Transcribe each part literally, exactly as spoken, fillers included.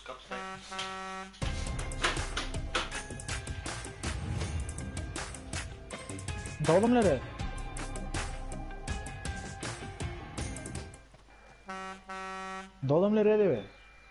Doğdum nereye? Doğdum nereye be?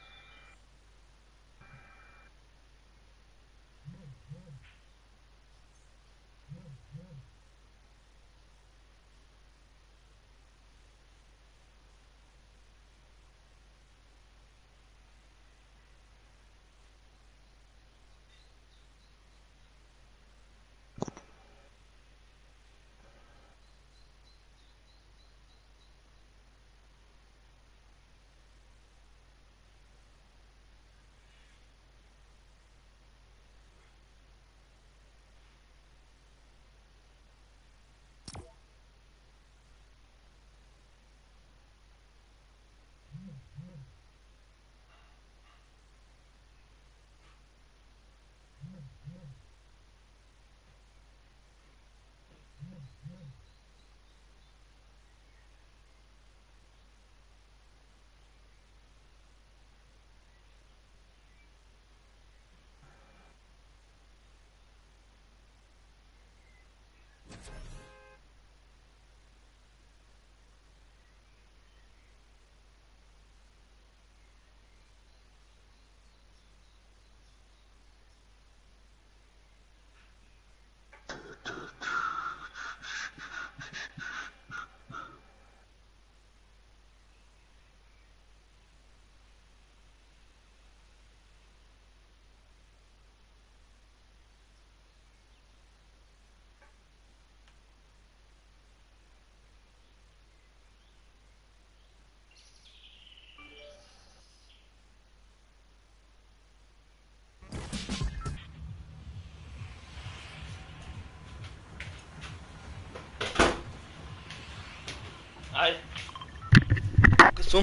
Ajde. Късум.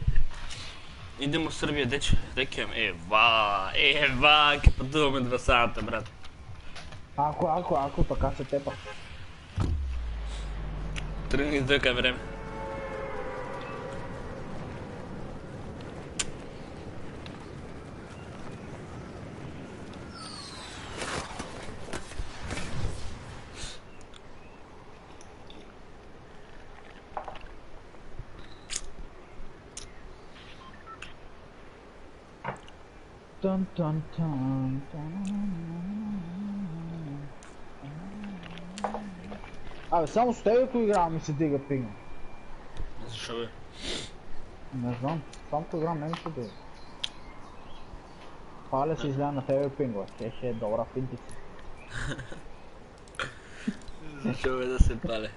Идем в Сърбия, деч. Рекем, ева, ева, ке пътуваме два сата, брат. Ако, ако, ако, така се тепа. Тръгни с дъка време. Тън, тън, тън, тън. Абе, само с тебе ако играм ми се дига пинга. Защо бе? Не знам, само ако играм не ми се дига. Паля се изляна на тебе пинга, ще ще е добра финтица. Защо бе да се пале?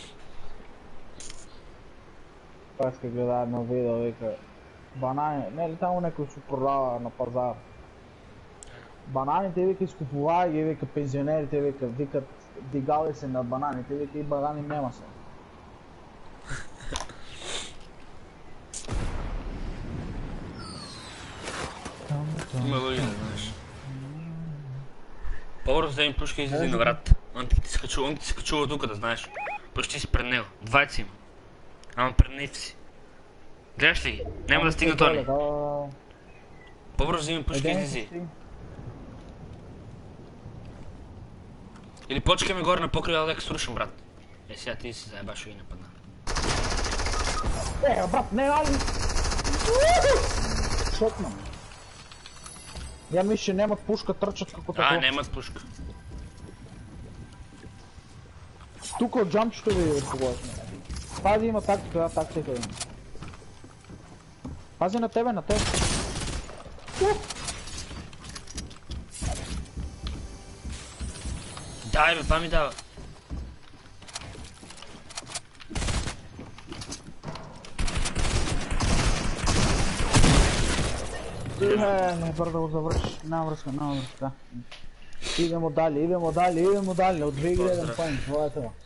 Аз ка гледа едно видео, вика банани, не е ли само някой се продава на пазар? Бананите, вика, изкупува ги, вика, пенсионерите, вика, викат, дигали се на бананите, вика, и банани няма се. Има лъги, не знаеш. По-бързо вземи пушка и излези на врат. Он ти се качува, он ти се качува тук, да знаеш. Почти си пред него. Двайца има. Ама пред него си. Гледаш ли ги? Няма да стигна тони. По-бързо вземи пушка и излези. Или почкаме горе на покрива, дека срушим, брат. Е, сега ти си заебаш и нападна. Е, брат, не, али! Шотна. Я мисля, че нямат пушка, тръчат како такова. А, нямат пушка. Тук от джамчето ви поглъсне. Пази има тактика, да, тактика има. Пази на тебе, на тебе. Дай бе, па ми дава. Не, не, бързо да го завършиш. Няма връзка, няма връзка. Идемо дали, идемо дали, идемо дали. От две гледам пойнт, това е това.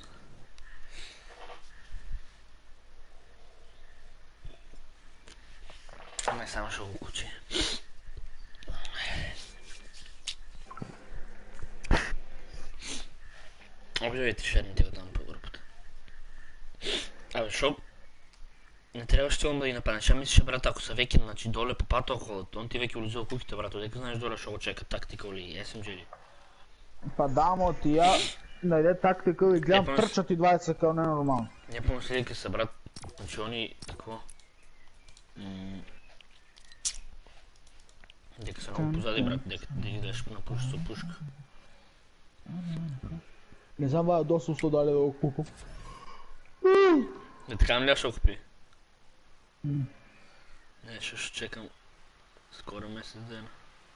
Не, само ще го кучи. Обжавайте шерните го там по групата. Абе, шо? Не трябваше он да ги нападнеш. А мислиш, брат, ако са веки, значи доле по патоходът, он ти веки улизал кухите, брат, дека знаеш доле шо го чека, тактика или ес ем джи ли. Па да, мо ти ја најде тактика и гледам трчат и дваесет секунди, не е нормално. Не помисли дека са, брат, значи они, какво? Дека са много позади, брат, дека да идеш на пушка со пушка. Не знам бая до осемстотин дали да го купам. Не така ли шо купи? Не, ще ще чекам скоро месец дена.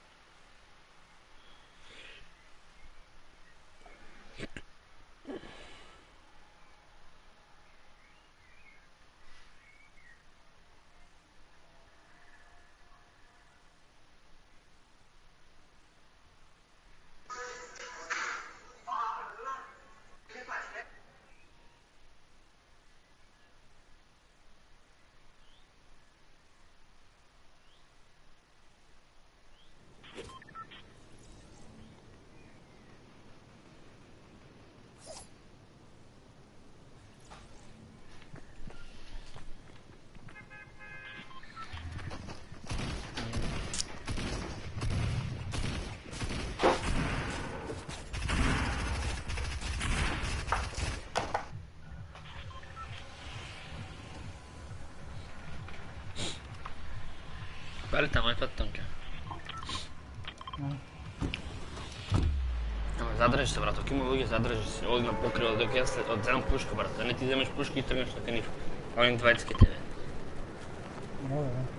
Vale, mai fatto anche. Ама задржи се, брат, ако има луѓе, задржи се. Оди на покрила, док јас одземам пушка, брат, а не ти земеш пушка и тргнеш на каниф. Они двајцки тебе. Може, да.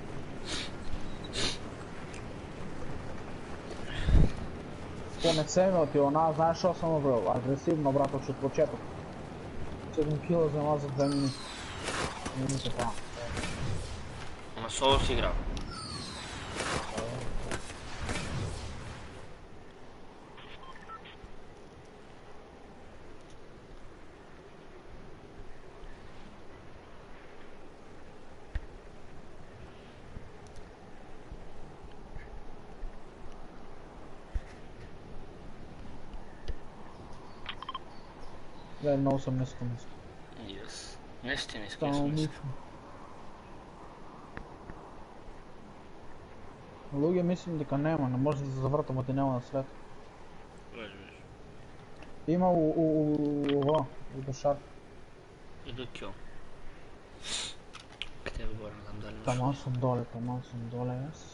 Понесено ти она, знаеш шо съм направил? Агресивно, брат, от почеток. седем кила за нас за две минути. Минути па. Ама соло си играл. Да, много съм ниско мисля. Yes. Не сте ниско, аз съм ниско. Луѓе мислим дека нема, не може да се завртам, а ти няма на след. Виж, виж. Има у ова, у Бешар. Иду кил. Къде ви горе, не знам дали нещо. Таман съм доле, таман съм доле аз.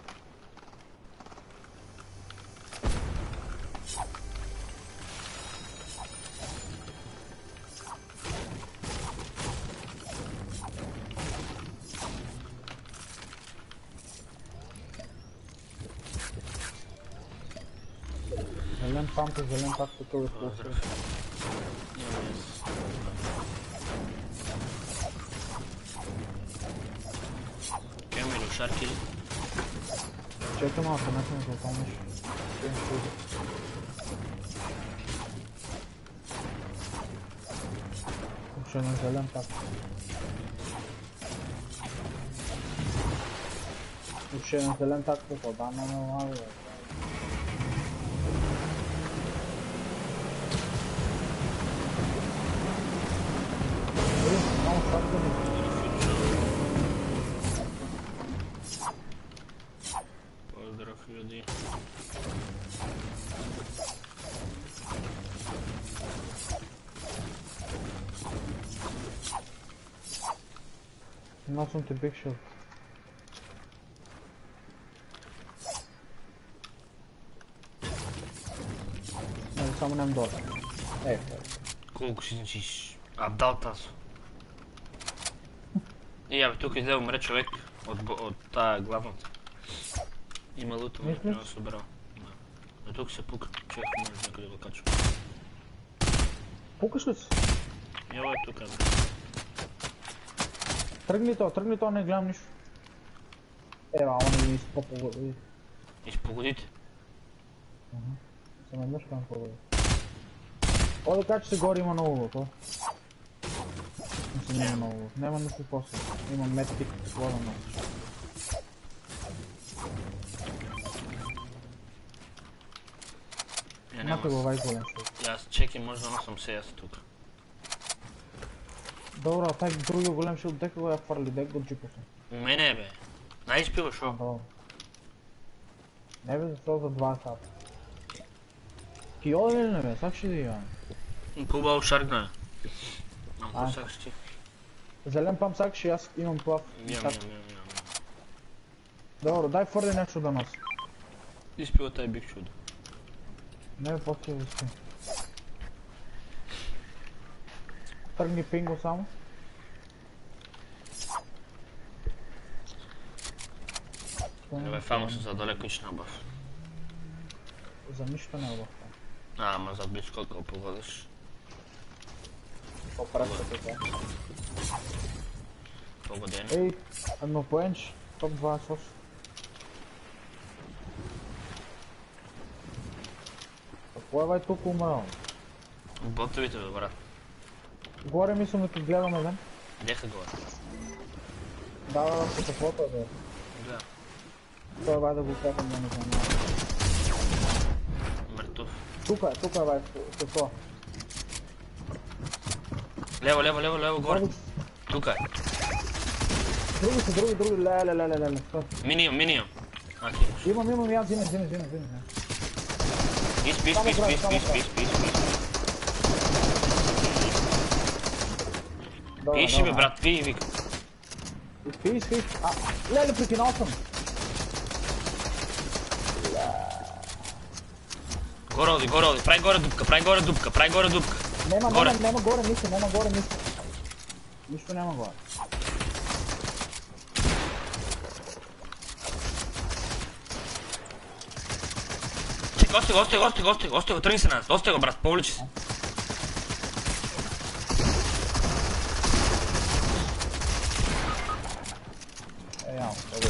Зелен пампа, зелен пак тук е спусти. Кема или шарки ли? Чекай малко, не съм да помниш. Ще на зелен пак. Ще на зелен пак тук, да, не налага. Поздрав, люди. Носим ти биг шилд. Не, само нем долу. Е, Колко си значиш? Абдал тазо. И абе, тук иде умре човек от тая главната. Има лута, но не се събрал. А тук се пука, човек може някъде да качва. Пукаш ли си? Ева е тук, бе. Тръгни то, тръгни то, не гледам нищо. Ева, он ми изпопогоди. Изпогодите? Ага. Се намешкам погоди. О, да кажа, че се горе има много луто. Мисля, няма много луто. Няма нищо после. Има медкит, какво да носиш. Някой глава изгоден ще. Аз чекай, може да носам се аз тук. Добро, taj drugi голем ще дека го ја фърли, дека го джипаше. Мене бе. Най-изпива шо? Добро. Не бе, защо за два сата. Ки оди ли не бе, сак ще да имам. По-бал шаргна. Ам по сакаш ти. Зелен пам сакаш и аз имам плав. Имам, имам, имам, имам. Добро, дай фърли нещо да носи. Изпива тай биг чудо. Не бе, после да спи. Тръгни пинго само. Абе, фамо се за далеко и ще набав. За нищо не е обав. А, ама за близко ако погодиш. По-престо така. Погоден. Ей, едно поенч, топ два сос. Какво е бай тук умрал? Ботовите бе, брат. Горе мислям да те гледаме, бе. Деха горе. Да, да, да, по тафото, бе. Да. Той бай да го капам, да не знам. Мъртов. Тука е, тука е бай, какво? Лево, лево, лево, лево, горе. Тука е. Други са, други, други, леле, леле, леле. Минимум, минимум. А, ти имаш. Имам, имам, я взимам, взимам, взимам, взимам. Пис, пис, пис, пис, пис, пис, пис, пис. Пиши бе, брат, пи, вика. Спи, спи. А, леле, прикинал съм. Горе оди, горе оди, прави горе дупка, прави горе дупка, прави горе дупка. Нема, Горе. нема, нема горе, нищо, нема горе, нищо. Нищо няма горе. Чекай, остай го, остай го, остай го, остай го, остай го, тръгни се на нас, остай го, брат, повлечи се. Е, ямо, добре.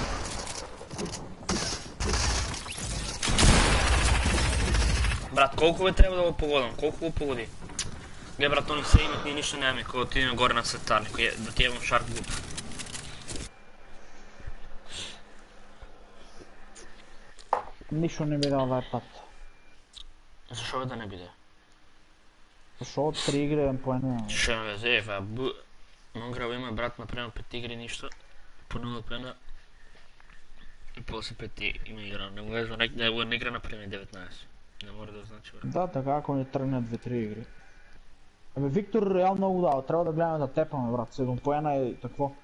Брат, колко бе трябва да го погодам, колко го погоди? Ге, брат, то не се имат, ние нищо нямаме, когато отидем горе на светарник, да ти имам шарк глуп. Нищо не ми дал този път. Защо бе да не биде? Защо три игри е по едно? Ще ме везе, това бу... Монгрел има брат, например, пет игри, нищо. По нула пена. И после пет има игра. Не му везва, не го не игра, например, деветнайсет. Не може да значи, брат. Да, така ако ни тръгнат две-три игри. Абе, Виктор реал много дава, трябва да гледаме да тепаме, брат. седем по една е какво?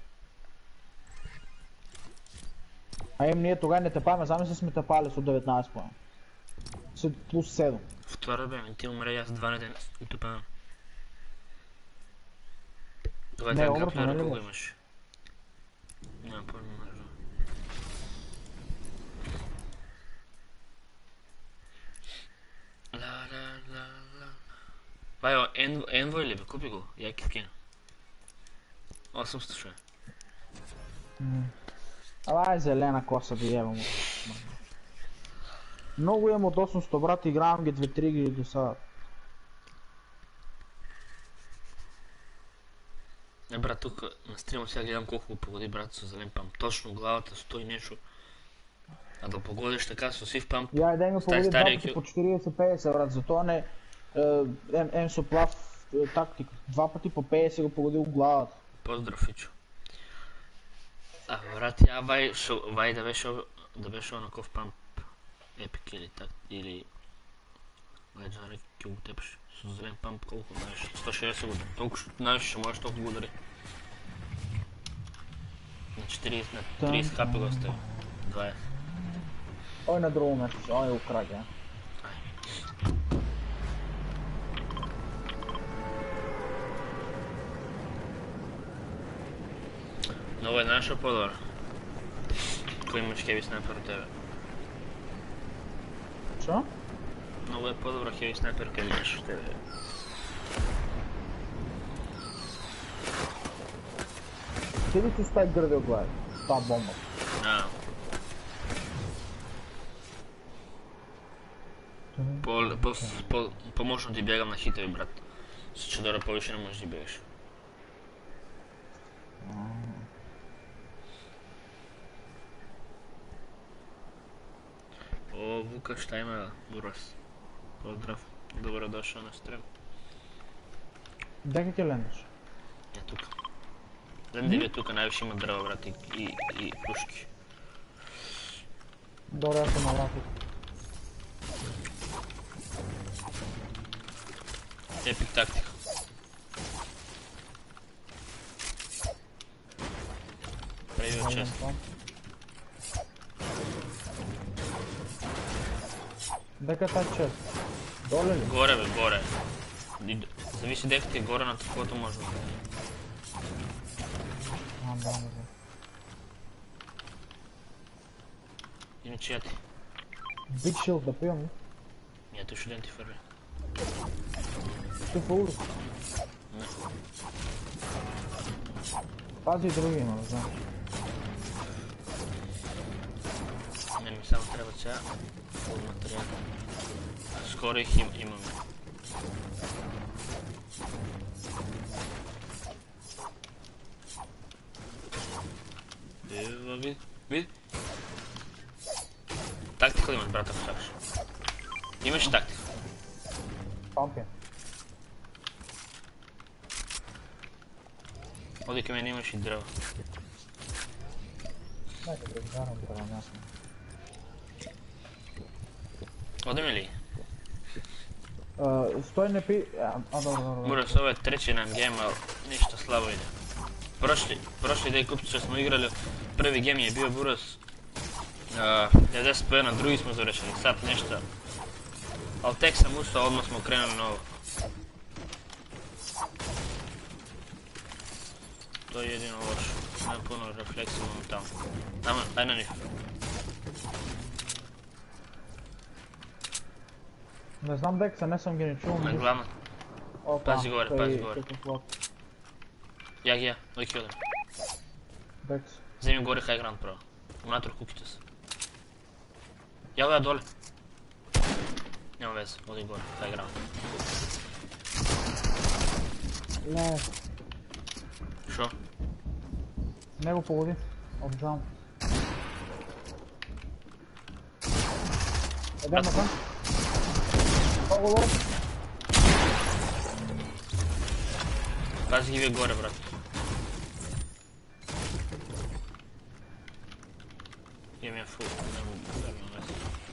А им ние тогава не тепаме, замисли сме тепали с от деветнайсет по една. Плюс седем. Втора бе, ти умре и аз два неден утопавам. Това е Не, така обратно, гаплера, нали колко бе? имаш? Нямам пълно мържа. Ла ла ла ла. Вайо, Envoy ли бе? Купи го, яки скина. осемстотин ще. Ала е зелена коса да ебам. Много имам от осемстотин, брат, игравам ги две-три игри до сега. Не, брат, тук на стрима сега гледам колко го погоди, брат, с зелен памп. Точно главата стои нещо. А да погодиш така с сив памп. Я и да ми Стай погоди два стария пъти кю. по четирийсет петдесет, брат, затова не ем соплав тактика. Два пъти по петдесет го погодил главата. Поздрав, Фичо. А, брат, я вай, шо, вай да беше да беше на ков памп. Епик или так, или... Леджари, ки го тепаш. С зелен памп колко знаеш? сто шейсет години. Толкова знаеш, ще можеш толкова го удари. На четирийсет, на трийсет хапи го остави. двайсет. Ой, на друго място, ой, украдя. Много е наша по-добра. Кой имаш хеви снайпер от тебе? Що? Много е по-добра хеви снайпер, къде имаш от тебе. Ти ли си стай гърди от глави? Това бомба. А. По, по, по, по-мощно ти бягам на хитови, брат. С чадора повече не можеш да бягаш. О, Вука, šta ima, Buras? Pozdrav, dobro došao na stream. Дека ќе лендаш? Е, тука. Donev тука najviše има дрва, брат, и, и, и пушки. Добре, аз съм на лапи. Епик тактика. Преди от чест. Дека taj čest? Доле ли? Горе, бе, горе. Зависи дека ти е горе на каквото може да е. А, да, да, да. Иначе я ти. Big shield да пием ли? Не, той ще ден ти фърли. Ти фул? Не. Пази други има, да знам. Мен ми само трябва сега фул материал. Скоро их им, имаме. Ева, вид, вид. Тактика ли имаш, брат, ако сакаш? Имаш тактика. Пампи. Оди към мен имаш и дрова. Дайте да изгарам дрова, нясно. Одим ли? Стой не пи... А, добро, добро. Бурас, ovo je treći nam game, ali ništa slabo ide. Prošli, prošli dej kupci što smo igrali, prvi game je bio Buras. devedeset poena, drugi smo završili, sad nešto. Ali tek sam ustao, odmah smo krenuli na ovo. To je jedino loše, nema puno refleksija imamo tamo. Tamo, daj na njih. Не знам Декса, не съм ги не чувам. На главна. Пази горе, пази горе. Я ги я, ой ки одем. Декс. Вземи горе хай граунд право. Унатор куките са. Я да доле. Няма вeze, оди горе, хай граунд. Не. Шо? Не го погоди. Обжавам. Едем на там. Много лоу. Пази ги вие горе, брат. Имам я фул, няма вeze.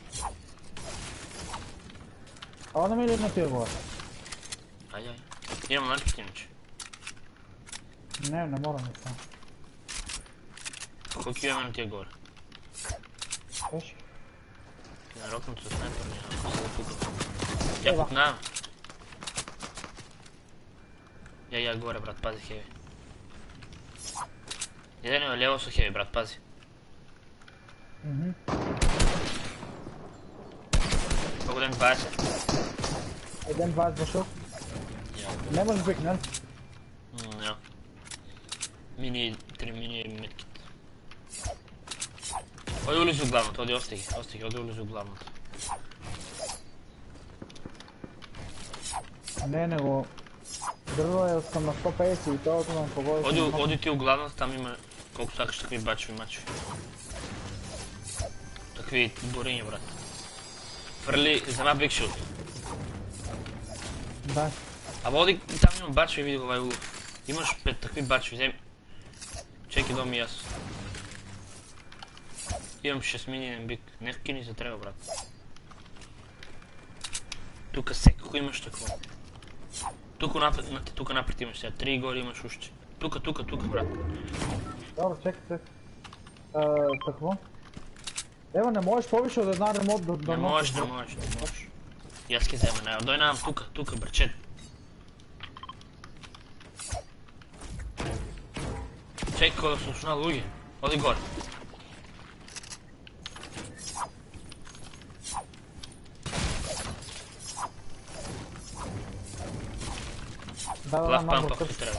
Ала не ми ли на тия горе? Ай, ай. Имам начпит иначе. Не, не мора не става. Колко имаме на тия горе? Тежки. На рокното с снайпер няма. Я пукнавам. Я, я горе, брат, пази хеви. Jedan je lijevo su heavy, brat, pazi. Mhm. Mogu da im dvadeset. Jedan dvadeset došao? Ja. Ne možeš bik, ne? Mm, ja. Mini, tri mini medkit. Odi ulizu glavnot, odi osti ih, osti ih, odi ulizu glavnot. Ne, nego... Drvo je sam na sto pedeset i to nam pogodio. Odi, odi ti u glavnot, tam ima koliko sakaš takvi bačevi mačevi. Takvi burinje, brat. Frli, zama big shoot. Da. A vodi, tam ima bačevi, vidi ovaj ulo. Imaš pet takvi bačevi, zem... Čekaj, dom i jas. Imam šest mininen bik, neki ni se treba, brat. Тука секако имаш такво. Тука напред, тука напред имаш сега, три горе имаш ушче. Тука, тука, тука, брат. Dobro, čekaj, čekaj. Eee, какво? Evo, ne možeš poviše od една ремонт да носиш. Не можеш, не можеш, не можеш. И аз ке взема най дой нам тука, тука, брачет. Чекай, кога да слушна луги. Оди горе. Лав памп ако ти трябва.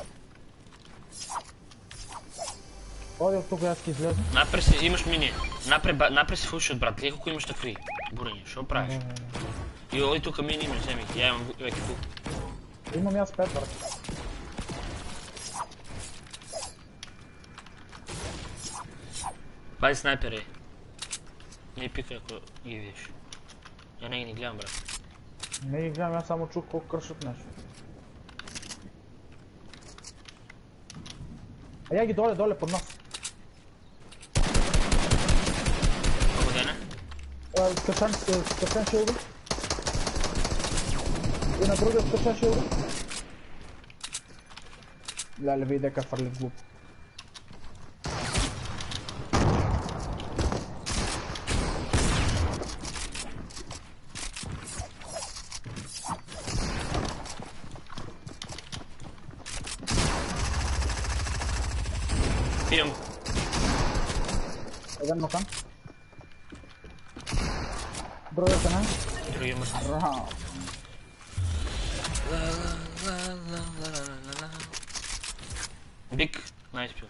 Оди от тук аз ки излеза. Напред си, имаш мини. Напред си фулшот, брат. Леко ако имаш такви бурени. Шо правиш? И оди тука мини имаш, вземи. Я имам веки фул. Имам и аз пет, брат. Пази снайпери. Не пикай ако ги видиш. Я не ги не гледам, брат. Не ги гледам, аз само чух колко кръшат нещо. А я ги доле, доле под нас. Благодаря. Скачан, скачан шилда. И на другия скачан шилда. Леле, види дека фърли глуп. Идем. Един нокан. Другия се не. Другия мъсна. Браво. Биг, найс пил.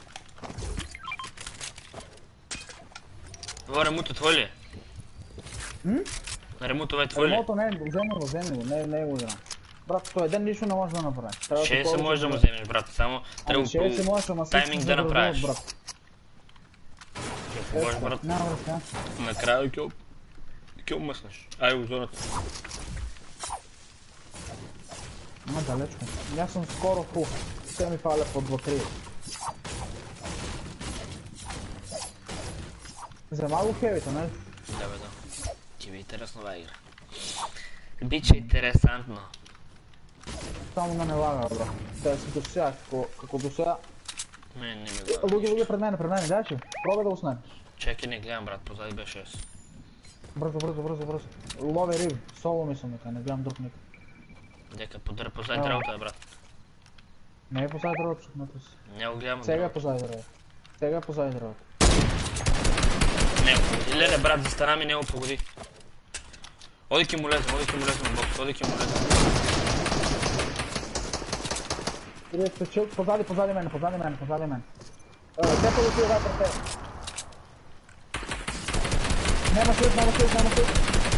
Това ремото твой ли е? М? На ремото това е твой ли е? Ремото не е, вземи го, вземи го, не е го игра. Брат, той един нищо не може да направи. Ще се може да му вземеш, брат, само трябва по тайминг да направиш. Ще можеш, брат. Няма връзка. Накрая кил... кил мъснеш. Ай го зоната. Ма далечко. Аз съм скоро фул. Те ми паля по два-три. Взема го хевито, не? Да бе, да. Ти би интересно това игра. Биче интересантно. Само да не лага, брат. Сега си до сега, како до сега... Не, не ми гледа. Луги, луги пред мене, пред мене, дай че? Пробай да го снемеш. Чекай, не гледам, брат, позади беше аз. Бързо, бързо, бързо, бързо. Лови риби, соло мисля нека, не гледам друг никак. Дека подър позади работа, брат. Не е позади работа, шутната си. Не го гледам. Сега е позади работа. Сега е позади работа. Не го погоди. Леле, брат, застана ми, не го погоди. Оди ки му лезем, оди ки му лезем, бокс, оди ки му лезем. Иде спечил, позади, позади мене, позади мене, позади мене. Те получи удар пред теб. Няма шут, няма шут, няма шут.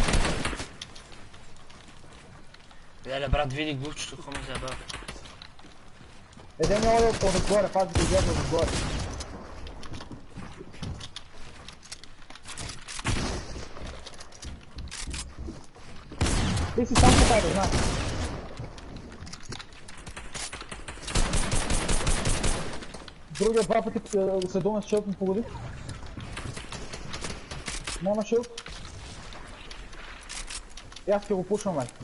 Леле, брат, види глупчето, какво ме забава. Един ми оди отгоре, пази ги гледа отгоре. Ти си сам така да знаеш. Другия два пъти се дума с шилд ми погоди. Няма шилд. И аз ще го пушвам, бе.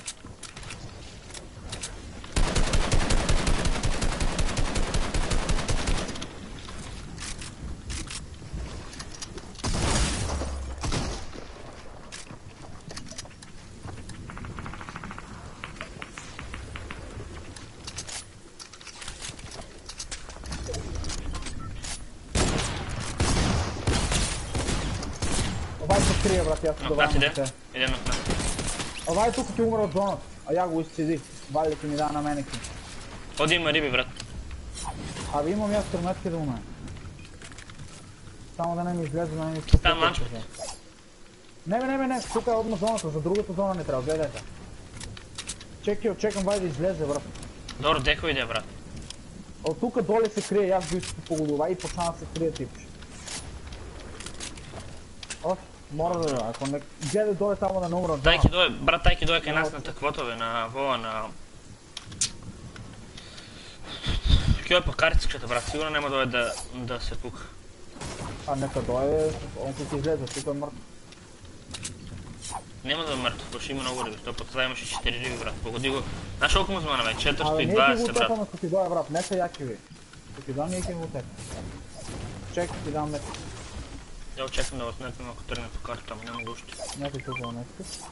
Овай се крие, брат, аз се добавям на те. Иде на път. Овай тук ти умра от зоната, а я го изцеди. Вали ти ми да на мене ки. Оди има риби, брат. Абе имам аз терметки да умея. Само да не ми излезе, да не ми изпусти. Там ланчпът. Не, не, не, не, тук е одна зоната, за другата зона не трябва, гледайте. Чекай, чекам вай да излезе, брат. Добро, деко иде, брат. От тук доле се крие, аз го изпусти по голова и почна да се крие типче. Оф, мора да, ако не гледай доле само да не умра. Дай ки дойде, брат, дай ки дойде кай нас на таквото, бе, на вола, на... Кой е по картичката, брат, сигурно няма дойде да, да се пука. А нека дойде, он тук излезе, тук е мъртв. Няма да е мъртв, ще има много риби, той път имаше четири риби, брат, погоди го. Знаеш колко му звъна, бе, четиристотин и двадесет, брат. Абе, ние ти го тепаме, брат, не са яки, бе. Кокидон ние ти го тепаме. Чекай, ти дам мека. Я очаквам да отнепим, ако тръгне по карта, ама няма го още. Някой тук го нещо.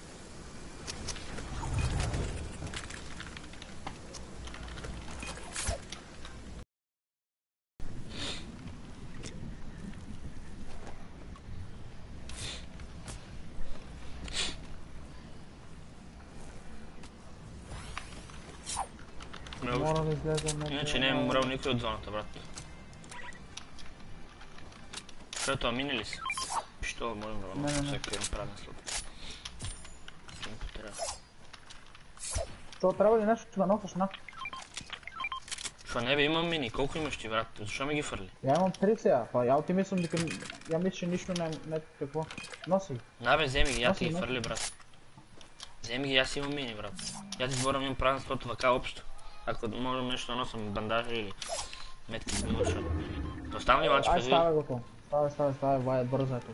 Мора да излезем нещо. Иначе не е умрал никой от зоната, брат. Което, а мини ли си? Що можем да върнем, всеки имам правен след. Че ми потеря. Що, трябва ли нещо, че да носиш на? Шо не бе, имам мини, колко имаш ти, брат? Защо ми ги фърли? Я имам три сега, па я ти мислям дека... Я мисля, че нищо не е какво. Носи. Да бе, вземи ги, я ти ги фърли, брат. Вземи ги, аз имам мини, брат. Я ти сборам имам правен след вака общо. Ако можем нещо да носам, бандажа или... Метки си било шо. Да оставам ли манче Ай, кажи? ставай го то. Ставай, ставай, ставай, вай, бързо е тук.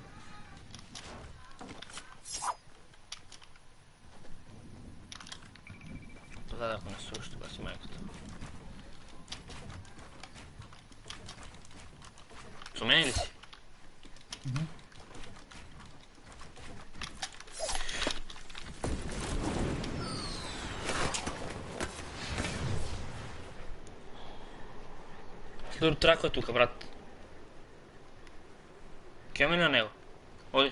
Това да ако не слушаш, това си майката. Сумени ли си? Мгм. Слур трако е тука, брат. Кеме на него. Оди.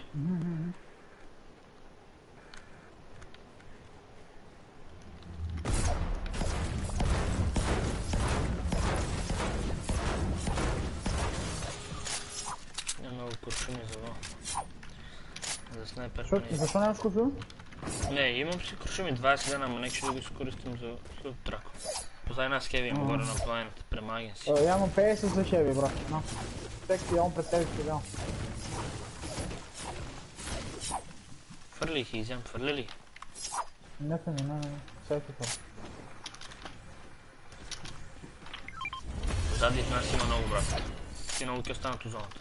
Няма много куршуми за това. За снайпер. Защо, защо нямаш куршум? Не, имам си куршуми двайсет дена, ама нека ще да го изкористим за слур трако. Поздай нас Кеви има горе на планината, премагин си. Я имам петдесет за хеви, брат. На. Всеки имам пред тебе ще дам. Фърли их, изям, фърли ли? Не, не, не, не. Всеки хора. Позади нас има много, брат. Ти много ке останат у зоната.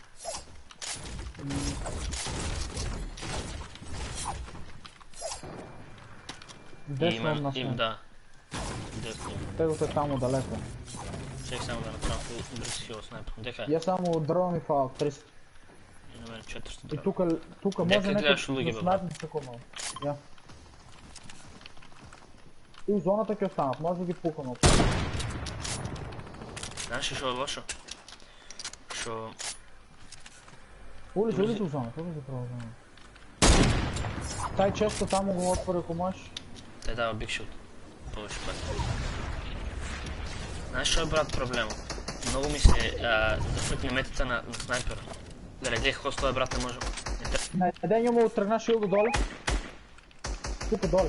Десно от нас. Им, да. Десно. Tego te tam daleko. Чек само да направя бързи хил снайпер. Дека е. Я само дрона ми фала триста. И на мен четириста И дрона. тука, тука Дека може гледаш някой луги, да бе, снайпне такова. Я. И в зоната ќе останат, може да ги пукаме. Знаеш ли шо е лошо? Шо... Улизи, улизи в зоната, улизи право в зоната. Taj често там го отвори, ако можеш. Те дава биг шут. Повече път. Знаеш шо е, брат, проблема? Много ми се да фъкне метата на снайпера. Да реглех хост, той брат не може. Не, един му тръгна шилдо доле. Тука доле.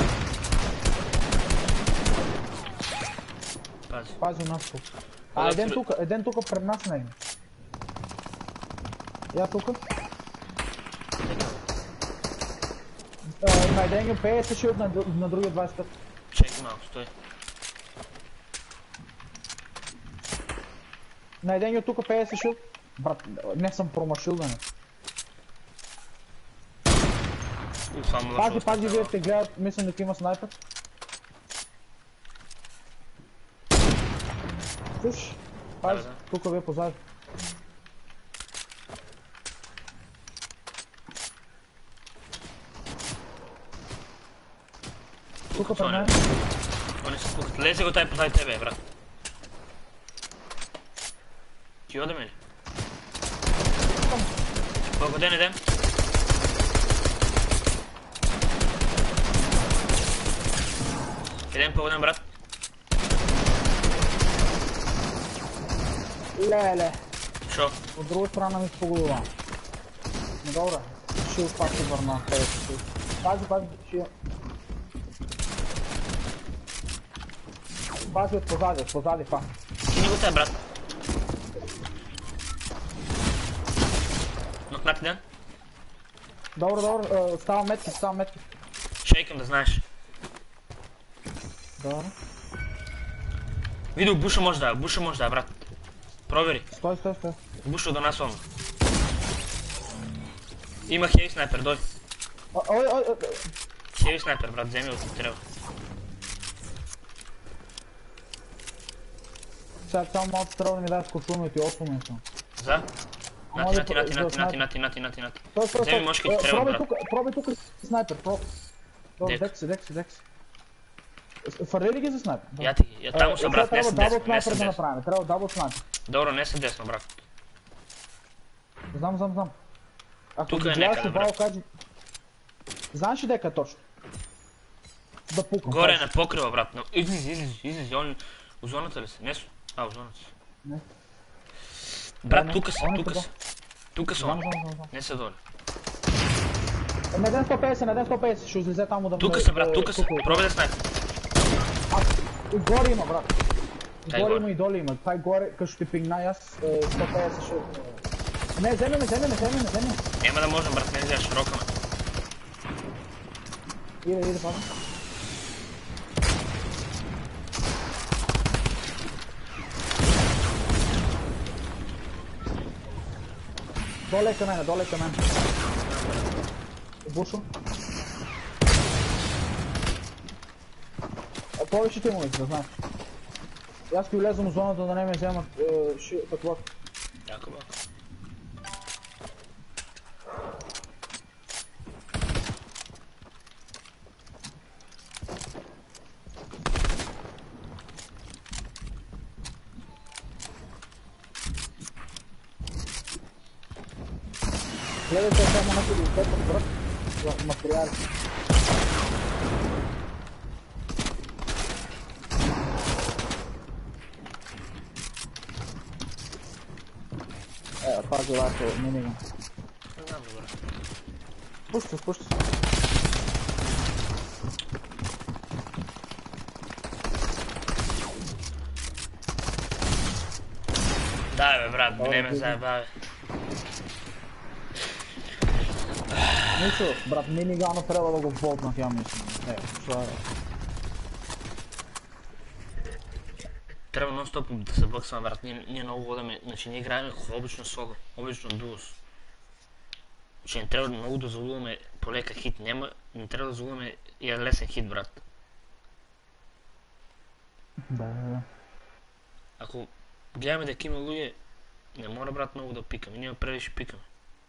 Пази. Пази у нас тук. А, един тука, един тука пред нас не е. Я тука. На един му петдесет шилд, на другия двайсет пет. Чекай малко, стой. На един от тука петдесет шилд. Брат, не съм промашил да не. Пази, пази, вие те гледат, мислям дека има снайпер. Слуш, пази, тука вие позади. Тука пред мен. Они се спукат. Лезе го тай позади тебе, брат. Ти одеме ли? Погоден едем. Едем погоден, брат. Леле. Шо? От друга страна ми спогодува. Но добре, шил пак се върна. Пази, пази, шил. Пази от позади, от позади пак. Кини го тай, брат. Нокнат един. Добре, добре, става метки, става метки. Шейкам да знаеш. Добре. Видео, буша може да е, буша може да е, брат. Провери. Стой, стой, стой. Буша до нас он. Има хеви снайпер, дой. Ой, ой, ой. Хеви снайпер, брат, вземи го, трябва. Сега само малко трябва да ми дадеш куршума и ти осмо место. За? Нати, нати, нати, нати, нати, нати, нати, нати, нати. Стой, стой, Вземи мошки ти трябва, брат. Пробай тук снайпер, пробай. Добре, дек си, дек си, дек си. Фърли ли ги за снайпер? Я ти ги, я там са, брат, не са Трябва десно, не са дабл снайпер да десно. направим, трябва дабл снайпер. Добро, не са десно, брат. Знам, знам, знам. Ако Тука ги е гледаш някъде, обало, брат. кажи... Знаеш ли дека точно? Да пукам. Горе кажи. на покрива, брат. но- Излизи, излизи, излизи. Он... У зоната ли са? Не са. А, у зоната са. Не. Брат, не. тука са, Он е тука тука. са. Тука са, Знам, он. знам, знам, знам. Не са долу. На един сто петдесет, на един сто петдесет, ще излезе там да... Тука са, брат, тука са. Пробай да снайпер. И горе има, брат. И Дай горе горе. има и долу има. Това е горе, като ще пигна и аз сто петдесет ще... Не, вземе ме, вземе ме, вземе ме, вземе ме. Няма да можем, брат, не взеш широка ме. Иде, иде, пада. Доле към мене, доле към мене. Бушо. А повечето имаме, да знаеш. И аз ки влезам в зоната да не ме вземат пътвот. Яко бако. Гледайте само някъде отпетък брат в материали. Е, пази вашето миниган. Не знам, добре. Спущи се, спущи се. Дай бе брат, не ме заебавай. Нищо, брат, минигана трябва да го болтнах, я мисля. Е, това е. Трябва нон-стоп да се бъксваме, брат. Ние, ние много водаме, значи ние играем обично соло, обично дуос. Че не трябва много да залуваме полека хит, няма, не трябва да залуваме и лесен хит, брат. Да, да, да. Ако гледаме дека има луѓе, не мора брат много да пикаме, ние преди ще пикаме.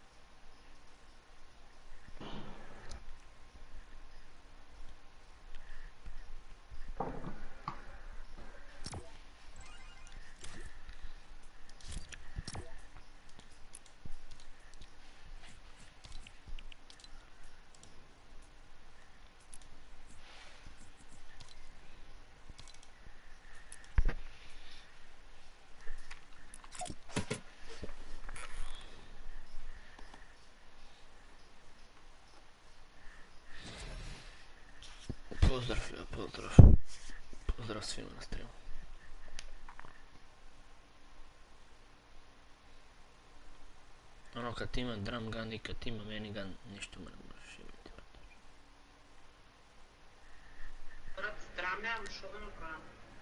Поздрав, Лео, поздрав. Поздрав свима на стрим. Оно като има драмган и като има мениган, нищо ме не можеш имати. Брат, драм нямам, що да направим?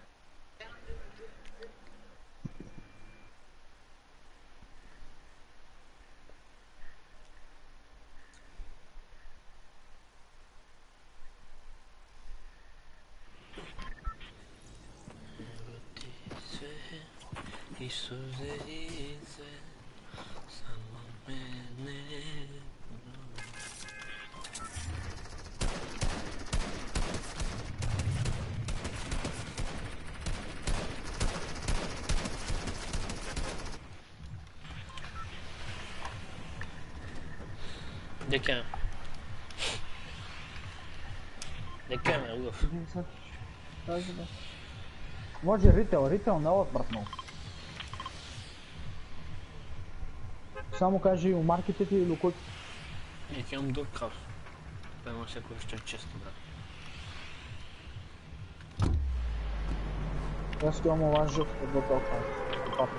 Исусе, Исе, само мене. Дека? Дека ме, Угов? Може ритейл, ритейл не отвратно. Само кажи у маркетите или кой? Ек имам друг хаос. Той има всяко нещо често, брат. Аз имам ова жив до толкова. Папаш.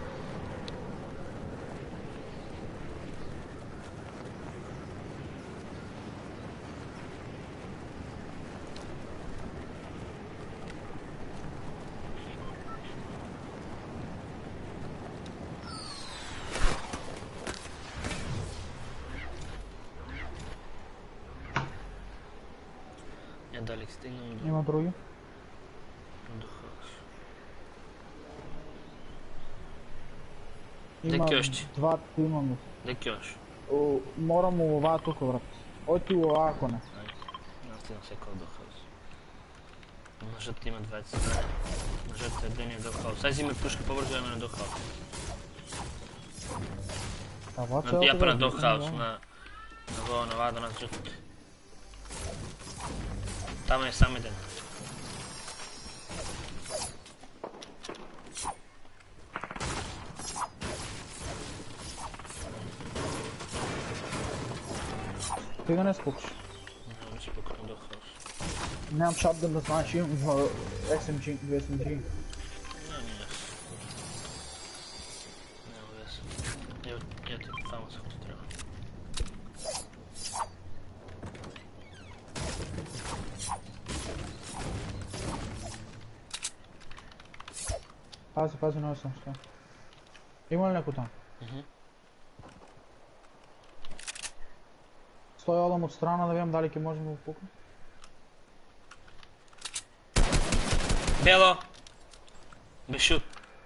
Я далеко стигнам до... Има други? до хаос. Има Деки още? два имаме. Деки още? Морам ова тук, брат. Ой ти ова, ако не. Айде. Аз стигнам всеко до хаос. Мъжът има двайсет. Мъжът е един е до хаос. Ай взиме пушка по-бързо, да ме до хаос. Това На цялото я пана да до е, хаос, да. на... на това, на това да нас жут. Там е сам един. Ти да не спукаш. Не, не си покръм до хаос. Нямам шотгън да знаеш, имам ес ем джи, две ес ем джи. Не, не аз. Не, аз. Ето, това му се като трябва. Пази, пази, много съм ще. Има ли някой там? Мхм. Стой одам от страна да видим дали ке можем да го пукнем. Бело! Бешут.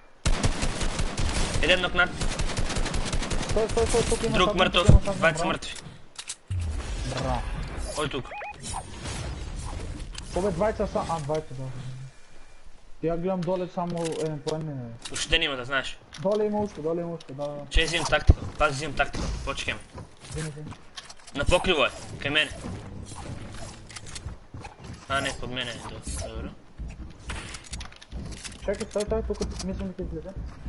Един нокнат. Стой, стой, стой, тук има Друг шатън, мъртъв. тук има шатън, Двайца са браво. мъртви. Браво. Ой тук. Кобе двайца са... А, двайца, да. Я гледам доле само един по един. Ощетен има да знаеш. Доле има ушко, доле има ушко, да, да. Че взимам тактика. Пази взимам тактика. Почекай ме. Вземи, вземи. На покриво е. Кай мене. А не, под мене е. Добре. Чакай, стой, стой, тук мислим да ти излезе.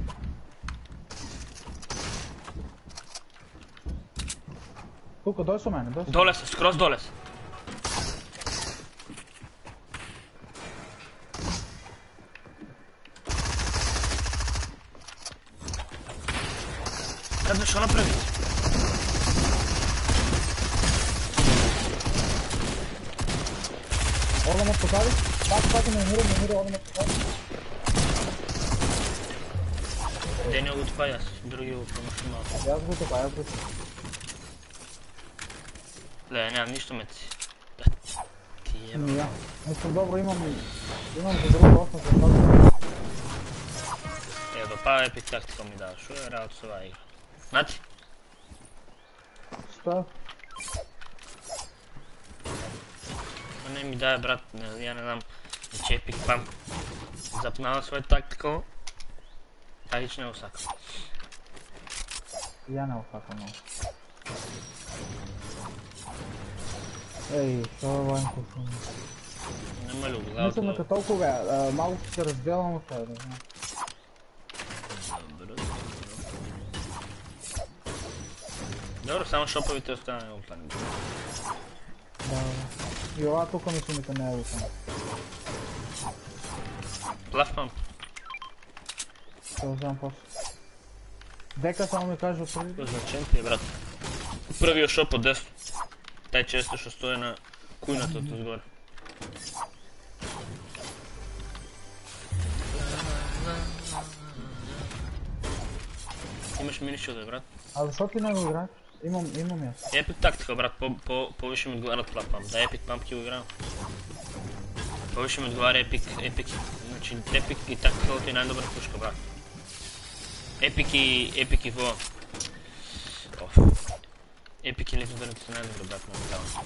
Тук, дой со мене, дой со мене. Доле са, скроз доле са. Kada što napravi? Одам от покави. Пак, пак ме умира, ме умира, одам от покави. Денил го това и аз. Други го промъшли малко. И аз го така, аз го така. Ле, нямам нищо меци. Да. Ти е. Ами я. Мислям, добро, имам... Имам за друго осма за това. Е, допава епик тактика ми дава. Шо е работа с това игра? Нати? Стой. Но не ми дай, брат. Не, я не знам. Че епик пам. Запнава своя тактика. Ай, че не осака. Я не осака много. Ей, това е вайнко. Нема ли го? Мислям дека толкова бе, малко ще се разделам от това, да знам. Добре, само шоповите останали го планим. Да, и ова тук мислим дека не е го само. Плав памп. Ще го вземам после. Дека само ми каже отпреди. Какво значен ти е, брат? Првиот шоп од десно. Тај често што стои на кујната од изгоре. Имаш минишо да, брат? А защо ти не го играеш? Имам, имам я. Епик тактика, брат, по, по, повише ми отговарят плав памп. Да, епик памп ки го играм. Повише ми отговаря епик, епик, значи епик и тактикалото е най-добра пушка, брат. Епик и, епик и во... Оф. Епик и легендарните са най-добра, брат, на метала.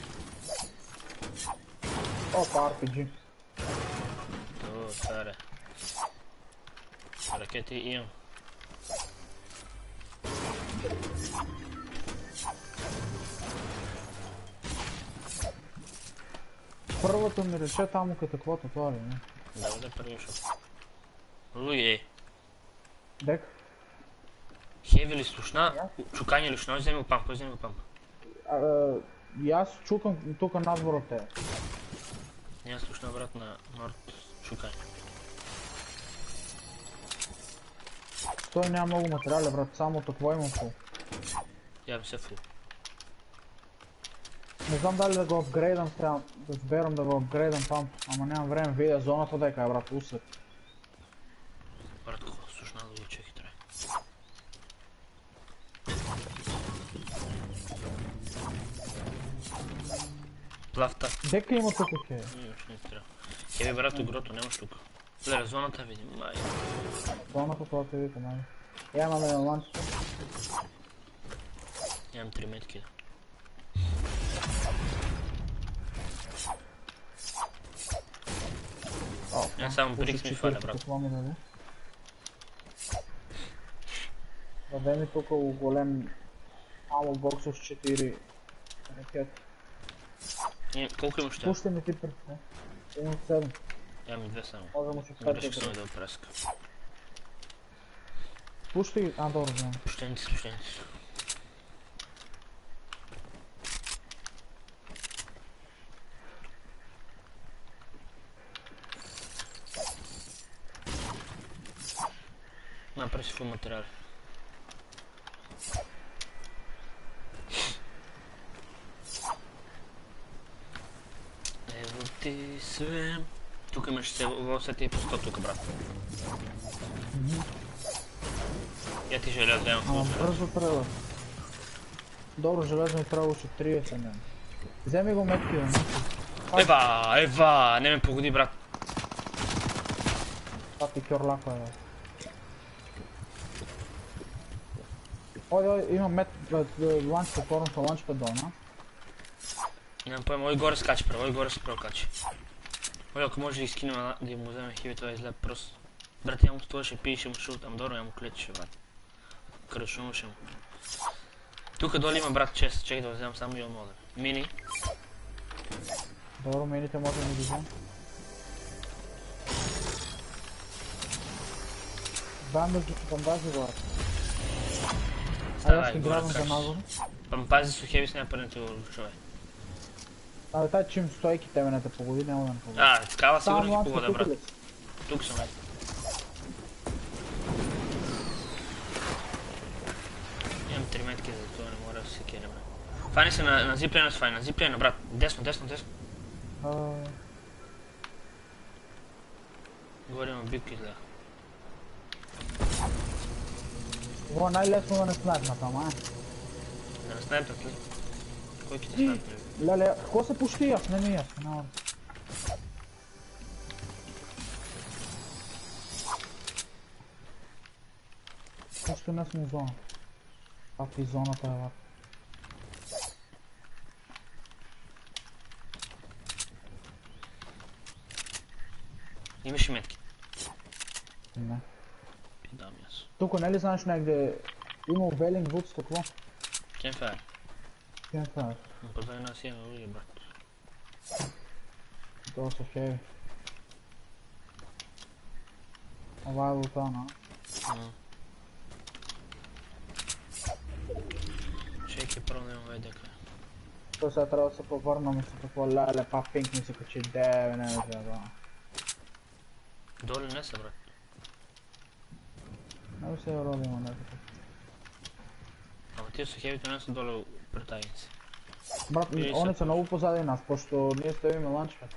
Опа, ар пи джи. О, царе. Ракети имам. Първото ми рече тамо като каквото това ли, не? Да, да, първи шоп. Луи, Дек? хеви ли слушна? Чукање ли слушна? Вземи го памп, вземи го памп. И аз чукам тук надвор от тебе. Няма слушна, брат, на Норд чукање. Той няма много материали, брат, само какво имам фул. Ја ми се фул. Не знам дали да го апгрейдам, трябва да сберам да го апгрейдам там, ама нямам време, видя зоната дека е, брат, усред. Брат, какво слушна да го чеки трябва. Плав так. Дека има тук хе. Имаш, не трябва. Хеви, брат, огрото, нямаш тук. Гледа, зоната видим, май. Зоната това те вика, май. Я имаме на ланчето. Нямам три метки, да. Я само брикс ми фаля, брат. Даде ми тук голем ало бокс с четири ракети. Колко имаш тя? Пуште ми ти пръсте. Имам седем. Я ми две само. Може да му ще Грешка пърте. съм да опреска. Пуште ги... А, добре, знам. Пущеници, пущеници. Направи си фул материали. Ево ти свем. Тук имаш се лосети и по сто тук, брат. Я ти железо, да имам Ама фул. бързо трябва. Добро, железно и трябва ще тридесет ден. Вземи го метки, бе. Ева, ева, не ме погоди, брат. Това ти кьорлако е, бе. Ой, ой, имам мет... ланчпад, корното ланчпад долу, на? Нямам поема, ой горе скачи право, ой горе се право качи. Ой, ако може да изкинем да му вземе хиви, това изгледа просто. Брат, я му това ще пие, ще му шут, ам добро, я му клечеше, брат. Кръшнуваше му. Тука долу има, брат, чест, чекай да вземам само и он мода. Мини. Добро, мините може да ми ги взем. Бамбази горе. Айде аз ти грабвам за нагоре. Пампази с хеви с няма пърнете го човек. Абе, тай чим стойки тебе не те погоди, няма да ме погоди. А, такава сигурно ти погода, брат. Тук съм, е. Имам три метки, за това не мога да се керем. Фани се на зиплена с фани, на зиплена, брат. Десно, десно, десно. Горе има бик изгледа. Бро, най-лесно да не снайпнат, ама е. Да не снайпнат ли? Кой ки те снайпнат ли? Леле, какво се пушти аз? Не ми е ясно, няма. Още не сме в зона. Пак и зоната е вак. Имаш и метки? Не. Пидам аз. Тук не ли знаеш негде имал Велинг Вудс, какво? Кемфайр. Кемфайр. Но па дай нас има луѓе, брат. Това са хеви. Това е лутана. Чекай, първо не имам дека. То сега трябва да се повърна, мисля какво леле, па пинк ми се качи, деве, не не това. Долу не са, брат. Не би се я роди има някакъв. Ама тия са хевите не са долу претайници. Брат, они са много позади нас, защото ние ставиме ланчпад.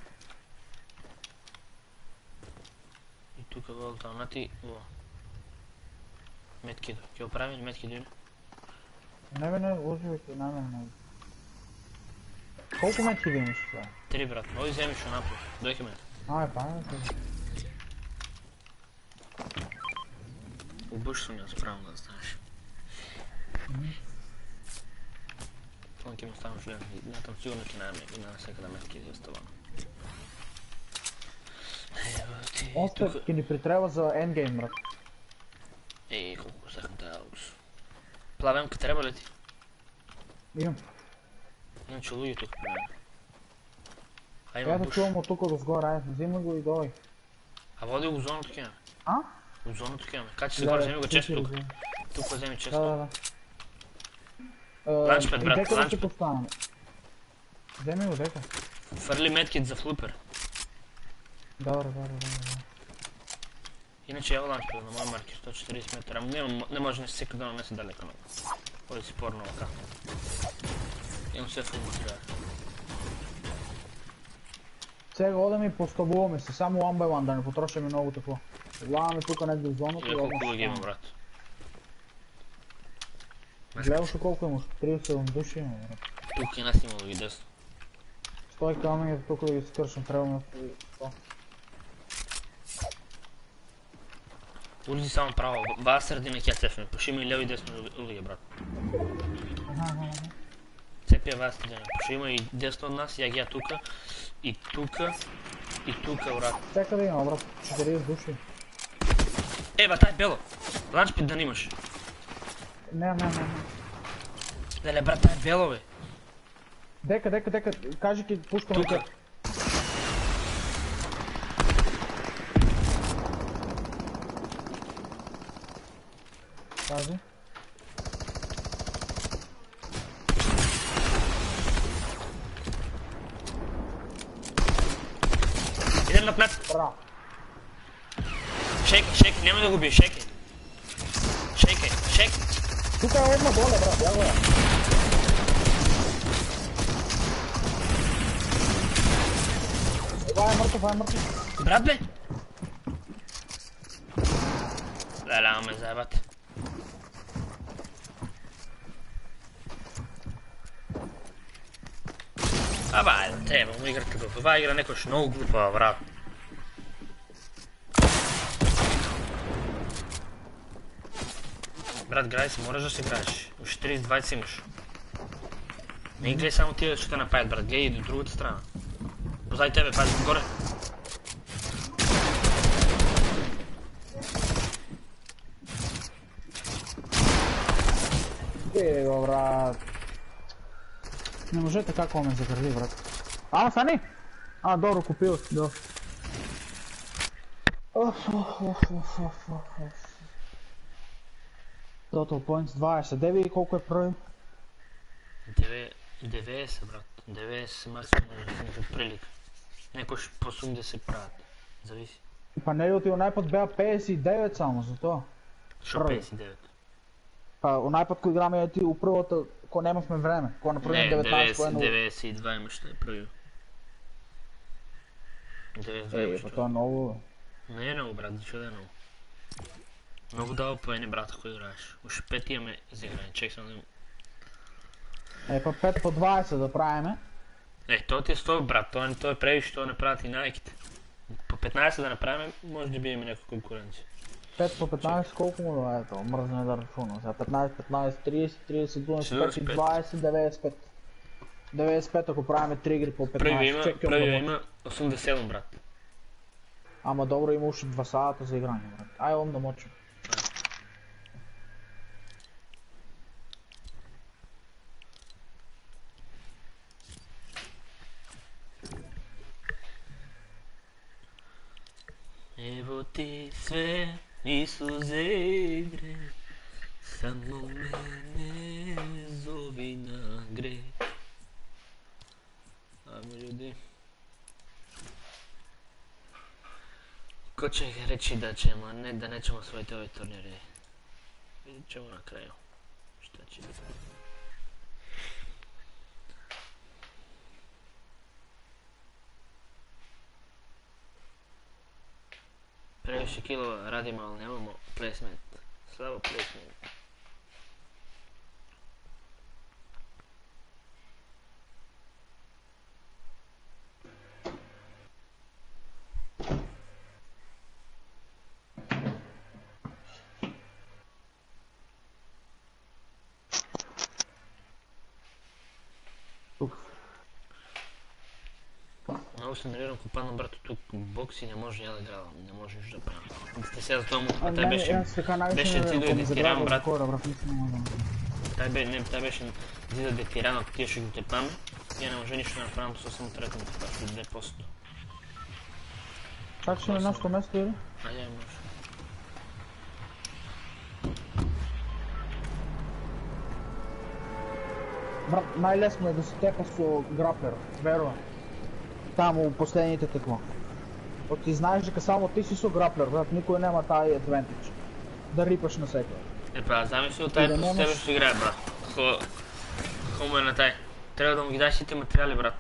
И тука гол там, нати... Меткидо. Ке оправим ли меткидо има? Не бе, не, лъживайте, не, не, не. Колко метки да имаш това? Три, брат. Оди вземи шо напол. Дойке ме. А, е, памет, бе. Обуш съм я справам да знаеш. Това ке му ставам шлем. Я там сигурно ке наяме и на всекъде метки за ставано. Още ке ни притреба за ендгейм, брат. Ей, колко взехам тая аукс. Плавемка трябва ли ти? Имам. Иначе луѓе тук при мен. А Я има да буш. чувам от тук досгоре, айде, взимай го и дой. А води го в зоната кеме. А? В зоната кеме. Качи се горе, вземи го често тук. Тук вземи Да, често. да, да. Ланчпад, брат, Дека да ще ланчпад. поставяме. Вземи го, дека. Фърли меткит за флупер. Добре, добре, добре. Иначе ево ланчпада на моя маркер, сто четиридесет метра. Ама не, не може не се сека да нанесе далеко много. Ходи си порно лака. Имам все фул материал. Сега одем и поставуваме се, само one by one, да не потрошаме много тако. Главаме тук негде в зоната и Или одем колко луѓе има, се брат. гледаш колко имаш? тридесет и седем души има, брат. Тук и нас има луѓе десно. Стой камъни тук да ги скършам, трябва да ме... Уриди само право, бава средина ке цефне, поши има и лево и десно луѓе, брат. Цепи е бава средина, поши има и десно от нас, я ги я тука, и тука, и тука, брат. Чека да има, брат, четиридесет души. Еба, тай бело! Ланчпит да немаш. Не, не, не, не. Леле, брат, тай бело, бе. Дека, дека, дека, кажи ки пускаме Тука. те. Кажи. Идем напред. Браво. Шейкай, шейкай, няма да го бие, шейкай. Шейкай, шейкай. Тука е една доле, брат, я го я. Това е мъртъв, това е мъртъв. Брат, бе! Леле, ама ме заебат. Aba, ajde, trebamo igrati glupo. Ova igra nekoš mnogo glupava, vrat. Brat, graj se, moraš da se igraš. U četrdeset dvadeset imaš. Ne gledaj samo ti što te napajat, brat, gledaj i do drugата strana. Pozadi tebe, pazi, gore. Gdje go, brat? Ne možete kako me zagrli, brat. A, stani! A, dobro, kupio si, dobro. Uf, uf, uf, uf, uf, uf. Total points dvadeset, gdje vidi koliko je prvi? devedeset, brat, devedeset maksimum nekaj prilika. Nekoš po osemdeset prati, zavisi. Pa ne ljuti, onaj pot bea pedeset devet samo za to. Što pedeset devet? Pa onaj pot ko igram je ti u prvo, ko nemahme vreme, ko na prvim devetnaest ko je nula. Ne, devedeset dva imaš što je prvi. devedeset dva Ej, imaš pa što to je novo. Ne je novo, brat, što da je novo. Mogu dao pojene, brata, koji igraš. Už pet imame izigranje, ček sam da imam. E, pa pet po dvadeset da pravime. E, to ti je sto, brat, to je previše, to ne prati Nike. Po petnaest da napravim, možda bi imali neku konkurenciju. pet po petnaest, koliko mu da je to? Mrzno je da računam. Za petnaest, petnaest, trideset, trideset, dvadeset, dvadeset, devedeset pet. devedeset pet ako pravime tri igre po petnaest. Prvi ima osamdeset sedam, brat. Ама dobro, ima uši dva sata za igranje, brat. Aj onda moćemo. Evo ti sve nisu zegre, samo mene zovi na gre. Ajmo ljudi. Ko će reći da ćemo, ne da nećemo osvojiti ove turnire. Vidjet ćemo na kraju. Šta će biti. Previše kilova radimo, ali nemamo placement. Slabo placement. Много се намирам копано, брато, тук бокси не може я да играла, не може нищо да правим. Сте сега за това му, а той беше... Беше ти дойде тиран, брат. Той беше ти да тиран, ако тия ще го тепаме. Я не може нищо да направим с осем трета на това, ще даде просто. Как ще на нашето место или? Айде, може. Брат, най-лесно е да се тепа с граплер, верно. Там у последните такво. От ти знаеш дека само ти си со граплер, брат, никой нема тај адвентидж. Да рипаш на секој. Е, па, замисли от тај по тебе ще играе, брат. Хубаво е на тај. Трябва да му ги даш сите материали, брат.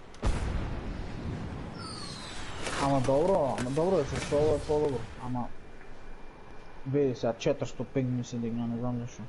Ама добро, ама добро е, че соло е по-добро. Ама... Види сега, четиристотин пинг ми се дигна, не знам защо.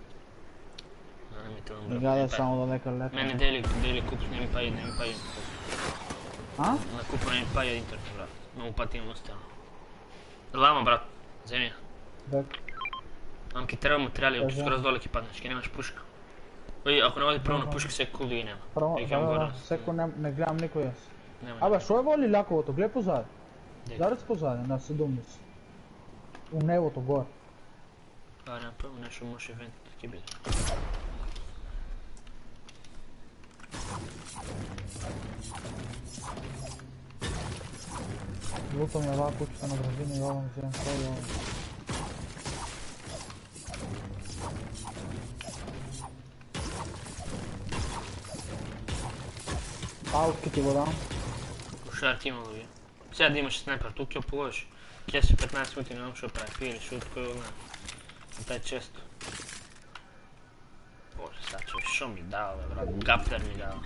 Не гледай само да лека лека. Мене дели куп, не ми паи, не ми паи. А? На купа не ми паи интернет, брат. Много пъти имам останал. Лама, брат, вземи я. Дек. Ам ки трябва материали, скоро долу ки паднеш, ки нямаш пушка. Ой, ако не води право на пушка, всеки кул да ги няма. Право, да, да, всеко не гледам никой аз. Абе, шо е воли ляковото? Гледай позади. Зарец позади, на седемдесет. У небото горе. А, няма първо нещо може евент да ти биде. Лутам я ова кучета на градина и ова ми вземем стой и ова. Палки ти го дам. Кошар ти има да ви. Сега да имаш снайпер, тук я положиш. Тя си петнайсет минути, не знам що прави, пие или шут, кой го знае. На тай често. Боже, сега човек, шо ми дава, бе, брат, гаптер ми дава.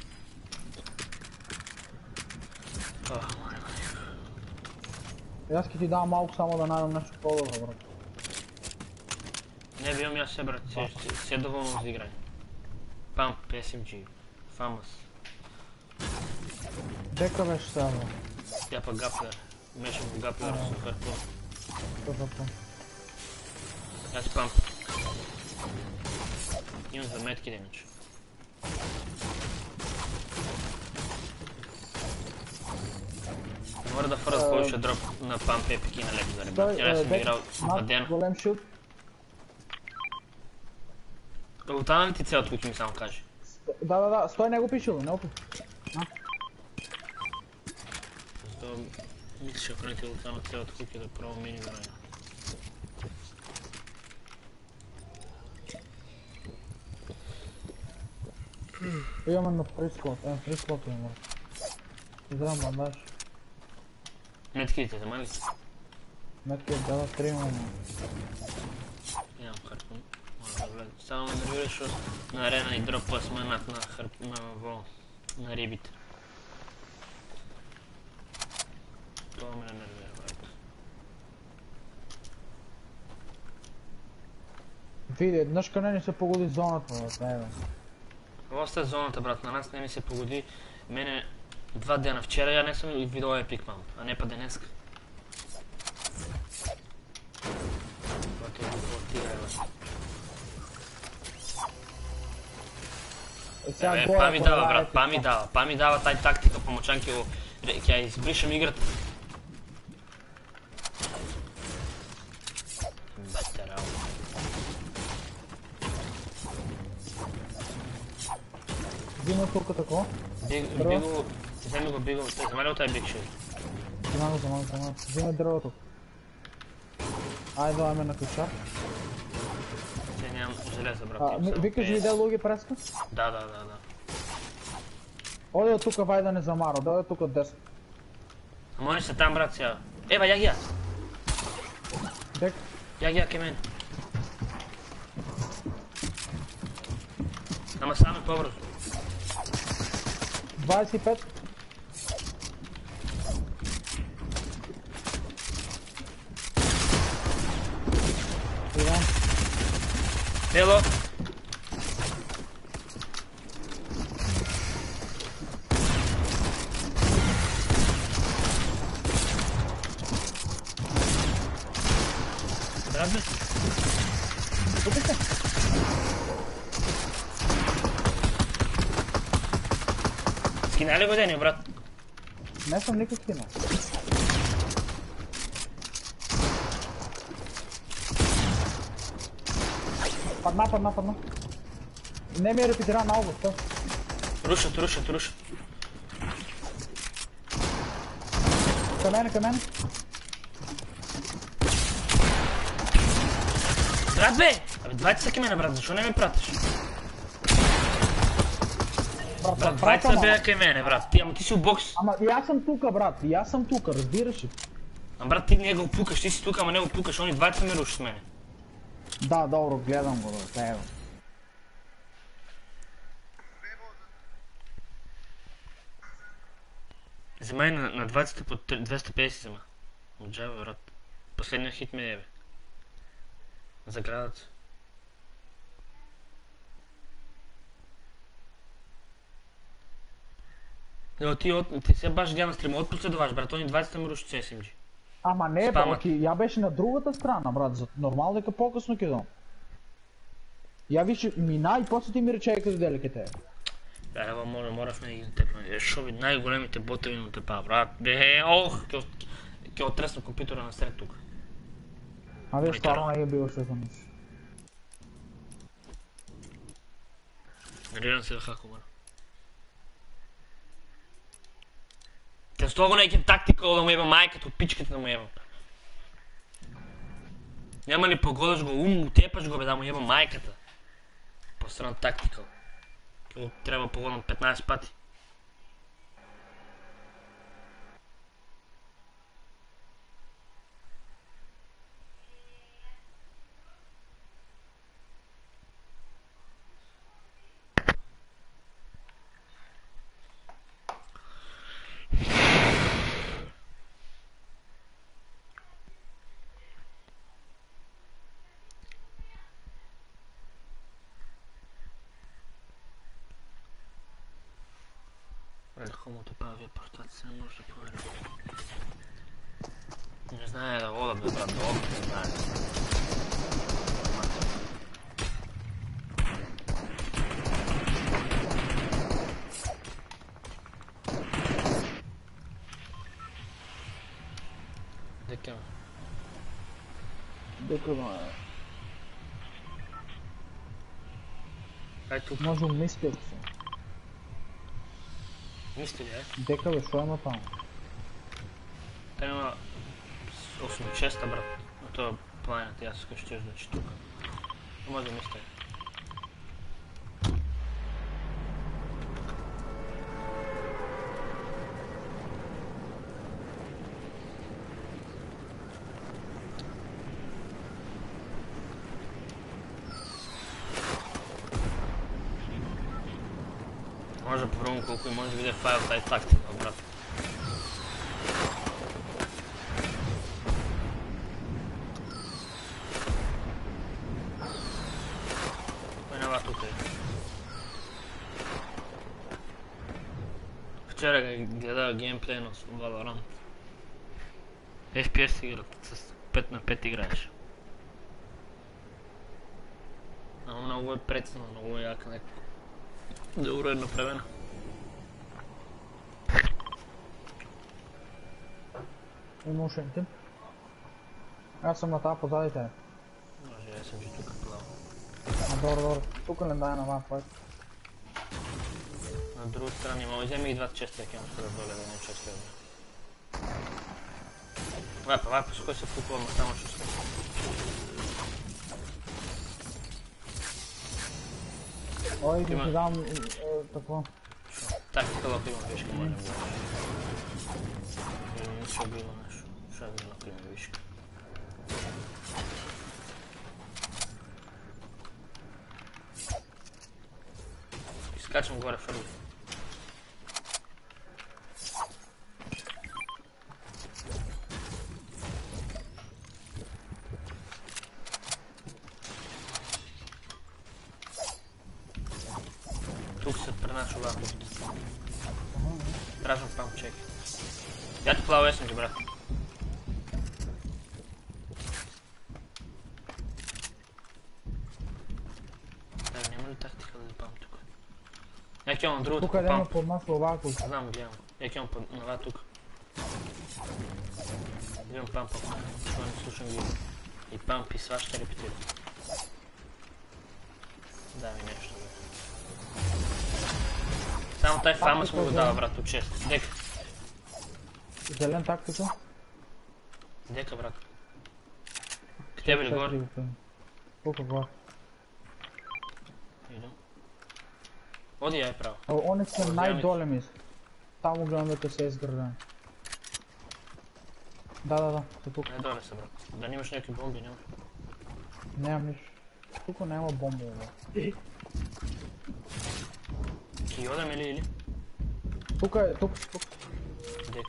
Ох, май, май. Аз ки ти дам малко само да найдам нещо по-добро, брат. Не, виждам я се, брат, си е доволно за игране. Памп, ес ем джи, Famous. Дека беше само. Тя па гаплер. Мешам го гаплер с харпун. Тъпъпън. Аз памп. Имам за метки да иначе. Мора да фърда повече дроп на памп епики на лек за ребят. Тя съм играл ваден. Голем шут. Отдавам ли ти цел тук ми само каже? Да, да, да, стой, не го пишел, не го пишел. Зато мисля, че храните отдавам цялата куки да пробвам мини време. Имаме на фрисклот, е, фрисклот има. Здравам, бандаж. Метките, взема ли? Метки е дава три имаме. Нямам харпун. Мога да влезе. Само ме нервираш, защото на арена и дропа сме над на харпун, на вол, на рибите. Това ме не нервира, брат. Види, еднъж къде не се погоди зоната, бе, бе. Лоста е зоната, брат, на нас не ми се погоди. Мене два дена. Вчера я не съм видал епик мам, а не па денеска. Това е го тига, бе. Е, па ми дава, брат, па ми дава. Па ми дава тай тактика, помочанки го. Ке я избришам играта. Бате работа. Взима турка тако. Биго, вземи го биго, взема ли от тази биг шил? Взима го, взима го, взима го. Взима дървото. Айде, даваме на ключа. Те нямам железа, брат. Викаш ли да луги преска? Да, да, да, да. Оди от тука, вай да не замара, дойде тук от десет. Ама они са там, брат, сега. Ева, я ги я! Дек. Я ги я ке мен. Ама само по-бързо. двадесет и пет. Иван. Ело! Брат, бе? Тук се. Скина ли го Дени, брат? Не съм никак скинал. Падна, падна, падна. Не ми е репетира много, сто. Рушат, рушат, рушат. Към мене, към мене. Брат, бе! Абе, двайсет са към мене, брат, защо не ме пратиш? Брат, двайсет са бе към мене, брат. Ти, ама ти си в бокс. Ама и аз съм тука, брат, и аз съм тука, разбираш ли? Ама брат, ти не го пукаш, ти си тука, ама не го пукаш, они двайсет ме рушат с мене. Да, добро, гледам го, да, ево. Вземай на, на двайсет по двеста и петдесет взема. Отжава, брат. Последният хит ме е, бе. За градата. Но ти, от, ти се баш гледа на стрима, отпусти да ваш, брат, они двайсет ме рушат с ес ем джи. Ама не, брат, я беше на другата страна, брат, за нормално дека по-късно кидам. Я виж, мина и после ти ми рече къде деликите. Да, ева, моля, мораш ме да ги тепна. Шо би най-големите ботови на тепа, брат. Бе, ох, ке отресна компютъра насред тук. А виж, стvarno не е било ще за нищо. Нервирам се да хако, мора. Те с това неким тактика да му еба майката от пичката да му ебам. Няма ли погодаш го ум, тепаш го бе да му еба майката. По-страна тактика. Трябва погодам петнайсет пъти. Релихомото прави портация, не може да проверя. Не знае да вода, бе, брат, да вода, не знае. Дека ме? Дека ме? Ай тук. Може мисля се. Мисли ли, е? Дека бе, шо има там? Та има осем шеста, брат. На това планета, аз искаш ще да че тук. Може да мисля. Може да попробвам колко и може да видя файл тази тактика, брат. Кой няма тук е? Вчера гледах геймплей на Valorant. Еф Пи Ес играта с пет на пет играеш. Ама много е прецена, много е яка някаква. Добро е направена. Има ушен тип. Аз съм на тази позади тебе. Може, аз съм че тук плава. А, добре, добре. Тук не дай на вас, пак. На друга страна има. Вземи и двата честа, ако имам да доля да не честа. Вапа, вапа, с кой се втупвам, само чувства. Ой, да ти дам такова. Тактика лока имам вишка, може да го или не ще било нещо. Ще да лока имам вишка. Изкачам горе фърли. Тук се пренаша лаковите. Тражам памп чек. Я ти плава есен, брат. Да, няма ли тактика да памп тук? Я кемам другото Тук по е има памп. под нас ловако. Знам, гледам. Я кемам по нова тук. Гледам памп, ако не слушам ги. И памп и сваш ще репетира. Дай ми нещо, бе. Само taj фамас му го дава, брат, от шест. Дека. Зелен тактика? Дека, брат. К тебе ли горе? Тук горе. Идем. Оди я е право. Они са най-доле мисля. Там гледам дека се е изграден. Да, да, да, са тук. Не доле са, брат. Да нямаш някакви бомби, нямаш. Нямам нищо. Тук няма бомба, бе. Ки одем или или? Тук е, тук, тук. Дека.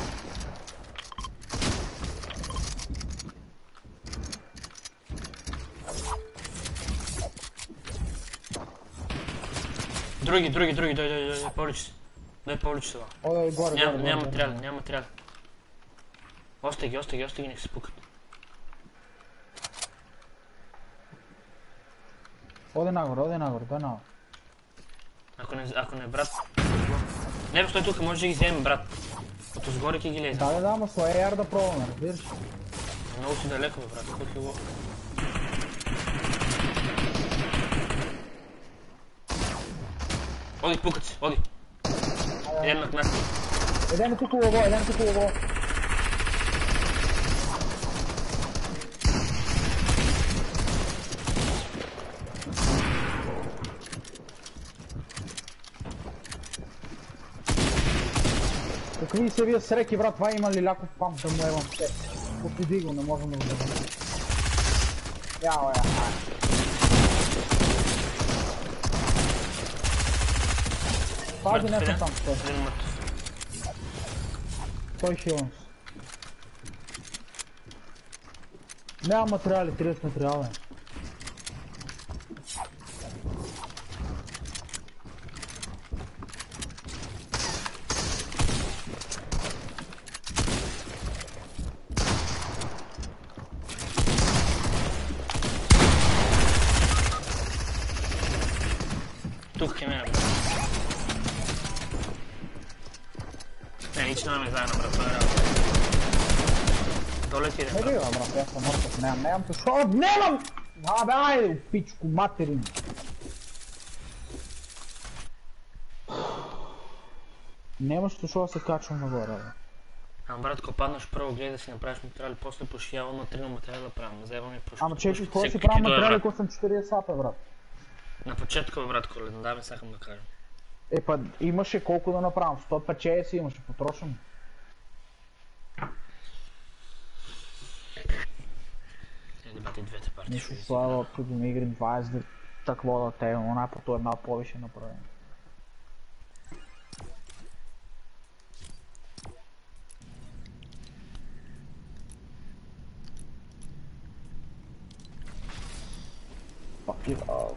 Други, други, други, дай, дай, дай, повлечи се. Дай повлечи се, ба. Одай горе, Няма, горе, няма горе, материали, горе. няма материали. Остай ги, остай ги, остай ги, нека се пукат. Одай нагоре, одай нагоре, дай нагоре. Ако не, ако не, брат. Не, бе, стой тук, може да ги вземем, брат. От сгоре ки ги лезем. Да, да, да, ама с ей ар да пробваме, разбираш? Много си далеко, бе, брат, колко е локо. Оди, пукат се, оди. Идем над нас. Едем тук лово, едем тук лово. Какви се вие среки, брат, това има ли ляков памп да му евам все? Попиди го, не можем да го дадем. Яо, я, хай. Пази нещо там, стой. Един мъртв. Той хилъм. Няма материали, тридесет материала. Ne, nič nam je zajedno, brат, to je realno. Dole ti idem, Ne brат. biva, brat, ja sam mrtav, nemam, nemam tu šov, nemam! Abe, ajde u pičku materinu. Nemaš tu šova se kačam na gore, bro. Ама брат, ако паднеш първо, гледай да си направиш материали, после пошия материал материал да правим. Заебаме пошли. Ама чекай, какво си правим материали, ако съм четиридесет сата, брат? На почетка, брат, коледно, да ме сакам да кажем. Е, па имаше колко да направим, сто пече си имаше, потрошен. Еди, бати, двете партии. Нищо слава, като ми игри двайсет, такво да те, но най-пото една повече направим. Fuck it up.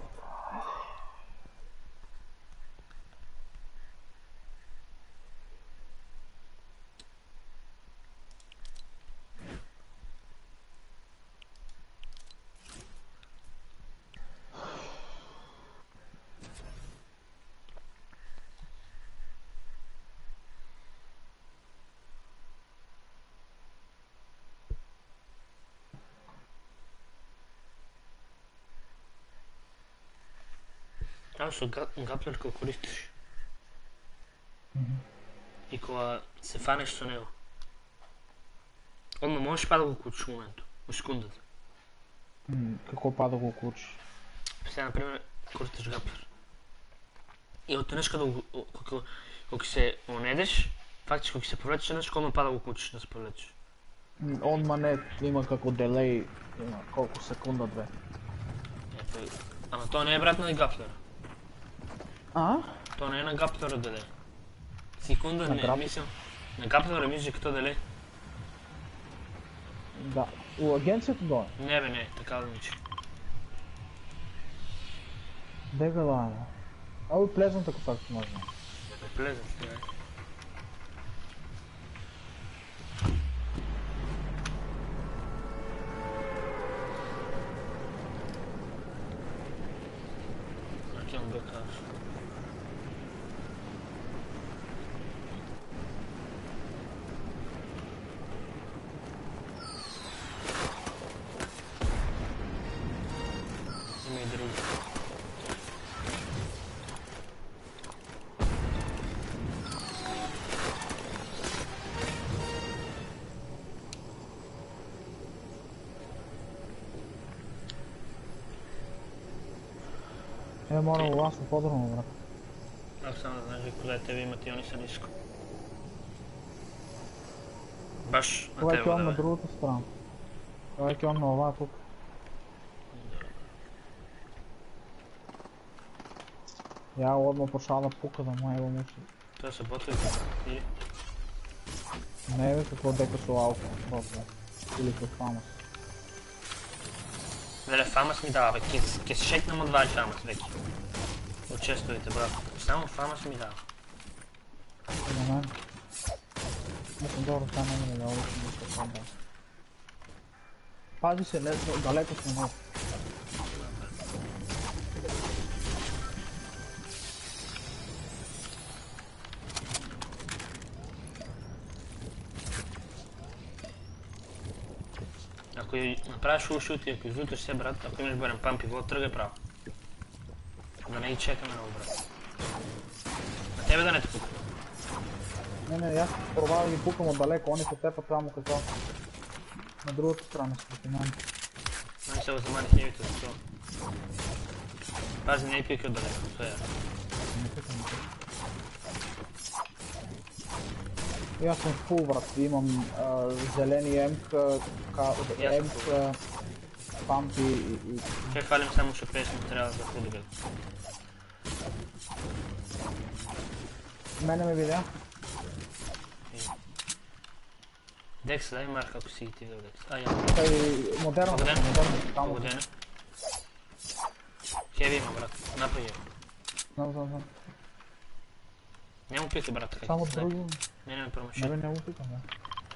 Трябва ще гаплер кога користиш. И кога се фанеш с него. Одма можеш па да го кучиш в момента, в секундата. Какво па да го кучиш? Сега, например, користиш гаплер. И отнеш kada го, кога се онедеш, фактично кога се повлечеш еднъж, одма па да го кучиш да се повлечеш. Одма не, има како делей, има колко секунда, две. Ама то не е брат на гаплера. А? То не е на гаплера делей. Секунда не мислям. На гаплера мисля като делей. Да. У агенцията доле? Не бе, не, така да мисля. Дега да е. Ало плезната както може. Плезната, да. Aqui é um bocado. Meio drugo. Е, мора властно по-друго, брат. Ако само да знаеш къде тебе имат и они са ниско. Баш на Това е тебе, кион на да, другата страна. Това е кион на това тук. Я odmah pošla da puka da moja evo muči. To se botuju i... Ne veš kako deka su auto, dobro. Ili kod Famas. Веле, Фамас ми дава, бе, ке се шекнем от два Фамас, веки. От честовите, брат. Само Фамас ми дава. За мен. Мислам dobro там не да уличам да се помня. Пази се, далеко сме много. Ако направиш ушут и ако излуташ се, брат, ако имаш барен памп и гол, тръгай право. Да не ги чекаме много, брат. На тебе да не те пука. Не, не, аз пробвам да ги пукам отдалеко, они се тепат само като на другата страна с протинами. Май се го замани хевите за това. Пази, не е пикай отдалеко, това е. Не пикам, не пикам. И аз съм фул, брат, имам зелени емка, емка, пампи и... Ще фалим само шопеш материала за худобел. Мене ме видя. Декс, дай марка, ако си ги ти видел Декс. А, я. Той модерно, модерно, само. Погодена. Хеви има, брат. Напай я. Знам, знам, знам. Няма пика, брат, така. Само други. Не, не ме промаши. Не бе, не го пикам, да.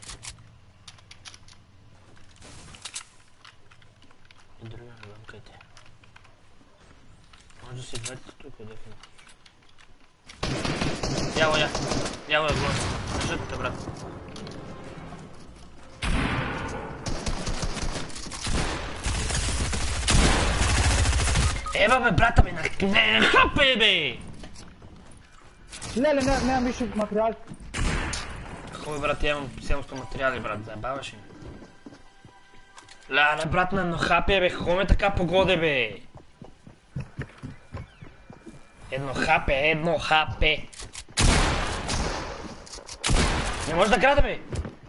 И други не знам къде те. Може да си двете тук, дефинитивно. Яла я. Яла я, глас. държат те, брат. Ева бе, брата ми, не хапе бе! Леле, нямам више материали. Хубаво, брат, я имам седемсто материали, брат, заебаваш ми. Леле, брат, на едно хапе бе, хубаво ме така погоде бе! Едно хапе, едно хапе! Не може да града бе!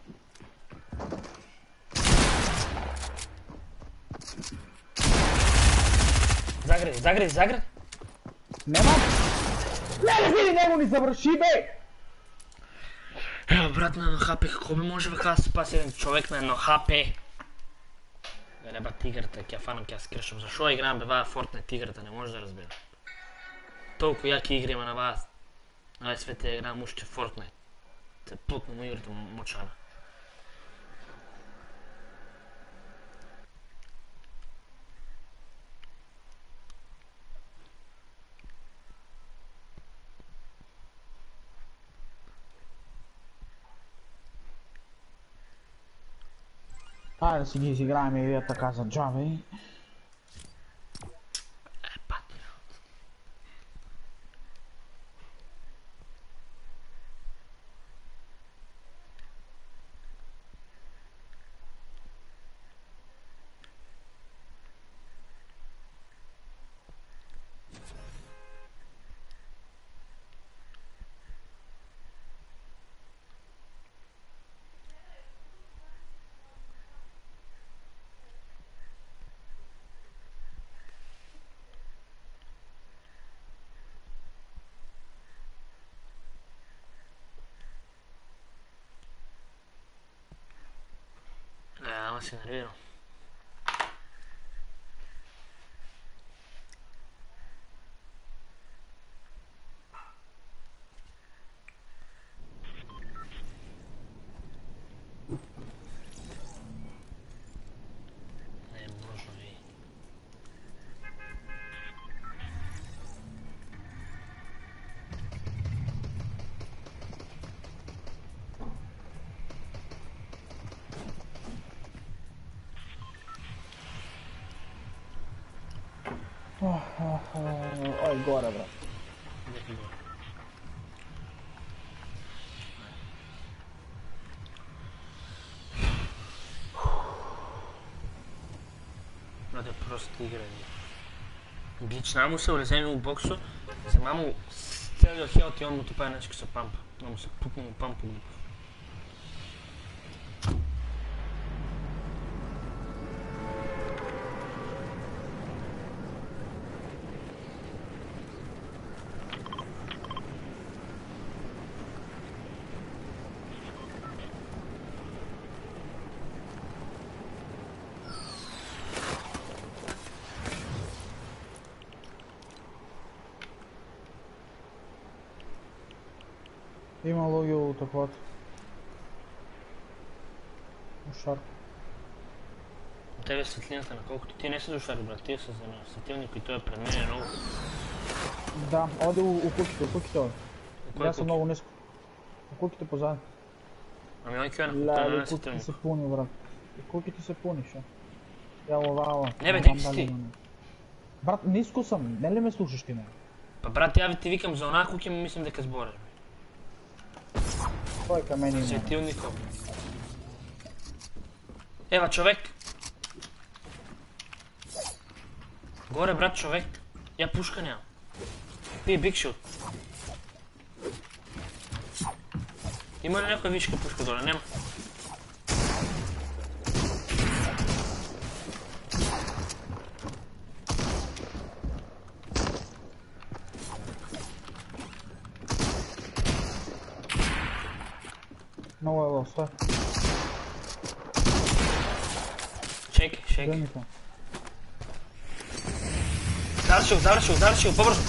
Загради, загради, загради! Нема. Леле, види, него ни завърши бе! Ева, брат, на едно хапе, какво би може бе да спаси един човек на едно хапе? Леле, брат, тигърата, кя фанам, кя скръшвам. Защо играем бе вая Fortnite тигърата, не може да разбира. Толкова яки игри има на вас. Ай, свете я играем още Fortnite. Те плътно му играта мочана. Айде да си ги изиграем и вие така за джаба и... Ама си нервирам. Не може ви. Ой, горе, брат. Нека горе. Брате, просто игра ни. Глична му се улеземи у боксо, взема му с целия хелт и он му тупае нечка са пампа. Но му се пукна му пампа глупав. Има логи от охват. Ушар. От тебе светлината, наколкото ти не си дошар, брат, ти е с едно светилник и той е пред мен много. Да, оде у куките, у куките оде. Кой Я съм много ниско. У куките позади. Ами он кюена, той не Леле, е куките светилник. се пуни, брат. У куките се пуни, шо. Я ловала. Не бе, знам дек си дали ти. има нещо. Брат, ниско съм, не ли ме слушаш ти, не? Па брат, я ви ти викам за она куки, ми мислим дека сбориш. Той към мен има. Светилника. Ева, човек! Горе, брат, човек. Я пушка няма. Пие бигшот. Има ли някоя вишка пушка доле? Нема. Много е лоу, стой. Шейки, шейки. Дай ми това. Завършил, завършил, завършил, по-бързо.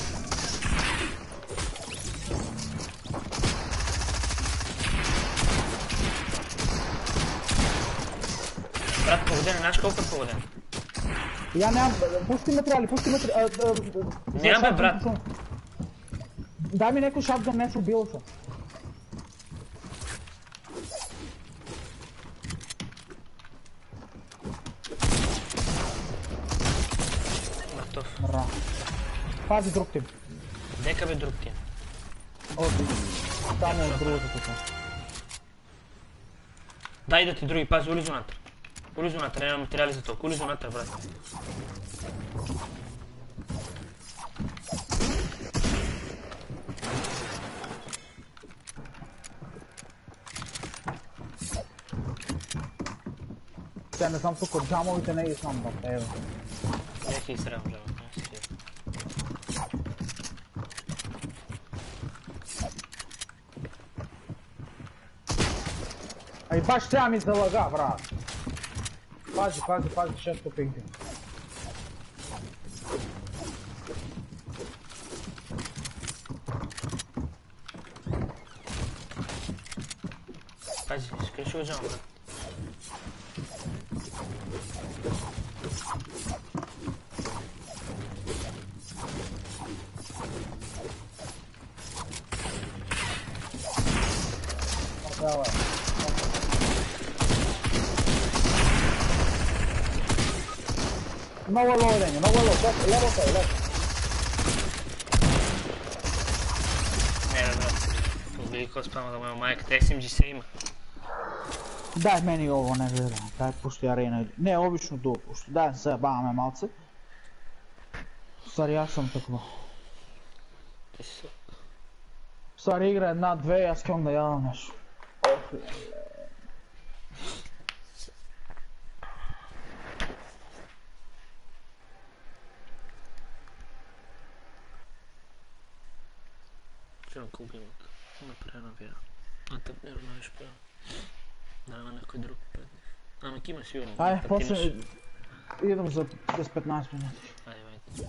Брат, погоден, знаеш колко е погоден? Я нямам, пусти материали, пусти материали. Няма бе, брат. Дай ми някой шатган, нещо било се. Мра. Пази друг тим. Дека бе друг тим? Оди. Само от другото тук. Дай да ти други, пази, улизу натър. Улизу натър, няма материали за толкова. Улизу натър, брат. Сега не знам тук от джамовите не ги знам, брат. Ева. Не си изстрелям джамовете, не си изстрелям. Ай баш сега ми залага, брат. Пази, пази, пази, шесто пинки. Пази, скриши го джама, брат. Давай. Много лоудение, много лоудение, лево сай, лево. Не, бе, брат. Убили ко спама да моя майка, ес ем джи се има. Дай meni ovo, ne gledam, daj pušti arena, ne obično duo pušti, daj se bavame malce. Stari ja sam tako. Stari igra jedna, dve, ja s kom da javam nešto. Ще накупим от направена вера. А тъп не ровнавиш прямо. Да, на някой друг път. Ама ки има сигурно. Ай, после идем за десет-петнайсет минути. Айде, вайте.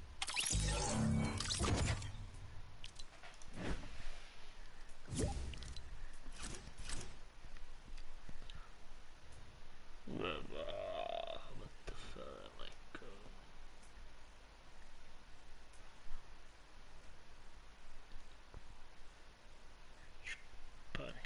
What the fuck, my god. Шпари.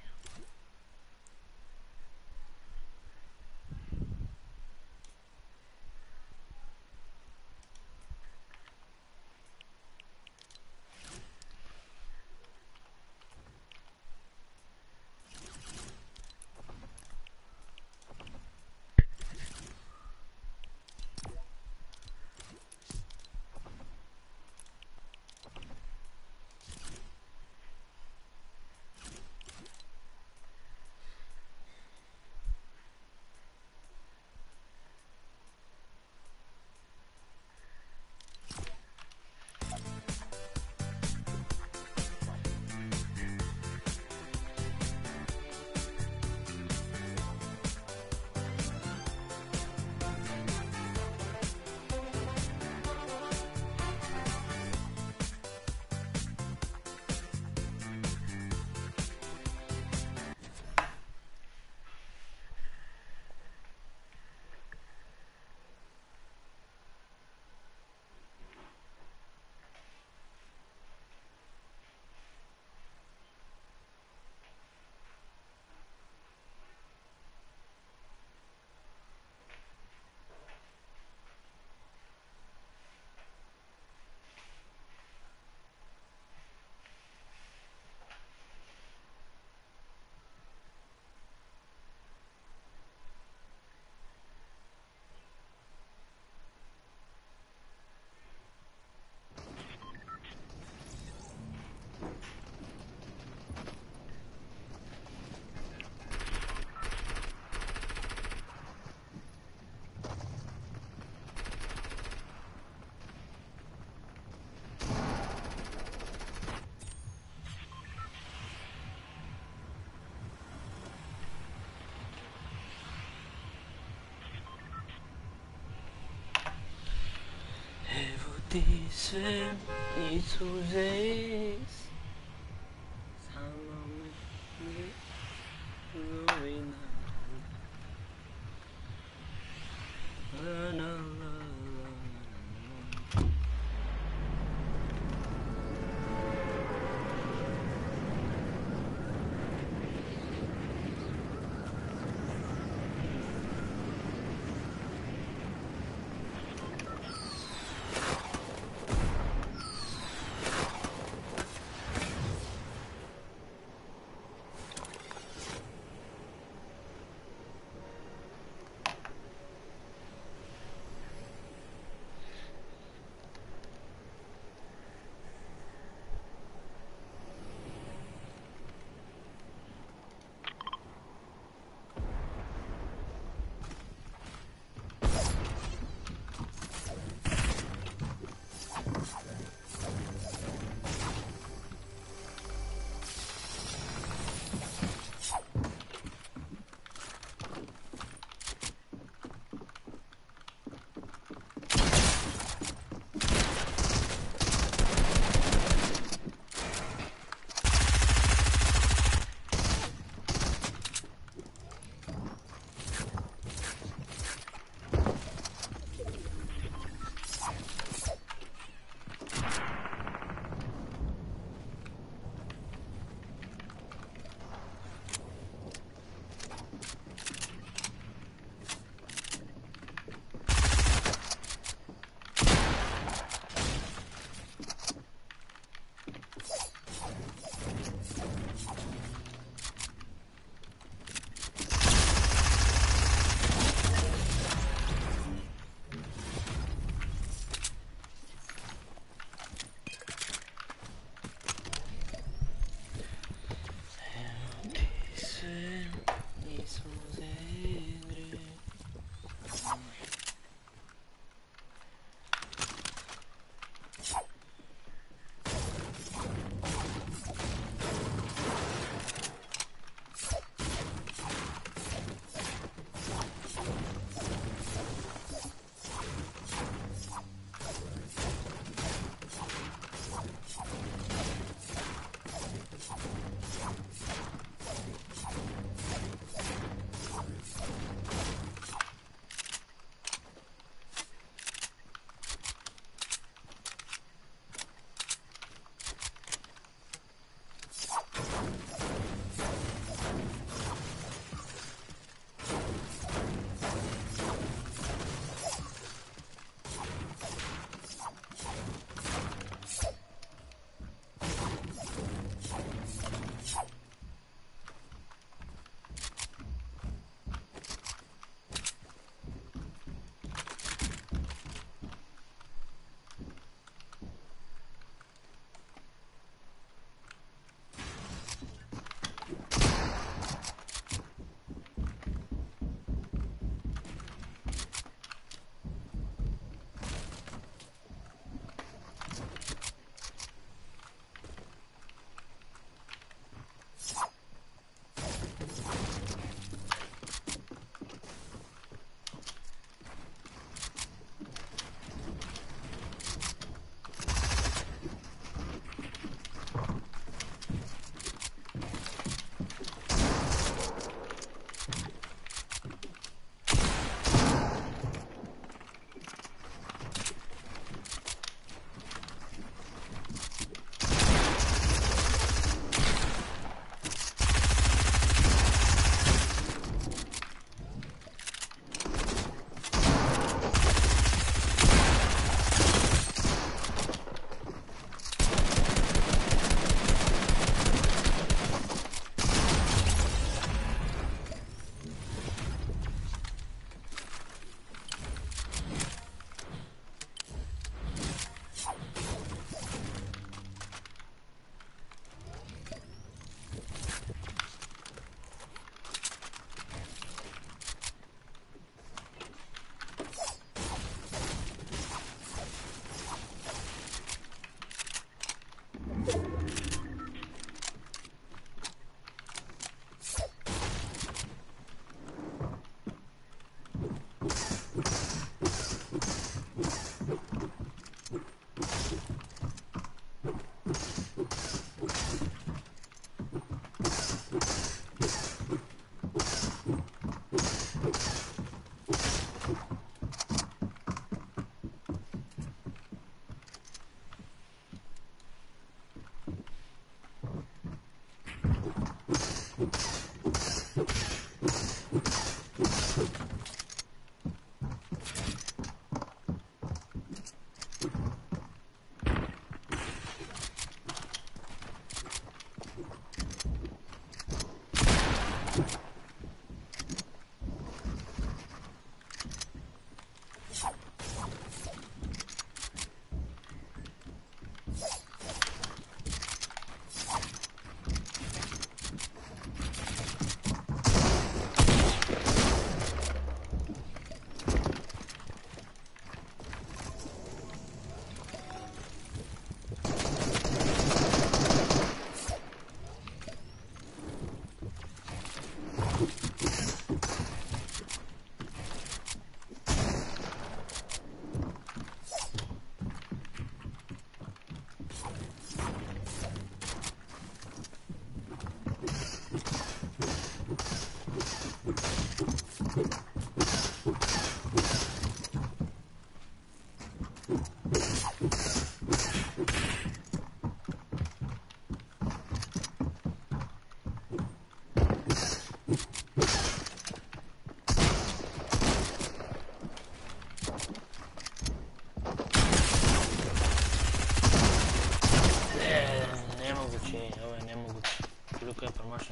Dicen y sus ex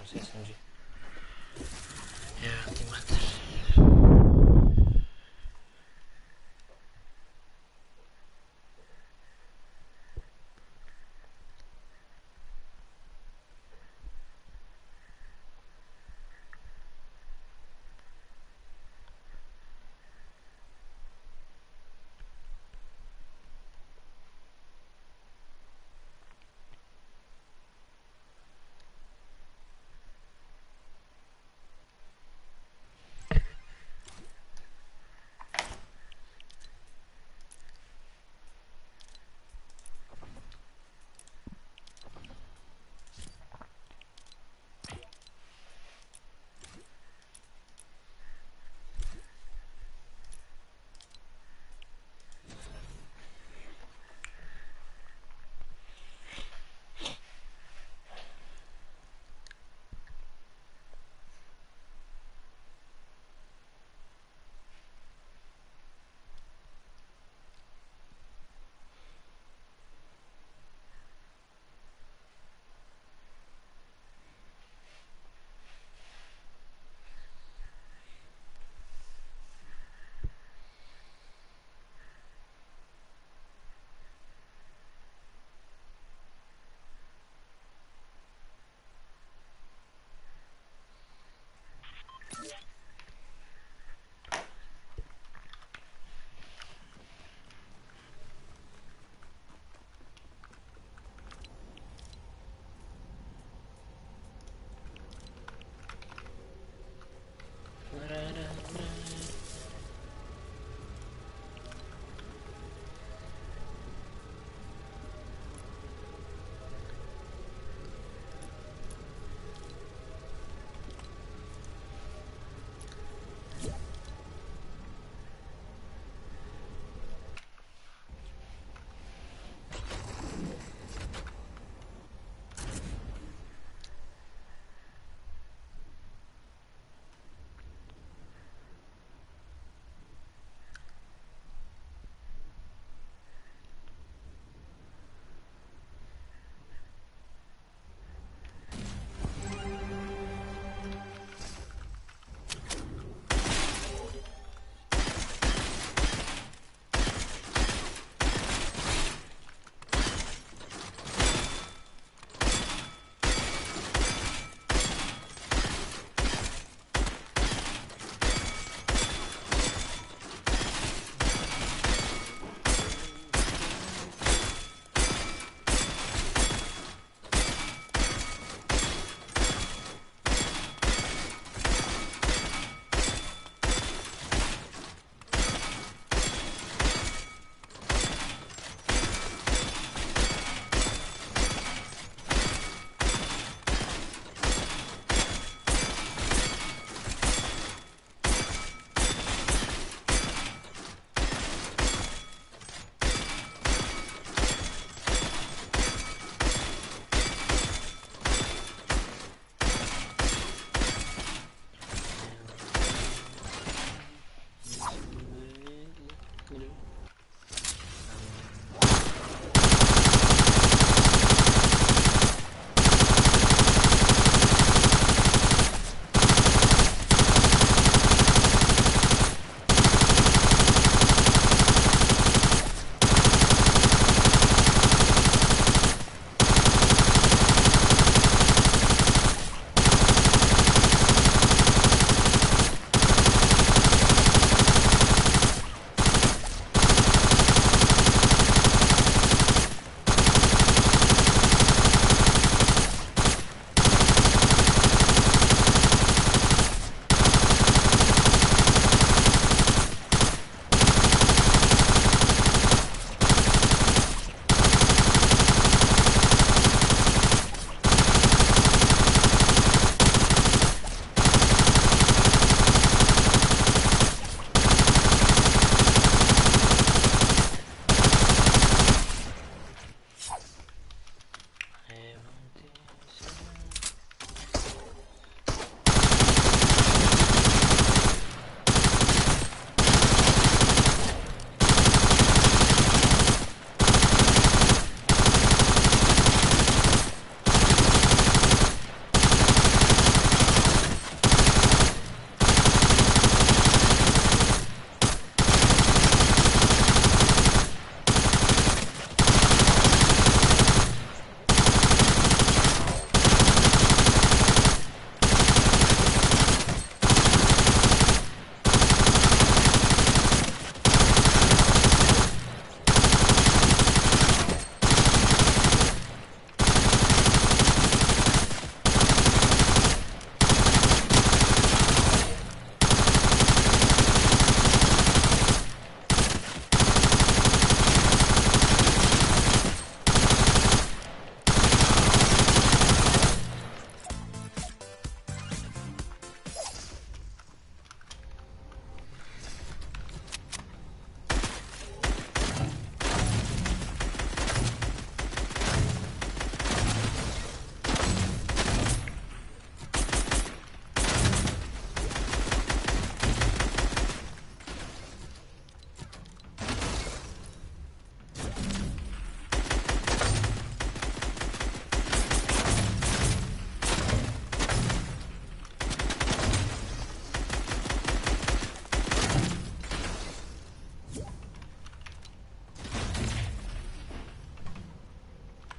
с ес ем джи. Я ти матер.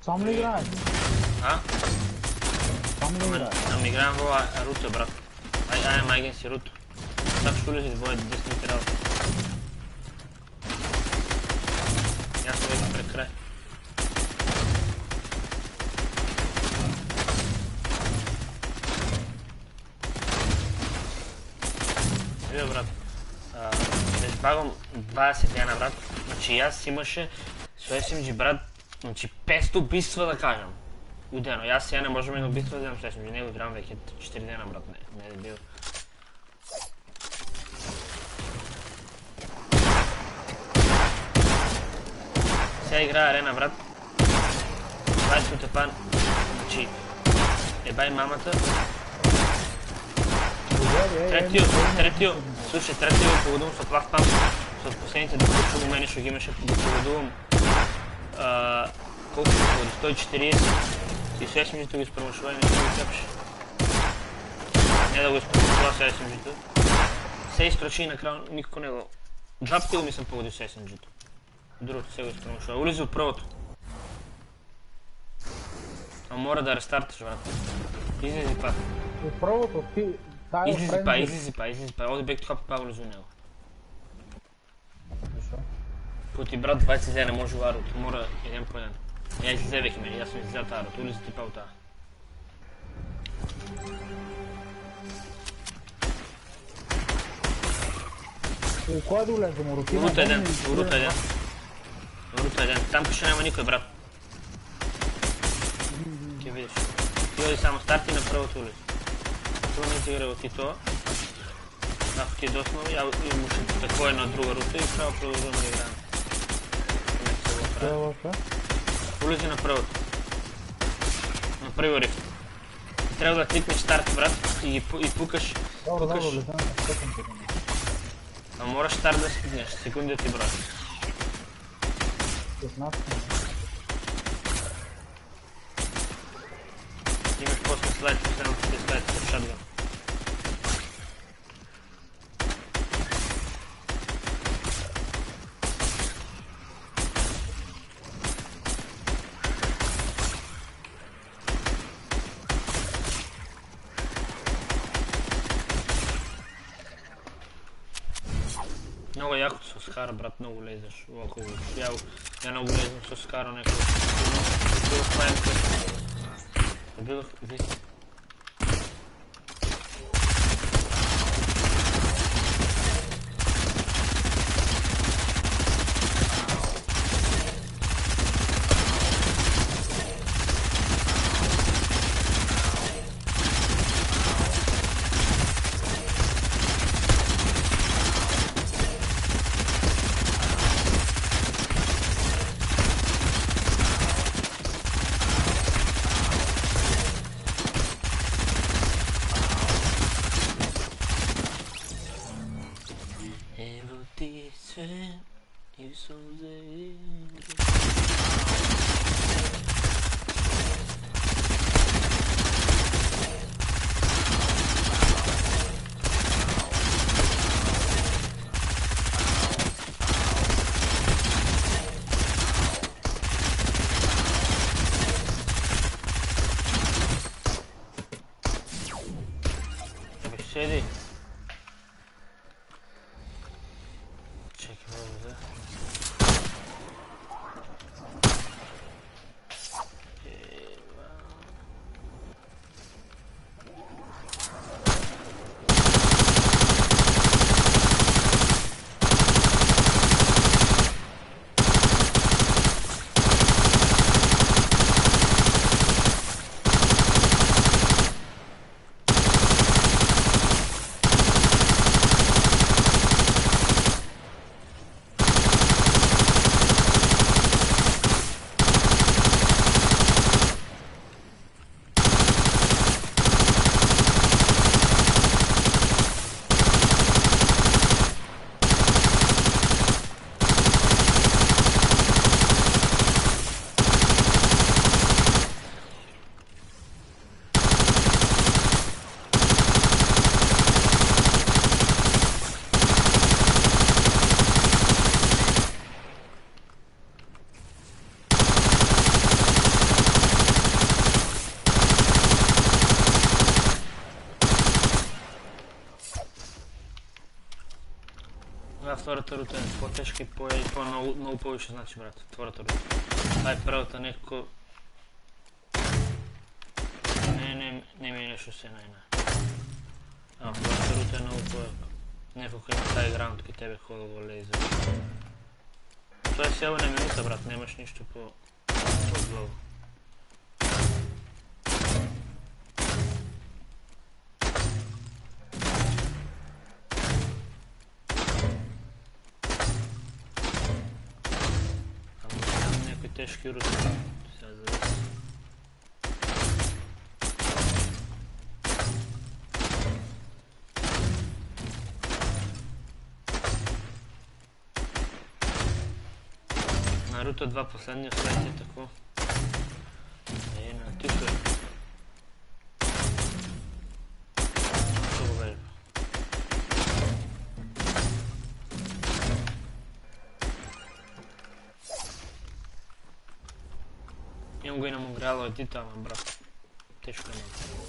Сам ли играеш? А? Сам ли играеш? Ами играем в Руто, брат. Ай, ай, майген си Руто. Так ще улези двое десни ти работа. Я съм веки пред край. Вие, брат. Да избавам двайсет дена, брат. Значи аз имаше с ес ем джи, брат, значи петsto убийства да кажем. Удено. Аз сега не можем да убийства да вземам с ес ем джи. Не го играм веки четири дена, брат. Не, не е дебил. Сега играя арена, брат. двайсет от епан. Значи, ебай мамата. Третио, третио, слушай, третио поводувам с лав пам. С последните десет момени ще ги имаше да поводувам. Колко ще поводи? сто и четирийсет. И с ес ем джи-то го изпромашва и не ще го цепиш. Не да го изпромашва с ес ем джи-то. Се изтрочи и накрая никако не го. Джапте го ми съм поводил с ес ем джи-то. Другото се го изпромашва. Улизи от първото. А мора да рестарташ, брат. Излези пак. От първото ти... Излези па, излези па, излези па. Оди бек това па улизи от него. Защо? Поти брат двайсет дена може у арот. Мора един по един. Я излезевех ме, аз съм излезал тази арот. Улизи ти па от тази. Кой е да улезем? Урутина? Урута един, урута един. Урута един. Там ще няма никой, брат. Ке видиш. Ти оди само старт и на първото улизи. Това не изиграва ти това. Ако ти е доснал, я му ще такова една друга рута и трябва продължаваме да играем. Улизи на първото. На първи рифт. Трябва да кликнеш старт, брат, и пукаш. Добре, добре, лезем. А мораш старт да стигнеш, секунди ти брат. Имаш после слайд, последното ти слайд с шатган. Много якото с хара, брат, много лезеш. Около я, я много лезнам с хара някакво. Бил паемка. Бил вис. You so Shady. Check him over there. втората рута е по-тежка и по-много повече значи, брат. Втората рута. Ай, първата некако... Не, не, не ми е нещо се най-най. А, втората рута е много по-ека. Некако има тази игра, но таки тебе хода го лезе. Това е село на минута, брат, нямаш нищо по-дълго. Тежки рути. Сега зависи. На рута два последния слайд е тако. Е, на тихо е. Много вежба. Имам го и на Монгряло едита, ама брат. Тежко е много.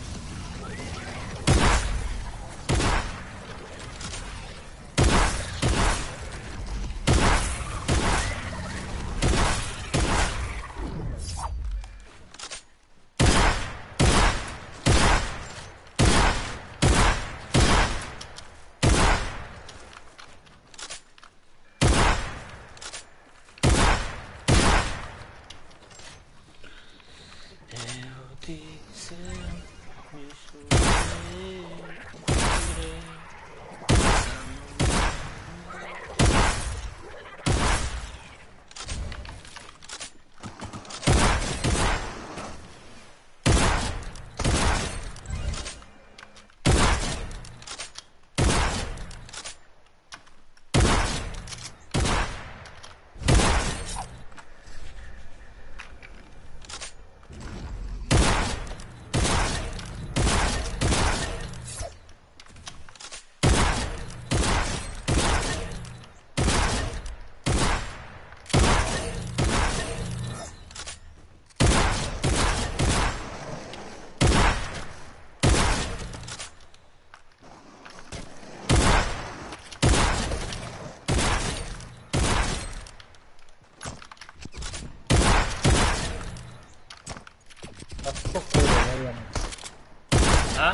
А?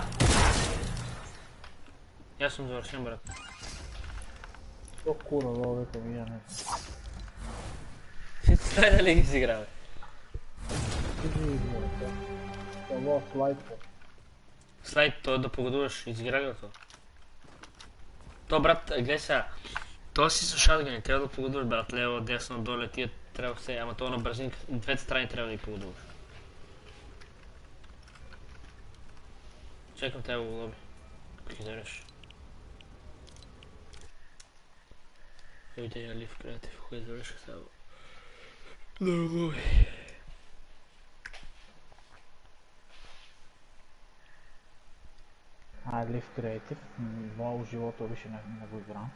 Я съм завършен, брат. Що кура, ловека ми я не. Това е дали ги си игра, бе? Ти ги игра, да. Това слайдко. Слайд, то да погодуваш, изигра ли това? То, брат, гледай сега. То си с шатгани, трябва да погодуваш, брат, лево, десно, доле, тия трябва все, ама то на бързинка, двете страни трябва да ги погодуваш. Чекам тебе го лоби. Как издаряш? Видите я лив креатив, кой издаряш сега. Много лоби. А, лив креатив. Моят живота беше не го играм.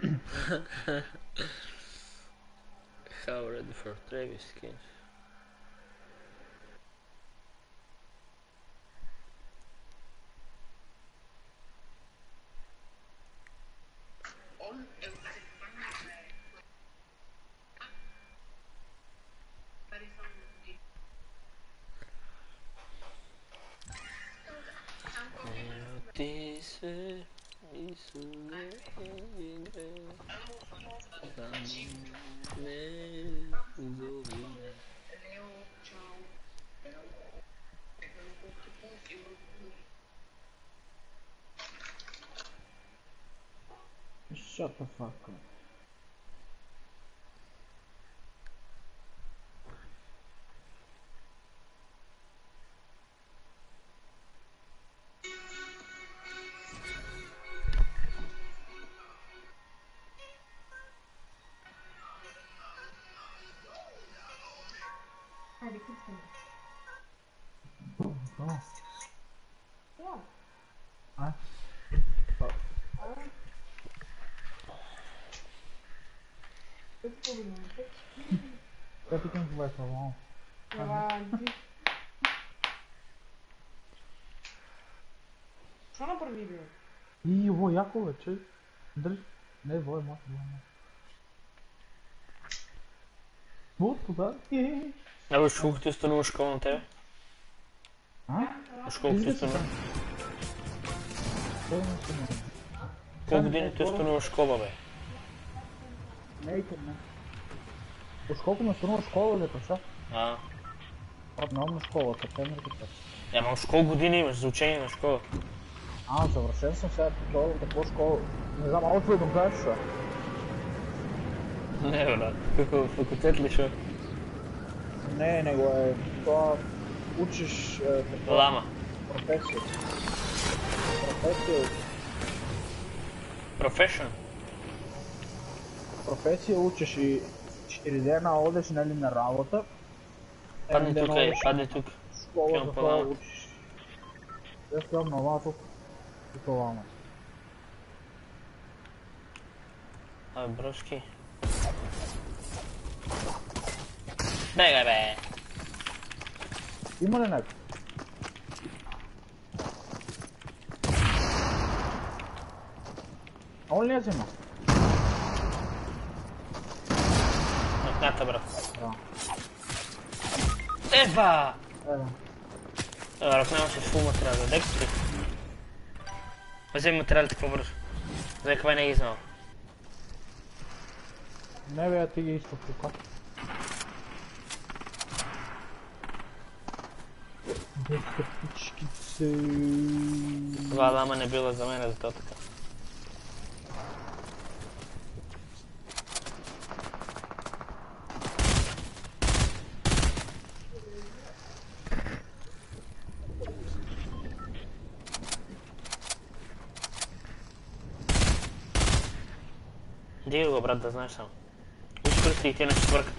How ready for Travis skins? Dice mi sune ingre ne dovine. Shut the fuck up. Hadi gitsin. Tamam. Ja. Ah. Eu fiquei com vai falar. Що направи, бе? И его яко вече. Дръж. Не, вой, мой, вой, мой. Вот туда. А виж колко ти останува школа на тебе? А? Виж колко ти останува? Колко години ти останува школа, бе? Нейте, не. Уж колко ме останува школа, ли, па А? Много на школа, септември така. Е, ама колко години имаш за учение на школа? А, завършен съм сега, това какво школа? Не знам, малко да кажеш, що? Не, брат. Какво, факултет ли шо? Не, не го е. Това учиш е, какво? Лама. Професия. Професия. Профешън? Професия учиш и четири дена одеш, нали, на работа. Падни тук, е, падни тук. Школа, Имам за по това лама. учиш. Аз това много тук. И по лама. Абе, брошки. Бегай, бе! Има ли някой? Он ли я взима? Мъкната, брат. Да. Ева! Ева. Ева, ако нямаше фул материал, дай ти. Вземи материалите по-бързо. За каква не ги знал. Не бе, ти ги иска тука. Деха пичкице. Това лама не била за мен, зато така. Дига го, брат, да знаеш само. Учи пръсти и те не ще свъркат.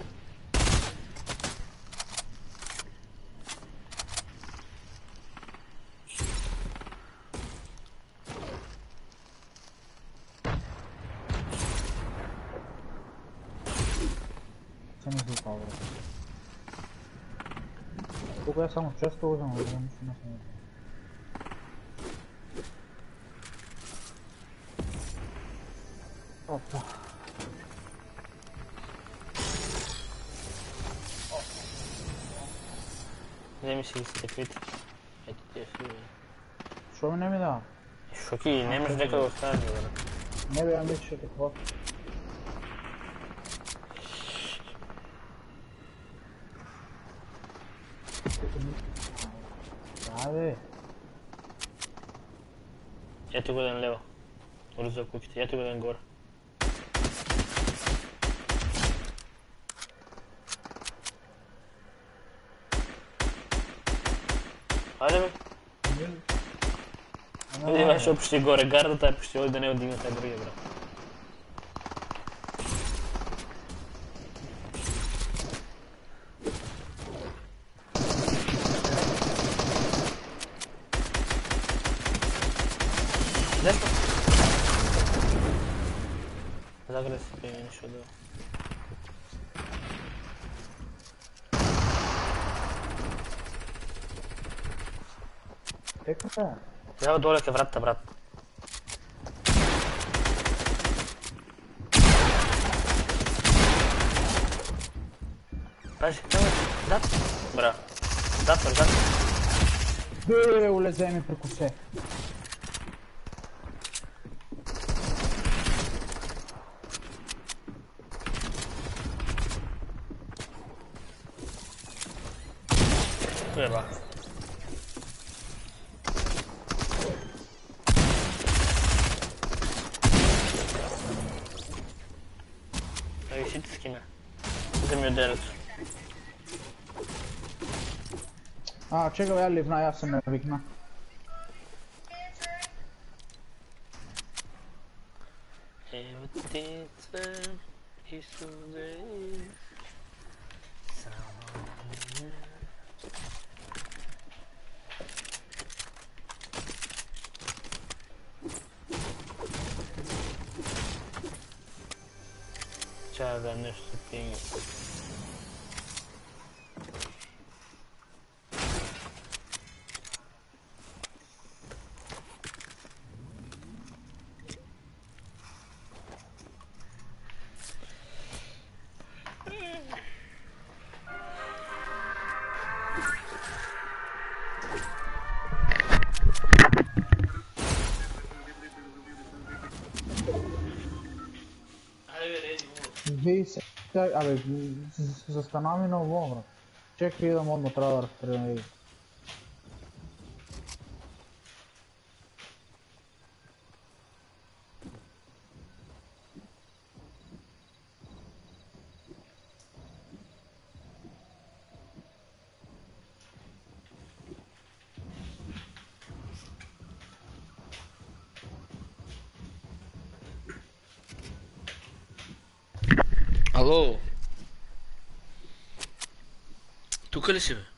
Съм излупал, брат. Тук я само често узам, но не съм на самото. Опа. Вземи си ги стъклите. Ето тия си, бе. Що ми не ми дава? Шоки, нямаш дека да оставиш, бе, брат. Не бе, я мисля, че какво. Да, бе. Ето го един лево. Оръжа куките, ето го един горе. Хайде, бе. Види, бе, ще почти горе гардата, а почти да не отдигна тази другия, брат. Десна! Заграй си пи ми нещо да... Теката е. Трябва доле ке вратата, брат. Пази, давай, дат. Бра. Дат, дат. Бе, улезе ми при косе. Еба. Ай, си ти скина. Вземи от дерето. А, чекай, я ливна, аз се навикна. Ево птица, Исусе. Само мене. Чая да нещо пинга. Вие се... Абе, застана ми на ово, брат. Чекай да модно трябва да разстреля. Ало? Тука ли си, бе?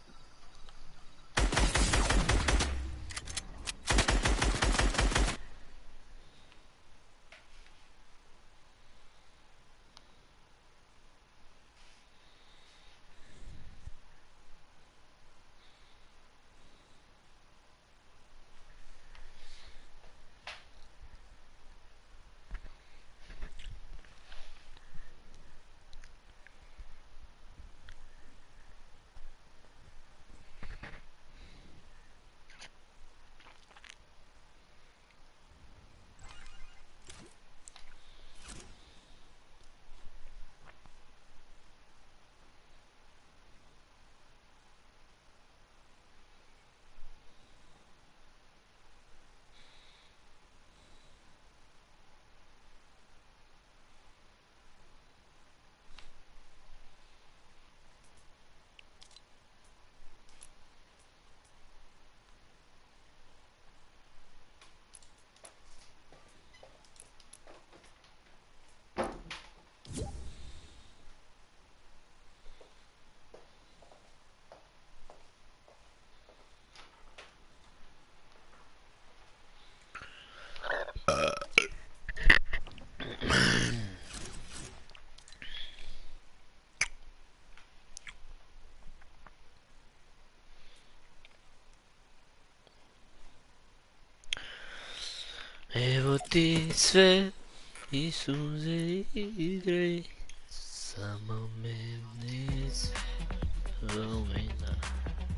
Evo ti sve, Isuse igre, samo me ne spomena.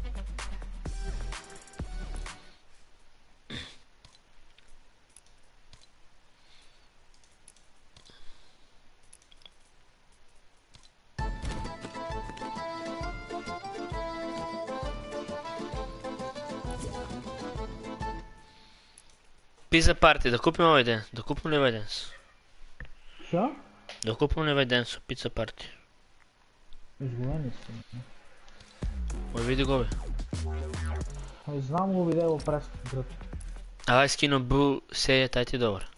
Pizza party, da kupimo ovaj den, da kupimo li ovaj den? Що? Da kupimo li ovaj den su pizza party? Изгодени сте. Ой, vidi го, bе. Ами знам го видео през град. Ай скино бу сея, taj ti je dobar.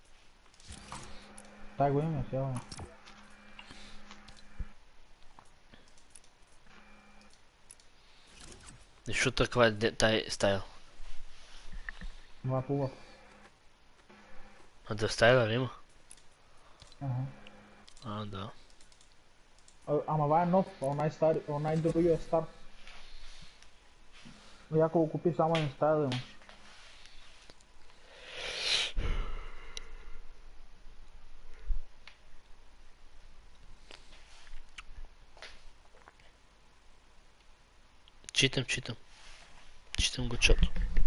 Taj го има, сявам. Защо таква е taj стайл? Това плува. А да стайла ли има? Ага. А, да. Ама това е нов, онай стари, онай другия е стар. Яко го купи само един стайл да имаш. Читам, читам. Читам го чато.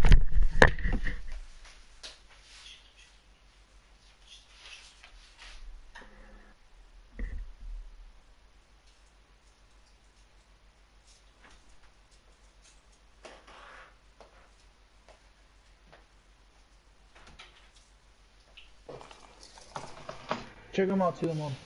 Чекай малко си да мога.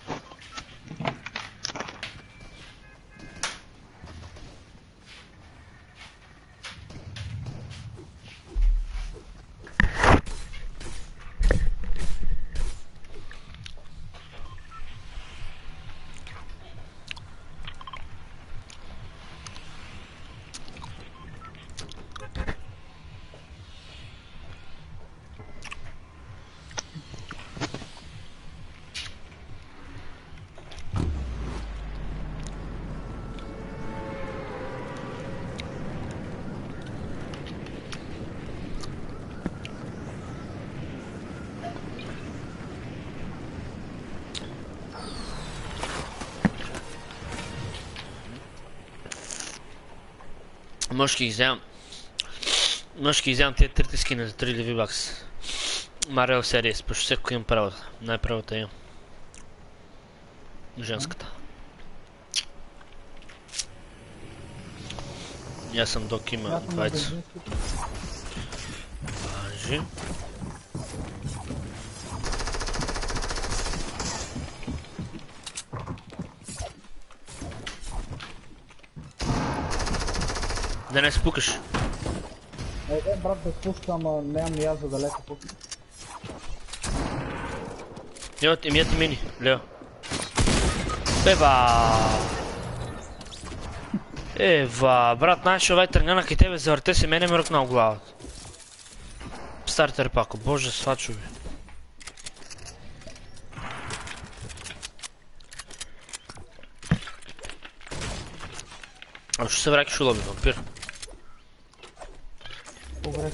Може да ги вземам. Може да ги вземам тия трите скина за три ливи бакс. Марио серия, почти всеко имам правото. Най-правото имам. Женската. И аз съм док, има двайца. Важи. Да не спукаш. Е, брат, да спускам, ама нямам и аз за далеко пука. Имат имят и мини, Лео. Ева! Ева, брат, знаеш, овай тръгна кай тебе, завърте се, мене ме ръкнал главата. Стартер пако, боже, свачови. А ще се вракиш у лоби, вампир. Добре.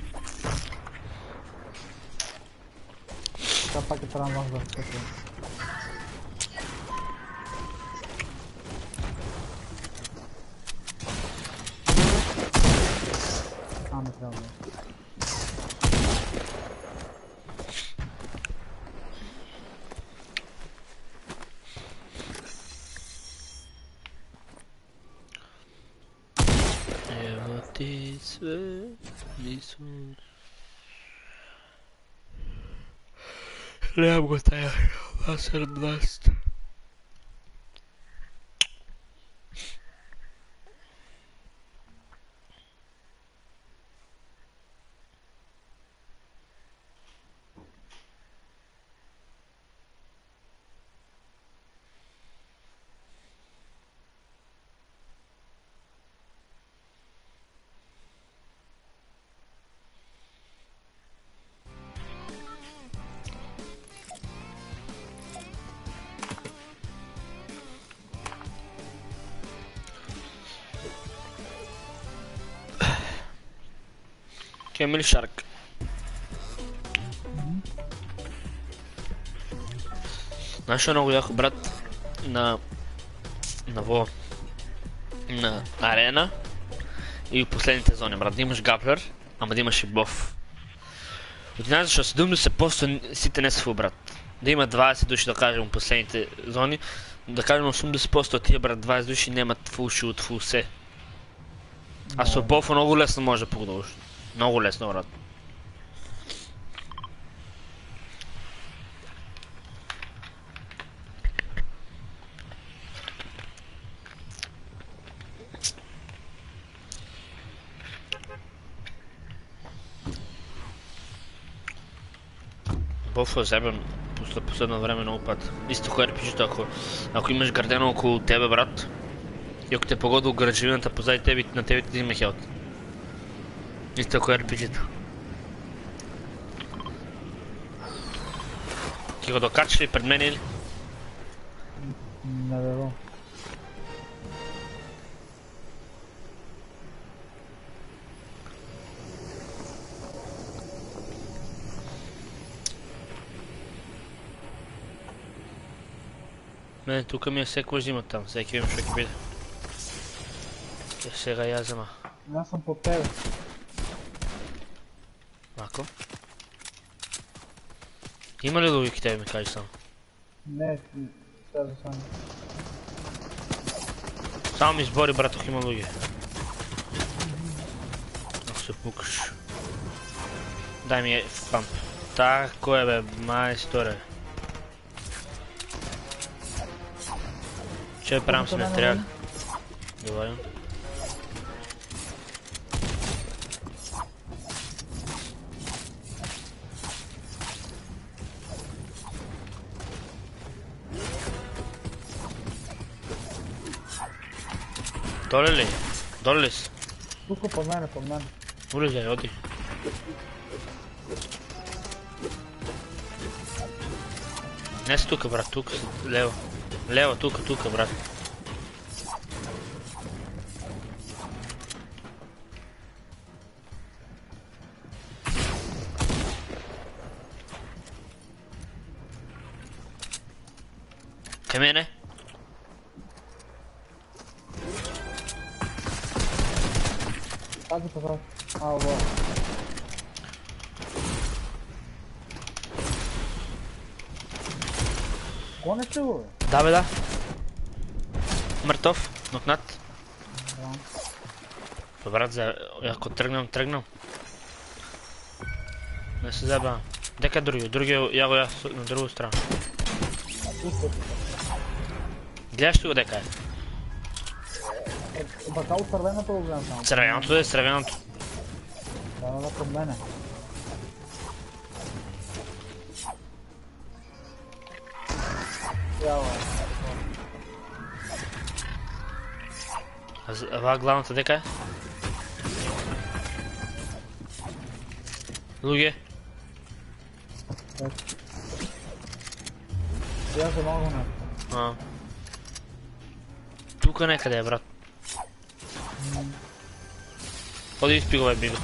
Сега пак е трябва аз да разпътвам. А, не трябва да. Ева ти све, Исус. Гледам го тая, това седемнайсет. Кемил Шарк. Знаеш много яко, брат, на... на во... на арена и в последните зони, брат, да имаш гаплер, ама да имаш и боф. От една защо седемдесет процента сите не са в брат. Да има двайсет души, да кажем, в последните зони, да кажем осемдесет процента от тия, брат, двайсет души нямат фул шут, фул се. А с бофа много лесно може да продължиш. Много лесно, брат. Бофа е зебен последно време много път. Исто ар пи джи-то, ако, ако имаш гардена около тебе, брат, и ако те погода от граджилината позади тебе, на тебе ти има хелт. Исто ар пи джи-то. Ти го докачаш ли пред мен или? Не веро. Мене тук ми е всеко взимат там, всеки видим ще биде. Е, сега я взема. Аз съм под тебе. Мако? Има ли логики тебе ми кажи само? Не, сега за само. Само ми избори, брат, ако има логи. Ако се пукаш. Дай ми е памп. Тако е бе, майсторе. Че правим сме трябва. Добре. Доле ли? Доле ли си? Тук по мене, по мене. Улезай, оди. Не си тука, брат, тука си, лево. Лево, тука, тука, брат. Кай мене? Пази позад. Ало, во. Гонеш ли го, бе? Да бе, да. Мъртов, нокнат. Бе, брат, за... ако тръгнем, тръгнем. Не се забавам. Дека е другия? Другия я го я на друга страна. Гледаш ли го дека е? Бака от червеното го гледам само. Червеното е, червеното. Да, да, пред мене. Яла. А това главната дека е? Луѓе? Я се мога не. А. Тука некъде е, брат. Ходи изпи го, бе, биго.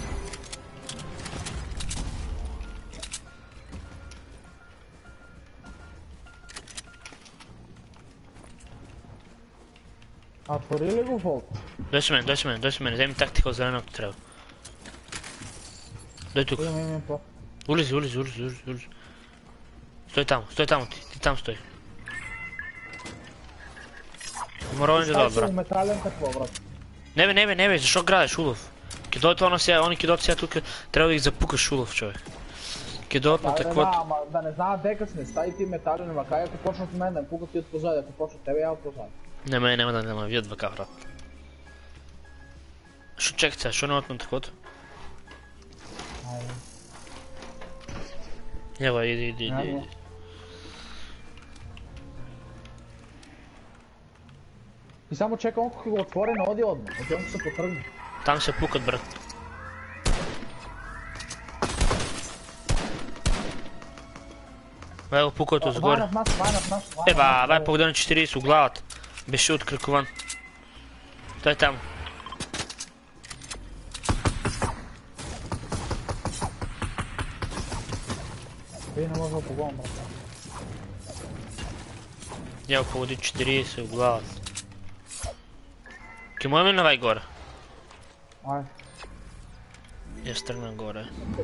А отвори ли го фолк? Дой си мен, дой си мен, дой си мен. Вземи тактика от зелено, ако трябва. Дой тук. Имам, имам по. Улизи, улизи, улизи, улизи, улизи. Стой там, стой там ти, ти там стой. Мора да дойдат, брат. Метален какво, брат? Не бе, не бе, не бе, защо градеш, Улов? Ке дойдат това на сега, они ке дойдат сега тук, трябва да ги запукаш, Улов, човек. Ке дойдат на Да, такова... да, ама да не знаят дека сме, стаи ти метален, макар ако почнат мен да пукат ти от позади, ако почнат тебе, я от позади. Не, ме, няма да няма вият въка, брат. Шо чекай сега, шо нямат на такова? Айде. Ева, иди, иди, иди, иди. И само чекам, ако го отвори, не оди отма, отивам се потръгне. Там се пукат, брат. Бай го пукат отгоре. Вайна в нас, вайна в нас, вайна. Еба, бай погода на четиридесет у главата. Беше открикован. Той е там. Вие не може да погон, брат. Я го погоди четиридесет у главата. Ке можем ли навай горе? Айде. Я стръгна горе.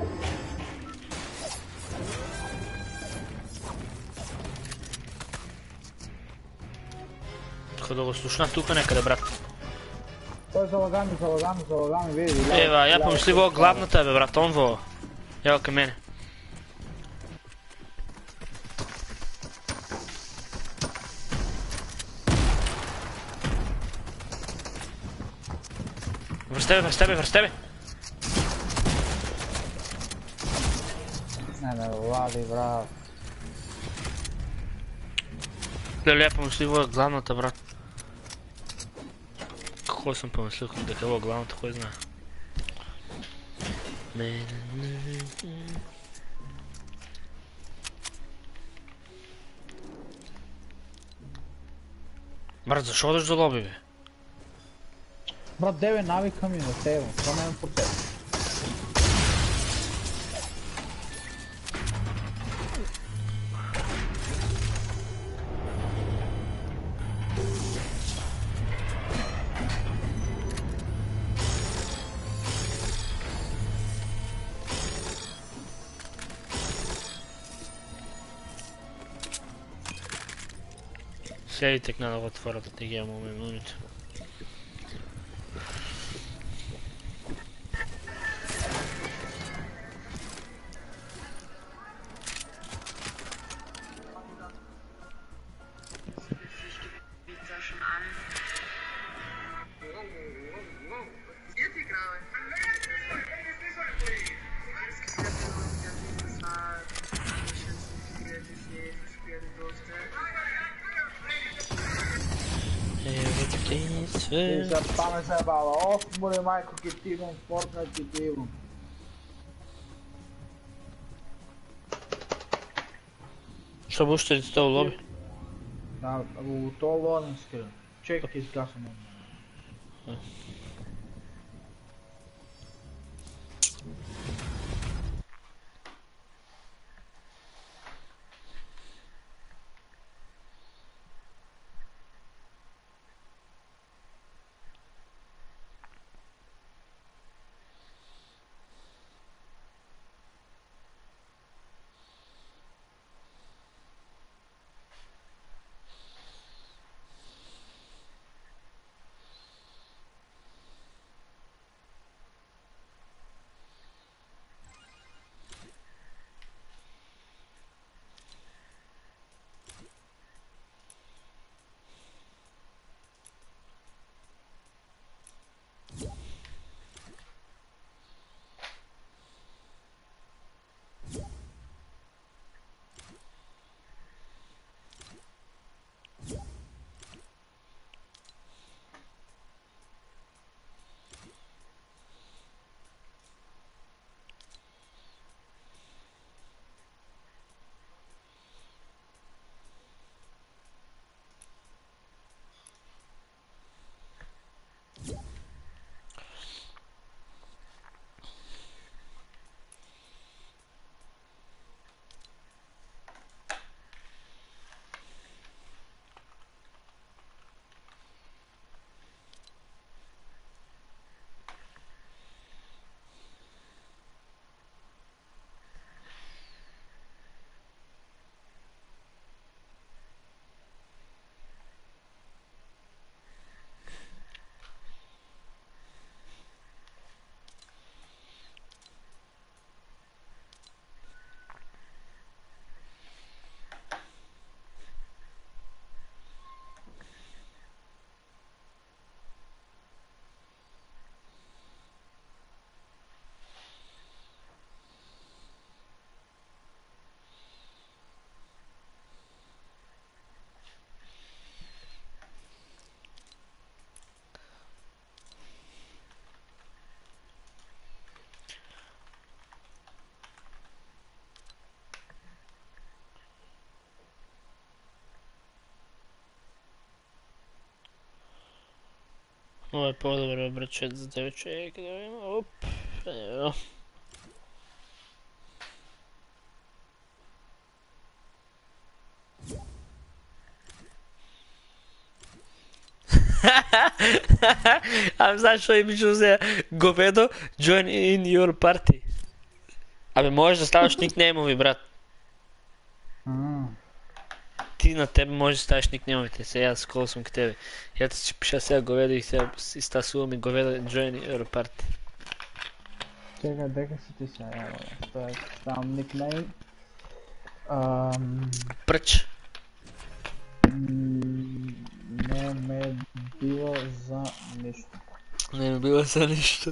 Тука да го слушна тука некъде, брат. Той залагами, залагами, залагами, види. Ева, я помисли во главната, бе, брат, он во. Я към мене. Връз тебе, връз тебе, връз тебе! Не, не, лади, брат. Леле, я помисли во главната, брат. Какво съм помислил, дека во главната, кой знае. Брат, защо одеш до лоби, бе? Брат, деве навика ми на тебе, това не е по тебе. Следите к надо отвората, да ги имаме минути. И сега стане се баба, оф, море майко, ке ти имам, Fortnite ке ти имам. Що бъл ще ли това лоби? Да, го то лоден скрин. Чекай, изгасвам. Ovo je по-добре брачет за тебе човека да видим. Оп, ево. Абе, знаеш, що им ще взе говедо? Join in your party. Абе, можеш да ставаш никнеймови, брат. Ти на тебе можеш да ставаш никнеймовите. Сега аз скоро съм к тебе. Я ти ще пиша сега говедо и сега изтасуваме говедо join in your party. Чекай, дека си ти сега, ево, ставам никнейм. Пръч. Не ме бива за нищо. Не ме бива за нищо.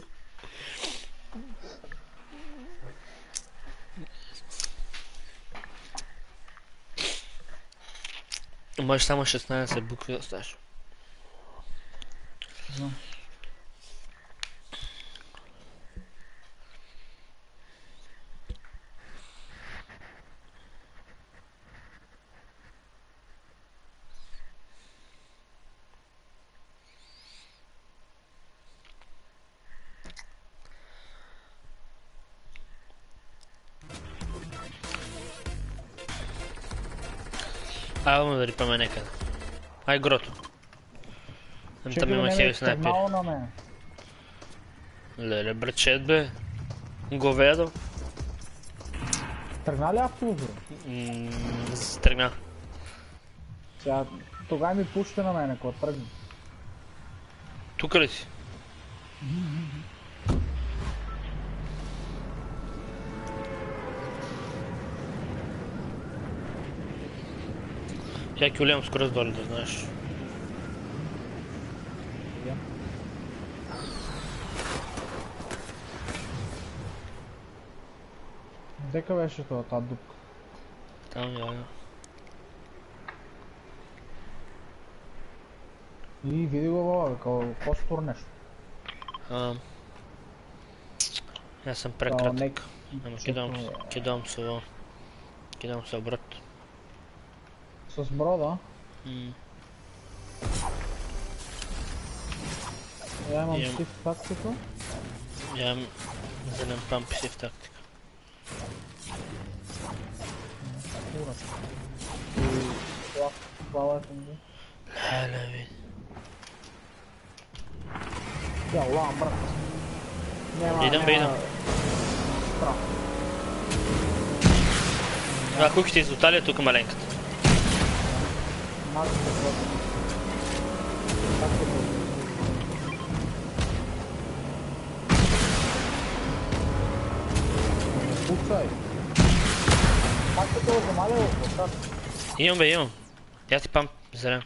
Можеш само шестнайсет букви да оставиш. Знам. Айде да рипаме некъде. Ай грото. Там има хеви снайпери. Леле брачет бе. Говедо. Тръгна ли автобус? Ммм, тръгна. Сега, тогава ми пушите на мене, когато тръгна. Тука ли си? Я кюлям скорост долу, да знаеш. Дека беше това, тази дупка? Там, я, я. И види го въва, какво спор нещо? Аз съм прекратък. Ама кидам се във. Кидам се брат. С брода? Ммм. Я имам shift тактика. Я имам зелен памп и shift тактика. Урата. И това е ми. Леле ви. Я, лам, брат. Идам бе, идам. А, куките из Италия, тук маленьката. Малко се плътно. Как се плътно? Не пуцай. Как се това замаля? Имам бе, имам. Я ти памп зелен.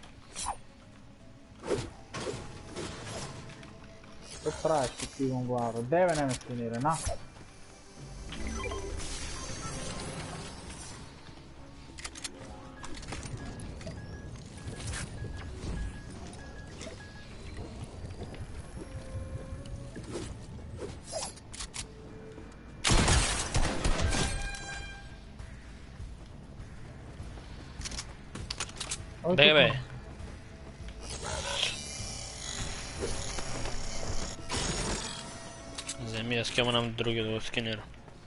Какво правиш, като ти имам глава? Деве не ме сканира, на! Бе, бе. Вземи, аз кема нам други да го сканира.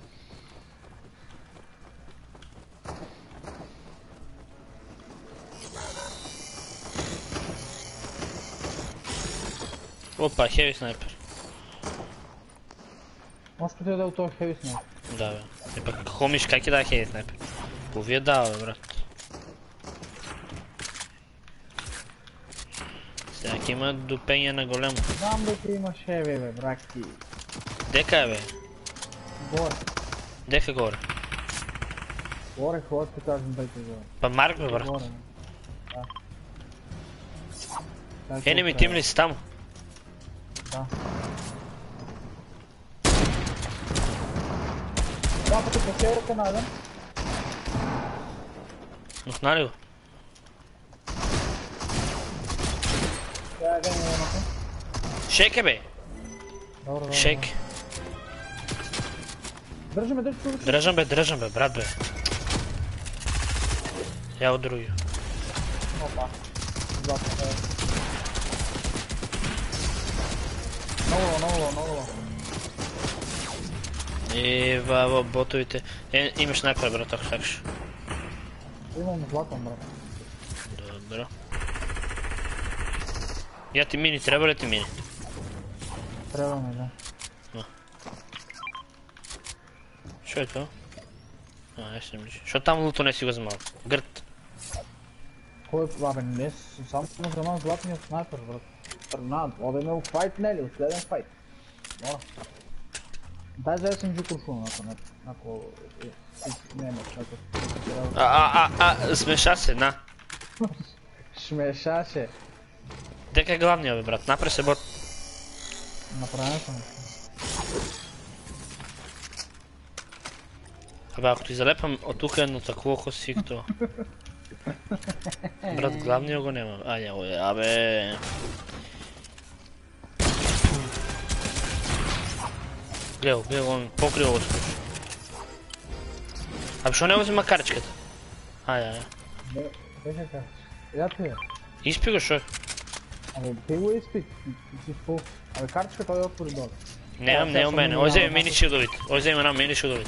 Опа, хеви снайпер. Може да е от този хеви снайпер. Да бе. И пък хомиш как е да хеви снайпер? Повие дава бе брат. Всяки има дупение на големо. Знам дека имаш хеви бе, браки. Дека е бе? Горе. Дека горе? Горе, хват ти кажем дайте горе. Па марк бе брат. Горе, да. Enemy team ли си там? Да. Това пъти по северата найдем. Нахна ли го? Сега да има едното. Шейк е бе! Добре, добре. Шейк. Дръжаме, дръжаме. Дръжам бе, дръжам бе, брат бе. Я от други. Опа. Златно е. Много, много, много. Ева, ботовите. Е, имаш снайпер, брат, ако сакаш. Имам златен, брат. Добро. Я ти мини, трябва ли ти мини? Трябва ми, да. Що е това? А, е ще мислиш. Що там луто не си го вземал? Гърд. Кой е, абе, не, само съм вземал златния снайпер, брат. Тръгнат, ода имал файт, не ли? Следен файт. Мора. Дай за ес ем джи куршун, ако не, ако не имаш, ако... А, а, а, а, смеша се, на. Шмешаше. Дека е главния, бе, брат, напре се бот. Направен съм. Абе, ако ти залепам от тук едно такова хосикто. Брат, главния го няма. А, няма го е, абе. Гледай, гледай, он покрива го слуша. Абе, шо не взима каричката? Ай, ай, ай. Беше как? Я ти е. Изпи го, шо? Абе, ти го изпи. Ти си фул. Абе, картичка той отвори долу. Немам, не у мене. Ой, вземи мини шилдовите. Ой, вземи една мини шилдовите.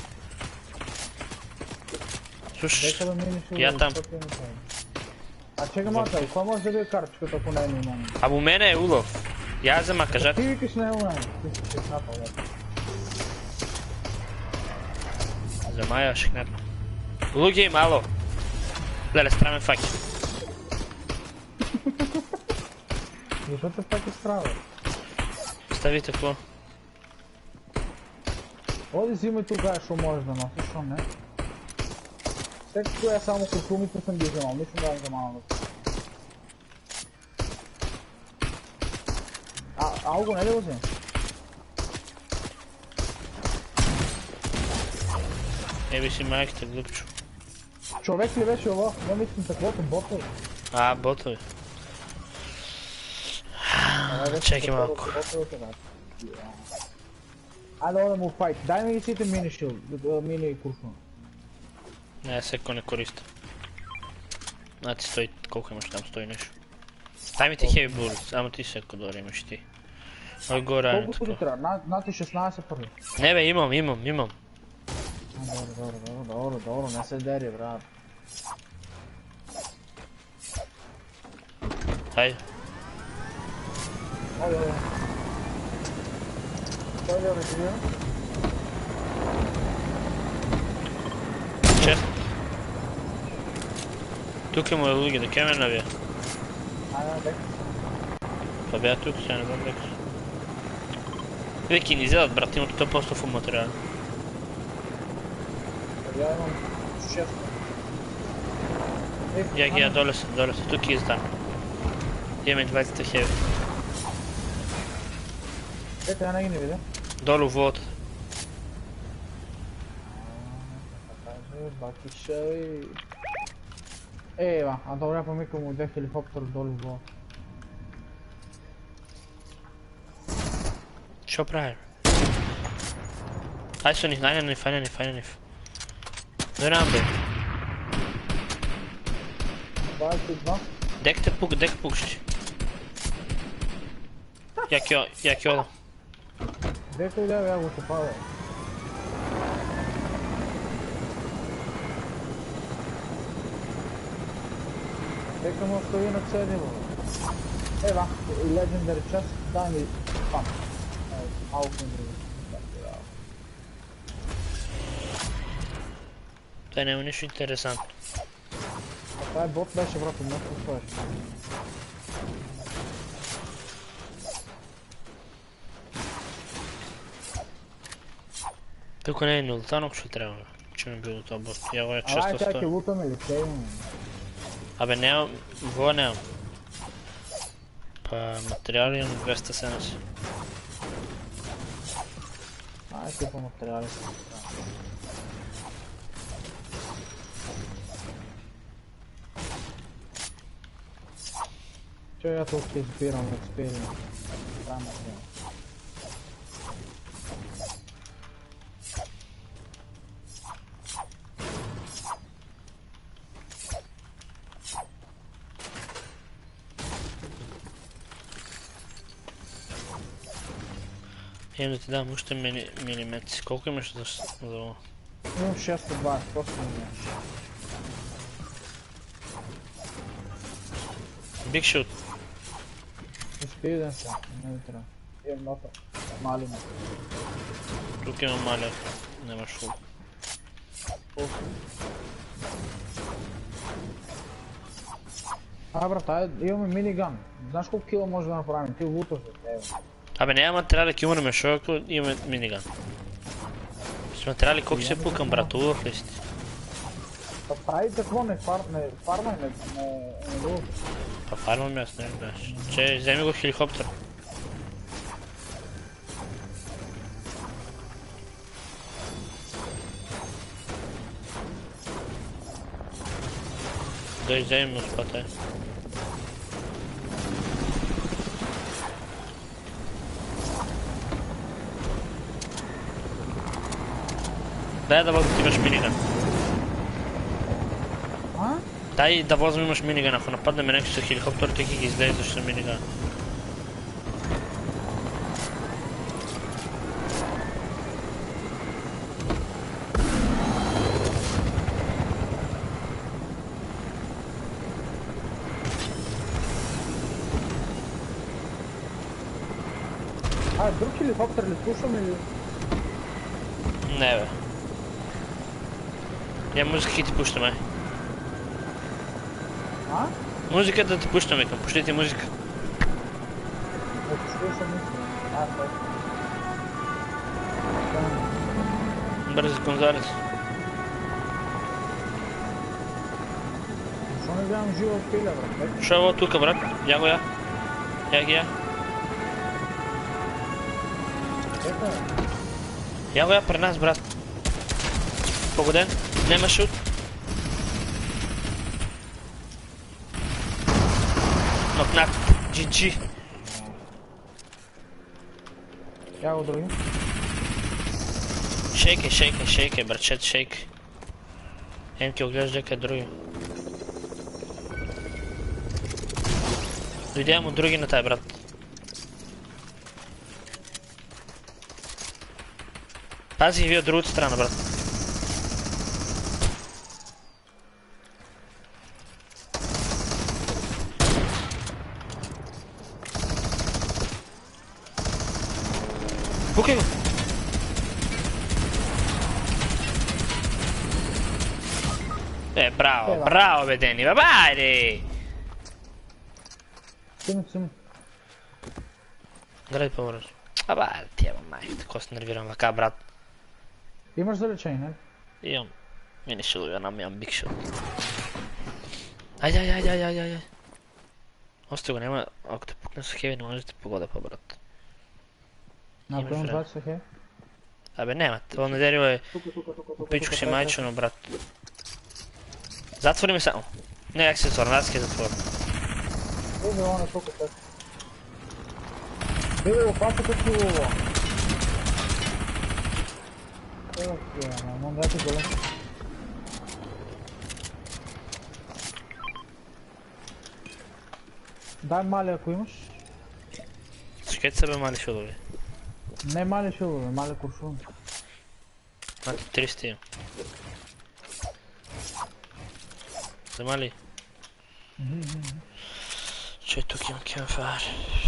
Слушаш, я там. А чекай малко, и кой може да бие картичката, ако не е нормално? А у мене е улов. Я взема, кажат. Ти викаш не е нормално. Ти си шекнапал, да. Взема я шекнапа. Луги, мало. Леле, страмен факи. Защо те пак изправя? Ставите какво? Оди взимай тогава, що можеш да носиш, що не. Всеки коя само костюмите съм ги вземал, нищо да не вземал. А, алго не ли го взем? Еби си майките, глупчо. Човек ли беше това? Не мислим таквото, ботове. А, ботове. Чекай малко. Айде да му файт. Дай ми ги сите мини шил, мини куршун. Не, секо не користа. Значи стои, колко имаш там, стои нещо. Дай ми ти хеви булец, ама ти секо дори имаш ти. Ой, горе, айде колко ти трябва? Над ти шестнайсет първи. Не бе, имам, имам, имам. Добре, добре, добре, добре, добре, не се дери, брат. Хайде. Ой, ой, ой. Кой ли режимира? Чест. Тук има луги, да кеме навия. Айде, бек. Па бя тук, сега не бъм бекс. Веки ни изядат, брат, имат то просто фул материал. Я имам шест. Я ги я доле са, доле са, тук издам. Имаме двайсет хеви. Ето, я не ги не видя. Долу в водата. Бакишай. Ева, а добре помикам му две хеликоптера долу в водата. Що прави? Ай со них, ай на нив, ай на нив, ай на нив. Дойдам бе. двайсет и два. Дека те пук, дека пукши. Jak jo, jak jo. Дека и да бе, я го се пада. Дека му стои на цедиво. Ева, и Legendary част, дай ми пам. Малко не други. Това няма нищо интересантно. Това е бот беше, брат, много стоеш. Тук не е нултанок, ще трябва. Че ми било това бот. Я го е често Ай, чакай, стоя. лутаме ли? Те имаме. Абе нямам, во нямам. Па материали имам двеста седемдесет. Ай, типа материали са. Че я тук ще избирам експеримент. Трябва да взема. Имам да ти дам още мини, милиметри. Колко имаш за това? Имам шест от двайсет, просто не имаш. Big shot. Изпидан се, не ми трябва. Имам нота. Мали ме. Тук имам маля. Нямаш фул. А, брат, айде, имаме миниган. Знаеш колко кила може да направим? Ти луташ за тебе. Абе няма материали, ки умреме, шо ако имаме миниган. С материали колко се пукам, брат, улов ли сте? Па прави какво, не фармай, не не луташ. Па фармам аз, не знаеш. Че, вземи го хеликоптер. Дай вземем му спата. Дай да возим, имаш миниган. А? Дай да возим, имаш миниган. Ако нападнем някой с хеликоптер, ти ги излезе, защото миниган. А, друг хеликоптер ли слушам или? Не бе. Я музика ти пущаме. А? Музика да ти пущаме, към пушти ти музика. Не слушам мисля. А, той. Бързи конзарец. Защо не вземам жива пиля, брат? Шо е ovo тука, брат? Я го я. Я ги я. Ето е. Я го я при нас, брат. Погоден. Нема шут. Нокнат. джи джи. Я го други. Шейке, шейке, шейке, братчет, шейке. Емки оглежда къде други. Дойдя му други на тая, брат. Пази ги ви от другата страна, брат. Пукай го! Е, браво, браво, бе, Дени, бе, байде! Сими, сими. Гради по-бързо. Аба, тия май, тако се нервирам вака, брат. Имаш за лечение, не? Имам. Мини шилови, една ми имам биг шот. Айде, айде, айде, айде, айде. Остай го, няма, ако те пукна с хеви, не може да те погода по, брат. Направим двайсет са хей. Абе, няма, това на дерево е... Пичко си майчено, брат. Затвори ми само. Не, як се затворя, аз ке затворя. Ей, он е тук, так. Бебе, опаса като лово. Окей, ама, дайте голем. Дай мали, ако имаш. Скет се бе мали шилови. Не мали шилове, мали куршун. Мати триста имам. За мали? Че тук имам кемфар.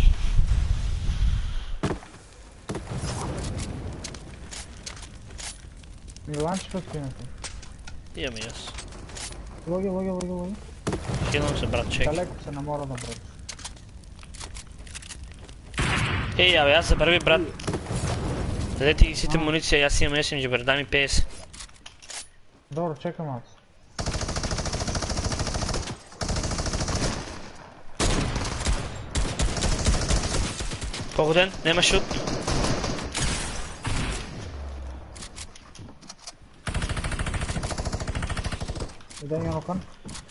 Миланчика спината. Имам и аз. Логи, логи, логи, логи. Хилам се, брат, чек. Далеко се не мора да брат. Ей, абе, аз забрави, брат. Дадете ги сите муниция, аз имам ес ем джи, брат, дай ми петдесет. Добро, чекам аз. Погоден, нема шут. Един е нокан.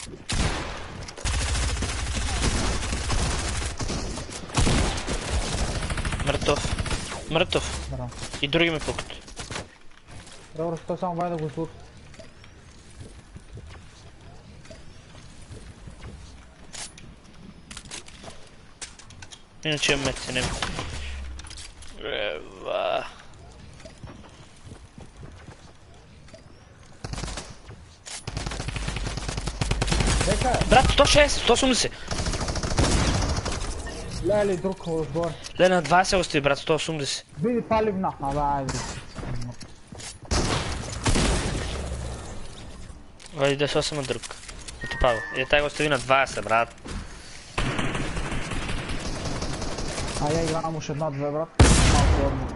Мъртов. Мъртов. Браво. И други ме пукат. Добро, той само бай да го слут. Иначе имам мет, не. Eva. Brat, sto šest, sto osemdeset. Leli, drug zbor. Le na dva se ostavi, brat, sto osemdeset. Vidi palivna, a daj. Vadi da se osam drug. Eto Pavo, je taj ostavi na dvadeset, brat. A ja igram še dna dve, brat. Malo se odmah.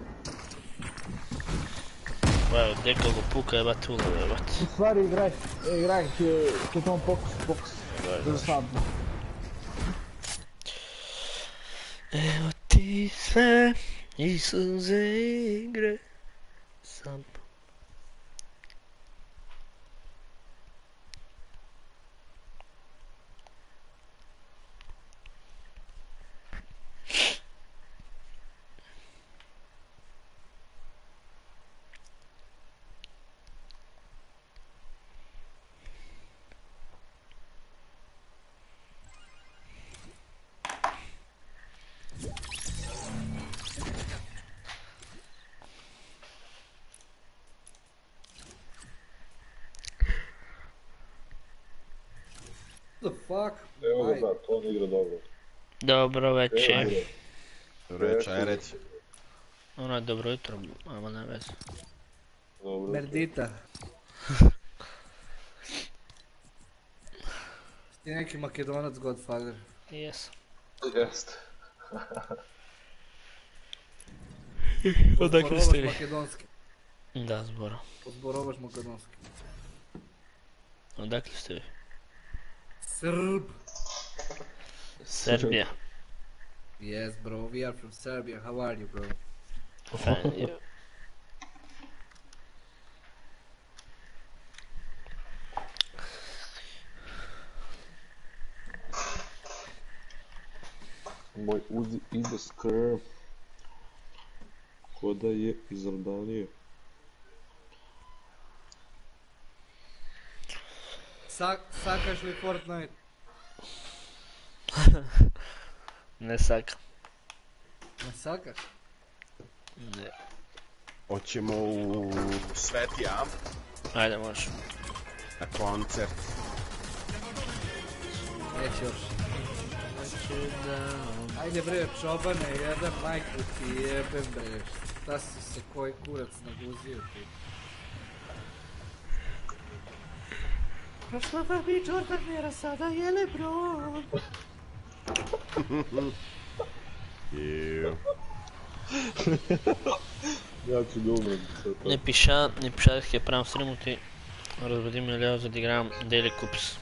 Evo, neko go puka, jeba tula, jeba. U stvari igraj, igraj, ki je tomu pokus, pokus. Za sadno. Evo ti sve i suze igre sam. What the fuck? Evo ga Aj. da, to on igra dobro. Dobro večer. Dobro večer, aj reći. Ono je dobro jutro, ama ne veze. Dobro. Merdita. Ti neki Makedonac Godfather. Jes. Jeste. Odakle ste vi? Makedonski. Da, zboro. Pozborovaš makedonski. Odakle ste vi? Srb. Serbija. Yes bro, we are from Serbia. How are you bro? Fine, you. Moj Uzi ide skrb. Ko da je iz Albanije. Sak, sakaš li Fortnite? Ne sakam. Ne sakaš? Ne. Hoćemo u Sveti Am Ajde, možeš. na koncert. Neće još. Ajde bre, čobane, jedan majku ti jebem bre. Šta si se koji kurac naguzio ti? Prošla vam i Jordan Mera, sada je Lebron. Ju. Ja ću ga umreti sad. Не пиша, не пиша да правим стриму ти. Разбуди ме лево за да играем Daily Cups.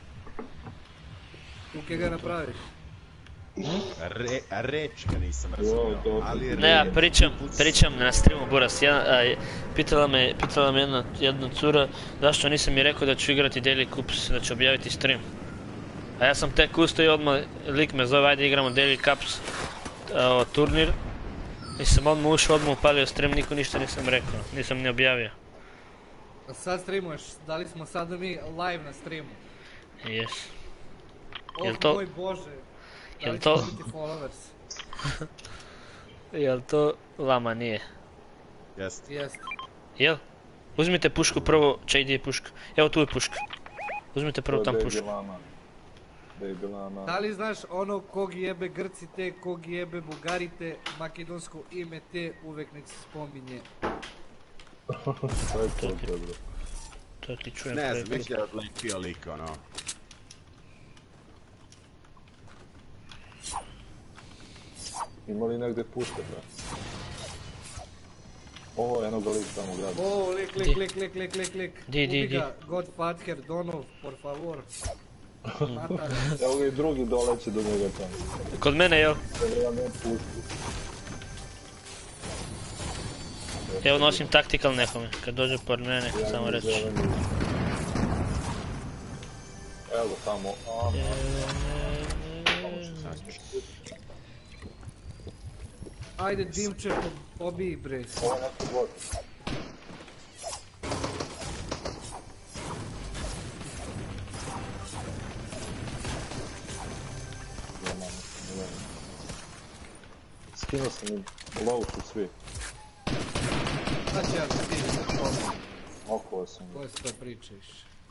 Tu kje ga napraviš? Re, reč ga nisam razumio, ali Ne, ja reč. pričam, pričam na streamu Buras. Ja, a, pitala me, pitala me jedna, jedna cura zašto nisam mi rekao da ću igrati Daily Cups, da ću objaviti stream. A ja sam tek ustao i odmah lik me zove, ajde igramo Daily Cups a, turnir. I sam odmah ušao, odmah upalio stream, niko ništa nisam rekao, nisam ni objavio. A sad streamuješ, da li smo sada mi live na streamu? Jes. Oh Jel to- moj bože, da jel li to- ćemo biti followers? Jel to vama nije? Jest. Jest. Jel? Uzmite pušku prvo, čaj gdje je puška? Evo tu je puška. Uzmite prvo tam pušku. Baby lama. Da li znaš ono kog jebe Grci te, kog jebe Bugari te, makedonsko ime te uvek nek se spominje. Šta je to dobro? To ti čujem Ne prvi znam, put. mislim da je odlepio lik, ono. Ima li negdje puške, bre? Ovo, eno ga lik tamo gradi. O, lik, lik, lik, lik, lik, lik, lik. Di, di, Ubi di. ga, Godfather, Donev, por favor. Matar. Evo ga i drugi doleće do njega tamo. Kod mene, jel? Ja ne pušku. Evo nosim taktikal nekome, kad dođe pored mene, Ja samo ne reći. želim. Evo ga tamo. A, Ajde, Dimče, po- pobij bre. ovo je neki bot. Skinuo sam im Low su svi. Znači ja ti Okolo sam. koje se to pričaš?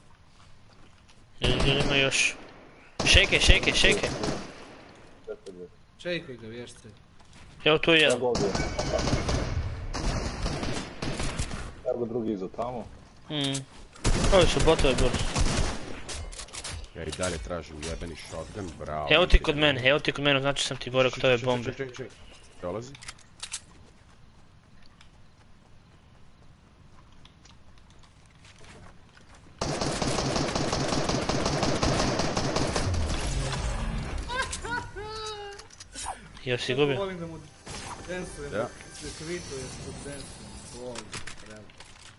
Ili ima još. Šejke, šejke, šejke. Čekaj gdje. Čekaj ga vješće. Evo tu je jedan. Evo ovdje. Evo ga drugi iza tamo. Mm. Ovi su botove brzo. Ja i dalje tražim jebeni shotgun, bravo. Evo ti kod mene, evo ti kod mene, znači sam ti govorio kod ove bombe. Ček, ček, ček. Prolazi. Jel si gubio? Volim da mu dansujem, Da. se kvituje zbog dansujem. Volim, realno.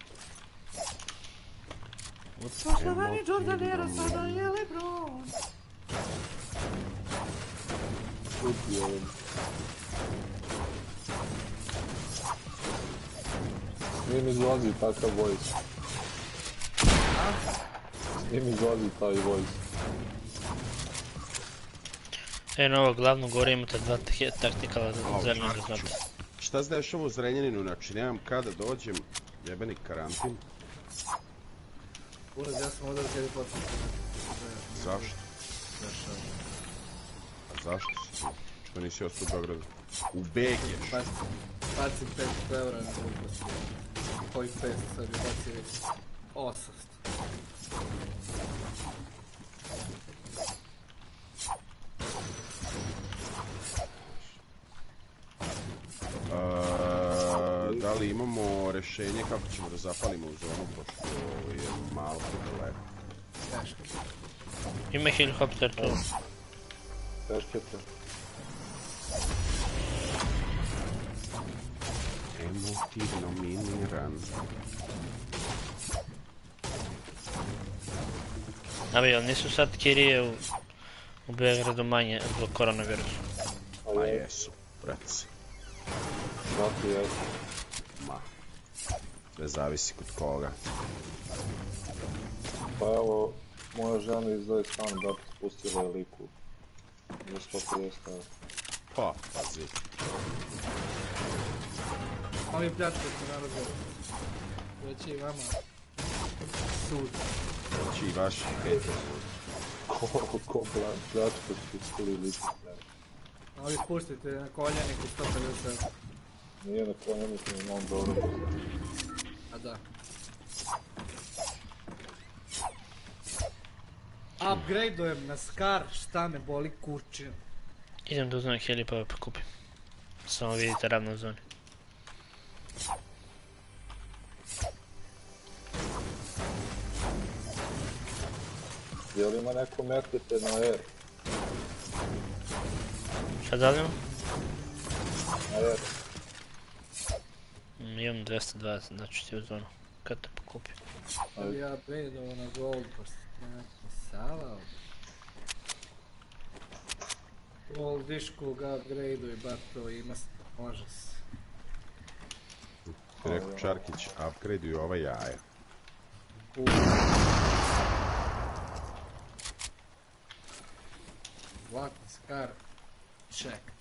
Poštovani Jordanera, sada je Lebron. Uti ovdje. Nije mi izlazi takav voice. Nije mi izlazi taj voice. E, na ovo glavno gore imate dva taktikala zelena da znate. Šta se dešava u Zrenjaninu, znači nemam kada dođem, jebeni karantin. Uraz, ja sam ovdje kada je počeo. Zašto? Zašto? A zašto si? Što nisi ostao u Beogradu? U Begeš! Bacim petsto eura na gluposti. Kojih petsto sad je bacio već? osamsto. Uh, da li imamo rješenje kako ćemo da zapalimo u zonu, pošto je malo daleko. Teško. Ima helikopter tu. Teškete. Emotivno miniran. A vi, ali nisu sad kirije u, u Beogradu manje zbog koronavirusa? Ma jesu, braci. Svaki je. Ma. Sve zavisi kod koga. Pa evo, moja žena izdaje stan da spustila je liku. Za sto pedeset eura. Pa, pazi. Oni pljačku se naravno. Već je i vama sud. Znači i vaši peti. Ko, ko pljačka spustili liku. Ovi pustite na koljeniku sto pedeset eura. Nije na konjeniku, imam dobro. A da. Upgradujem na Scar, šta me boli kurčin. Idem da uzmem heli pa pa kupim. Samo vidite ravno u zoni. Je li ima neko metite na R? Šta da li imam? Na R. Mm, imam dvesta dvadeset, znači ti u zonu. Kad te pokupim? Da bi ja upgradeovao na gold, pošto ti nekako sala. Gold dišku ga upgradeuj, bar to ima, može se. Rekao Čarkić, upgradeuj ova jaja. What Scar checked.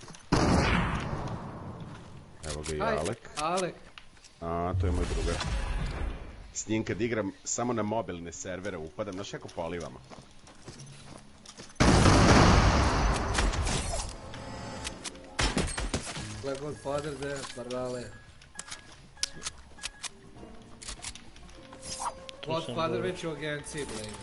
Evo ga i Aj, Alek. Alek. A, to je moj drugar. S njim kad igram samo na mobilne servere upadam, znaš kako polivamo. Gle Godfather de Barale. Godfather već u agenciji Blade.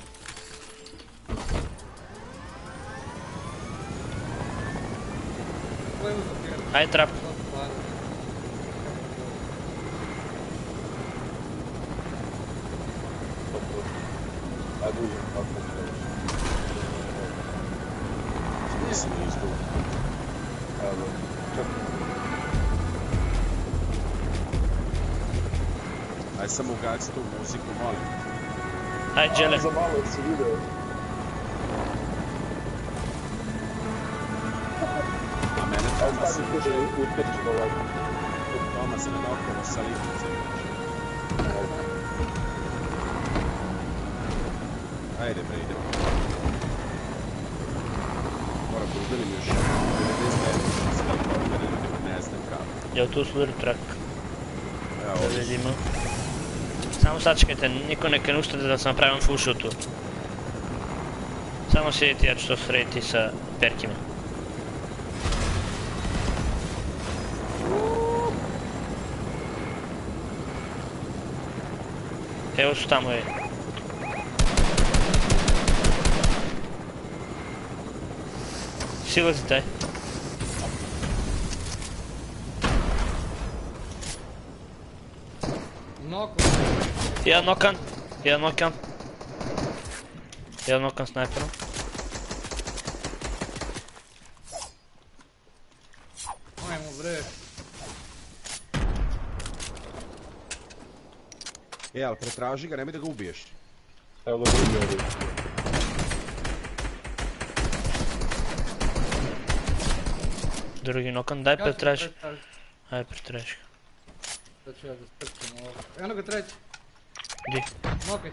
Gle u zapijenu. Aj trap. Godfather. Ajde uđem kako se. Mislim da izgubo. Evo, čekaj. Aj samo ugaci tu muziku, molim. Aj džele. Za malo si video. A mene Ajde Toma se sad mi kuće utječi ovako. Toma se ne okolo sa lipice. Ajde bre, idemo. Moram da udelim još devedeset devet, ne znam kako. Evo tu sudari trak. Evo, Da vidimo. Samo sačekajte, niko neka ne ustade da sam napravim full shootu. Samo sjediti, ja ću to srediti sa perkima. Evo su tamo je. Silazi taj. Noko. Jedan nokan, jedan nokan. Jedan nokan snajperom. Ajmo bre. E, ali pretraži ga, nemoj da ga ubiješ. Evo da vidio ovdje. Drugi nokan, daj pretraži. Aj pretraži ga. Da ću ja da strčim ovo. Eno ga treći. Di? Nokajte.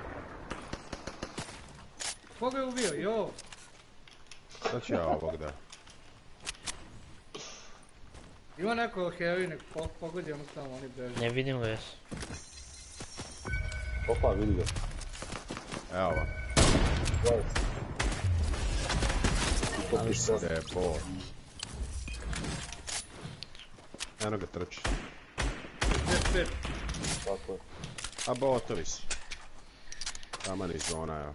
Koga je ubio? Jo. Sad ću ja ovog da. Ima neko heavy, nek pogodi ono tamo, oni beže. Ne vidim ga jes. Opa, vidi ga. Evo ga. Ali se je po... Eno ga trči. pet pet. Tako je. A botovi su. Taman iz zona, evo.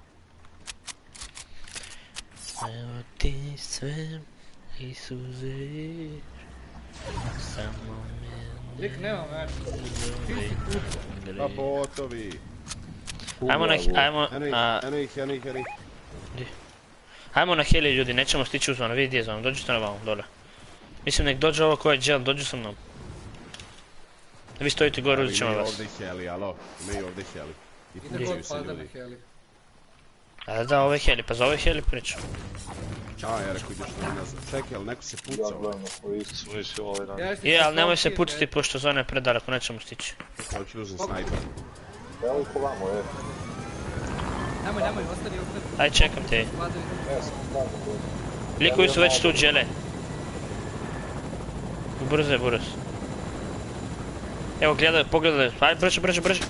Evo ti sve i suze. Samo me... Lik nema meč. Ti si kuća. A botovi. Ajmo na... Ajmo Eno ih, na... eno ih, eno ih, eno ih. Di? Ajmo na heli ljudi, nećemo stići u zonu, vidi gdje je zona, dođite na vamo, dole. Mislim nek dođe ovo ko je gel, dođu sa mnom. Vi stojite gore, uzit ćemo vas. Imaju ovdje heli, alo, imaju ovdje heli. I Ide pućaju god se pada na ljudi. heli. A da, ove heli, pa za ove heli pričam. A, ja rekao ideš na nazad. Čekaj, ali neko se Ja pucao. gledam na koji smo išli ovaj dan. Ja isto Je, sam ali nemoj se hit, pucati ej. pošto zona je predaleko, nećemo stići. Hoću uzem snajper. Evo ih ovamo, je. Nemoj, nemoj, ostani, ostani. Aj, čekam te. Padaju. Ja sam tamo tu. Likovi su već tu džele. Brzo je, brzo. Evo, gledaj, pogledaj. Aj, brže, brže, brže.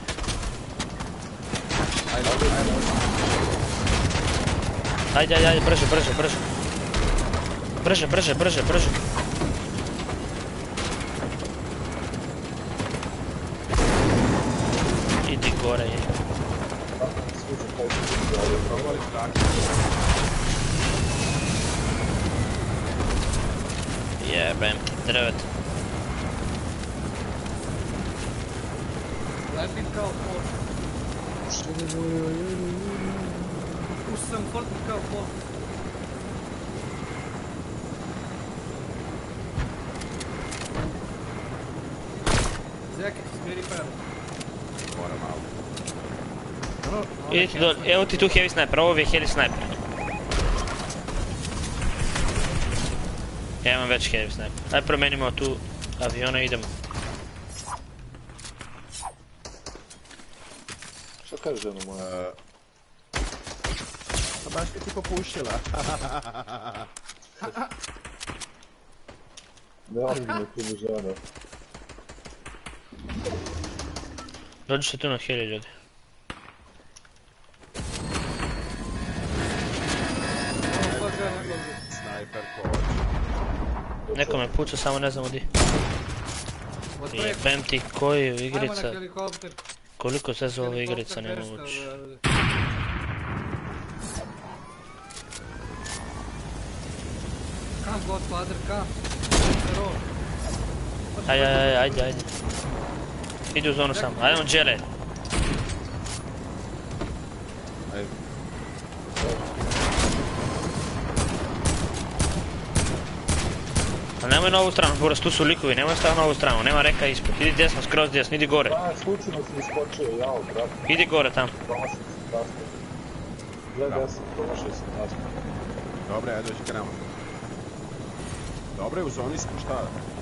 Ajde, ajde, ajde, brže, brže, brže. Brže, brže, brže, brže. Idi gore, je. Jebem, drvet. Letim kao port. Ušao sam portnik kao port. Zeki, smiri per. Mora malo. Idite dole, evo ti tu heavy sniper, ovo je heavy sniper. Ja imam već heavy sniper. Daj promenimo tu aviona i idemo. Šta kaže žena moja? A baš ti ti popušila. Ne ozbiljno tu mi žena. Dođu tu na heli ljudi. Snajper koč. Neko me puca, samo ne znamo di. Jebem ti koju Ajmo igrica, na helikopter. koliko se zove ova igrica, ne moguće. Come Godfather, come. Roll. Ajde, ajde, ajde, ajde. Idi u zonu samo, ajde on džele. Ajde. Ali nemoj na ovu stranu, Boras, tu su likovi, nemoj staviti na ovu stranu, nema reka ispod. Idi desno, skroz desno, idi gore. Da, slučajno sam iskočio, jao, brat. Idi gore tamo. Promašio sam tastu. Gledaj, ja sam promašio sam tastu. Dobre, ajde dođi ka nama. Dobre, u zoni smo, šta?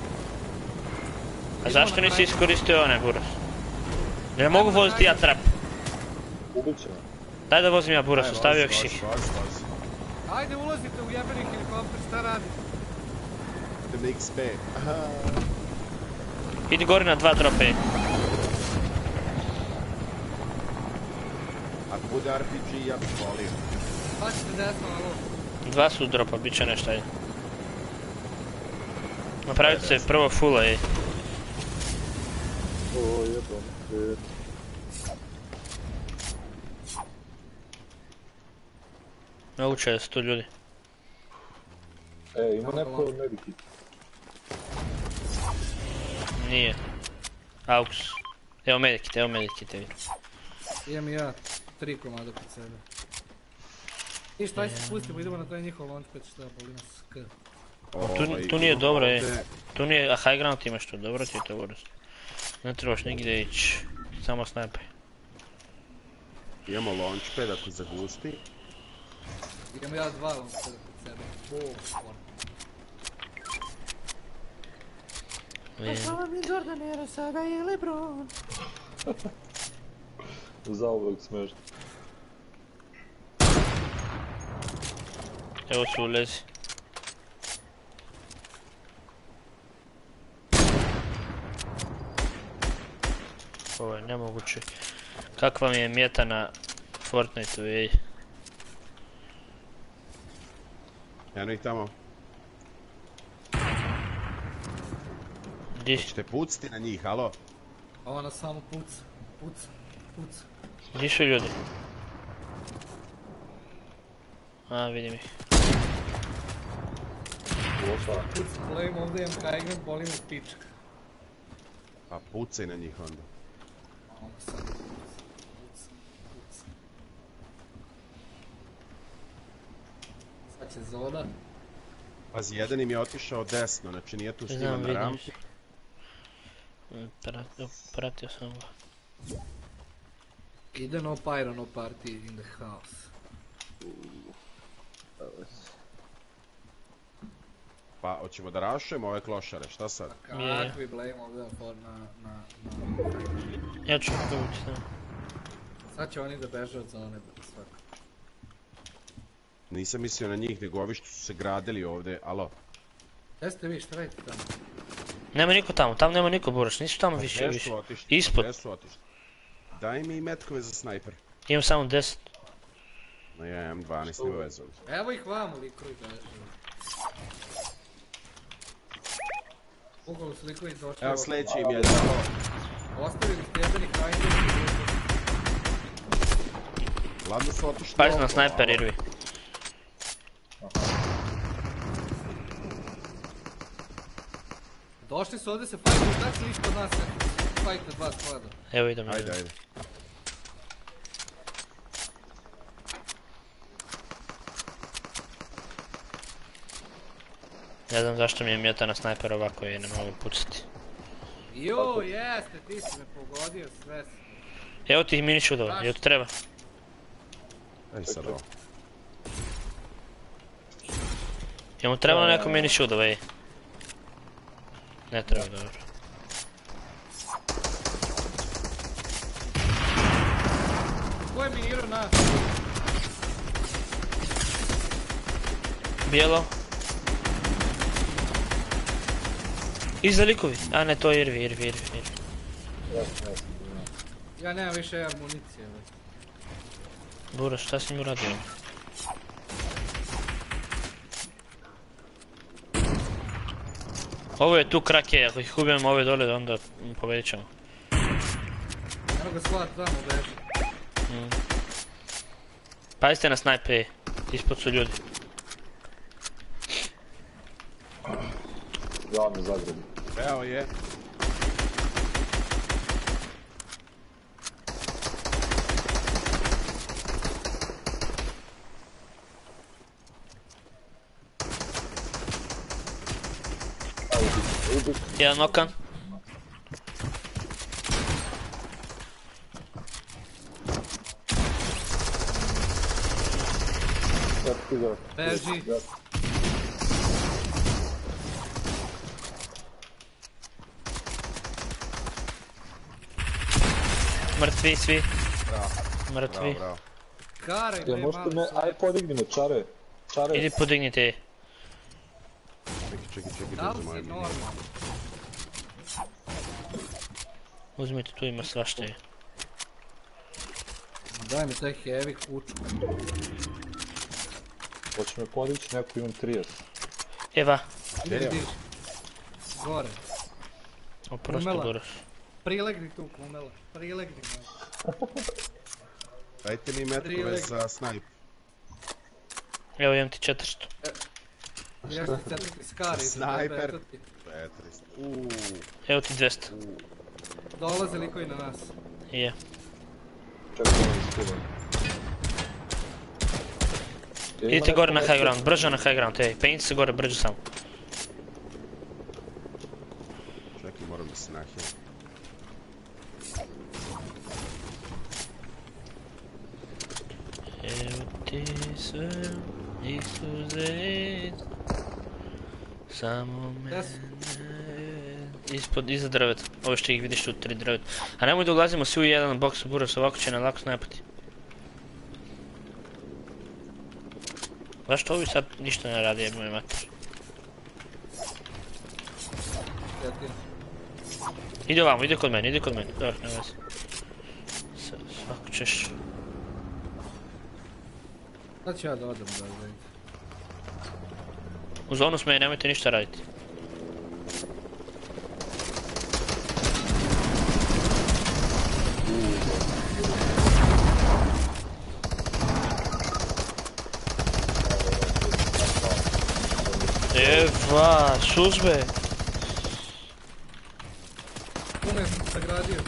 A zašto nisi iskoristio one, Boras? Ne mogu voziti ja trap. Ubit će me. Daj da vozim ja, Boras, Ajde, ostavio vozi, ih. vozi, vozi, vozi. Ajde, ulazite u jebeni helikopter, šta radi? Idem na X P. Aha. Idi gori na dva dropa E. Ako bude R P G, ja bih volio. Pačite desno na lov. Dva su dropa, bit će nešto ajde. Napravite se prvo fulla E. O, jebam. e. Nauče su tu ljudi. E, ima neko medikit. Nije. Aux. Evo medikit, evo medikit, evo. Imam i ja tri komada kod sebe. Ništa, aj se spustimo, idemo na taj njihov launchpad šta boli nas k. Tu, tu nije dobro, e. Tu nije, a high ground imaš tu, dobro ti je to urost. Ne trebaš nigdje ići, samo snajpaj. Imamo launchpad ako zagusti. Imam ja dva launchpada kod sebe. Bum, on. Sama mi Jordan era saga i Lebron. Zauvek smešno. Evo su ulezi. Ovo je nemoguće. Kakva mi je mjeta na Fortniteu, ej. Eno ih tamo. Gdje? Hoćete pucati na njih, alo? Ovo nas samo puca, puca, puca. Gdje su ljudi? A, vidim ih. Puca, playim ovdje imam high ground, boli me pička. Pa pucaj na njih onda. Ovo sam puca, puca, puca. Sad će zona. Pazi, jedan im je otišao desno, znači nije tu s njima Znam, na vidim. rampi. Pratio, pratio sam ga. Ide no pyro, no party in the house. Pa, hoćemo da rašujemo ove klošare, šta sad? Kakvi blame ovdje for na, na, na... Ja ću povući sam. Sad će oni da beže od zone, svako. Nisam mislio na njih, nego ovi što su se gradili ovdje, alo? Gdje ste vi, šta radite tamo? Nema niko tamo, tamo nema niko Buraš, nisu tamo više, Gdje više. su otišli? Ispod. Gdje su otišli? Daj mi metkove za snajper. Imam samo deset. No ja imam dvanaest, nema veze ovdje. Evo ih vamo, likovi beže. Ugolo su likovi došli. Evo sljedeći im je. Ostavili ste jebeni hajde. Ladno su otišli. Pazi na snajper, Irvi. Došli su ovdje se fajte, šta su ispod nas se fajte dva sklada. Evo idem. Ajde, ajde. Ne znam zašto mi je mjeta na snajper ovako i ne mogu pucati. Jo, jeste, ti si me pogodio sve. Evo ti mini šudova, jel ti treba? Aj sad ovo. Jel mu trebalo neko mini šudova, ej? Ne treba, dobro. Ko je minirao nas? Bijelo. Iza likovi. A ne, to je Irvi, Irvi, Irvi, Irvi. Ja nemam više amunicije. Bura, šta si mi uradio? Ovo je tu krake, ako ih ubijemo ove dole, onda pobedit ćemo. Eno ga slat tamo beže. Mm. Pazite na snajpe, ispod su ljudi. Ja me zagrebi. Evo je. Jedan nokan. Beži. Mrtvi svi. Bravo. Mrtvi. Bravo, bravo. Karaj Ja, bre možete me, malo. aj podigni me, čare. Čare. Idi podignite. Čekaj, čekaj, čekaj, Da li dođe moje si mini. normalno? Uzmite, tu ima svašta je. Daj mi taj heavy kuću. Hoće me podići neko, imam trideset. Eva. Gdje vidiš? Gore. Oprosti, Umela. Boros. Prilegni tu, kumela. Prilegni. Dajte mi metkove za snajp. Evo imam ti četiristo. Ješti četvrti skari. Snajper. četiristo. Uuu. Evo ti dvjesto. Dolaze likovi na nas. Je. Čekaj, ovo skidam. Idite gore na high ground, brzo na high ground, ej, penjite se gore, brzo samo. Čekaj, moram da se nahijem. Evo ti sve, Isuse, samo mene. Ispod, iza drveta, ove što ih vidiš tu, tri drveta. A nemoj da ulazimo svi u jedan box, Buros, ovako će nam lako snajpati. Zašto ovi sad ništa ne radi, jebimo je mater? Ide ovamo, ide kod mene, ide kod mene, dobro, ne vezi. Svako ćeš. Sad ću ja da odem da vidim. U zonu smo i nemojte ništa raditi. Eva, suzbe! Puno sam sagradio.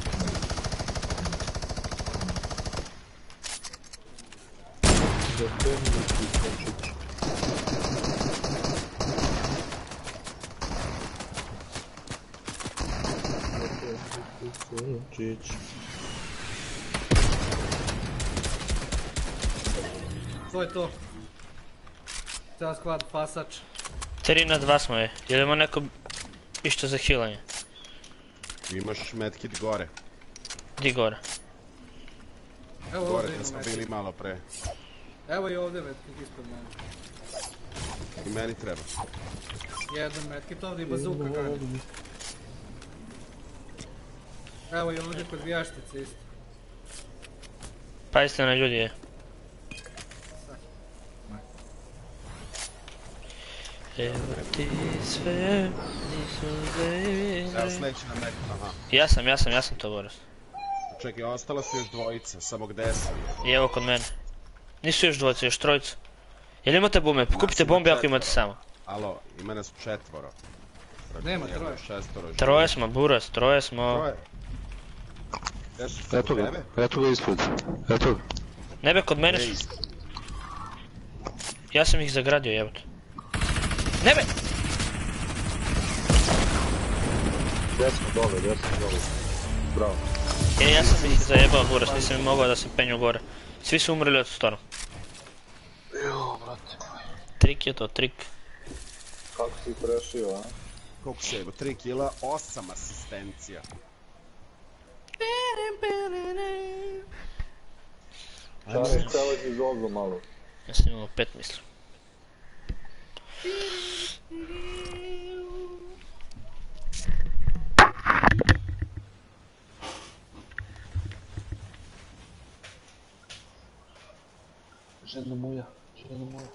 To je to. Cijela sklad, pasač. Tri na dva smo je, jedemo neko išto za healanje. Imaš medkit gore. Di gore? Evo Gore ovdje gdje ima smo medkit. bili malo pre. Evo i ovdje medkit ispod mene. I meni treba. Jedan medkit, ovdje i bazuka ganja. Evo i ovdje kod vještice isto. Pazite na ljudi je. Evo ti sve, Isuse. Evo sledeći na medkit, aha. Ja sam, ja sam, ja sam to Boros. Čekaj, ostala su još dvojica, samo gde sam? I evo kod mene. Nisu još dvojica, još trojica. Jel imate bombe? Kupite bombe ako imate samo. Alo, ima nas četvoro. Nema Jedno, troje. Šestoro. živi. Troje smo, Buras, troje smo. Troje. Gde su se Eto kod ga, tebe? eto ga ispred. Eto ga. Nebe, kod mene Gde su. Ja sam ih zagradio, jebote. Nebe! Gdje smo dole, gdje smo dole. Bravo. E, ja sam ih zajebao, Buras, nisam im mogao da se penju gore. Svi su umrli od storma. Jo, brate moj. Trik je to, trik. Kako si prešio, a? Koliko se jebo? tri kila, osam asistencija. Čarim prelazi zozu malo. Ja sam imao pet, mislim. Žena moja, žena moja.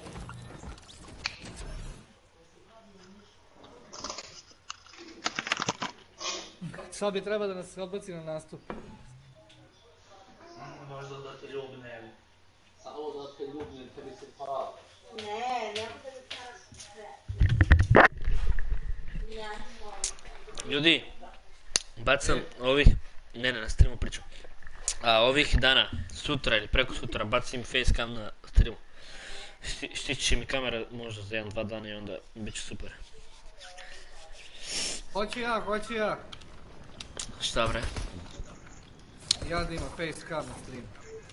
Sad bi treba da nas odbaci na nastup. Možda da te ljubne. Samo da te ljubne, tebi se para. Ne, ne bude da kažeš sve. Ja ću. Ljudi, bacam ovih, ne ne, na streamu pričam. A ovih dana, sutra ili preko sutra, bacim facecam na streamu. Šti- Štitit će mi kamera možda za jedan, dva dana i onda bit će super. Hoću ja, hoću ja. Šta bre? Ja da ima facecam na streamu.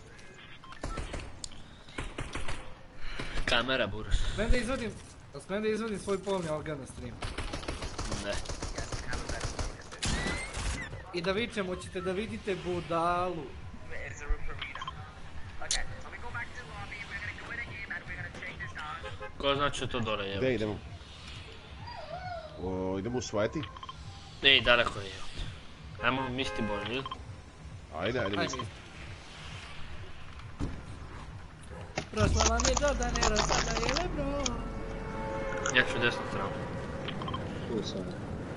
Kamera, Buras. Smijem da izvadim, a smijem da izvadim svoj polni organ na streamu. Ne. I da vičem, hoćete da vidite budalu. Ko znači da to dole Gde je? idemo? O, idemo usvojiti? Ej, daleko je. Ajmo misti bolje, ili? Ajde, ajde, misti. Prošla vam je Jordanero, sada je Lebron. Ja ću desnu stranu. Tu sam.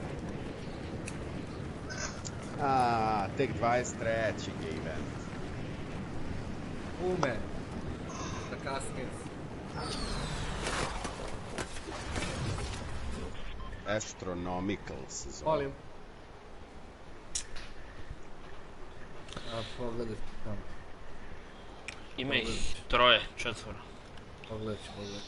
Aaaa, tek dvadeset treći je event. Ume. Da kasnije. Astronomical se zove. Volim. A pogledaj tamo. Ima ih troje, četvora. Pogledaj ću, pogledaj.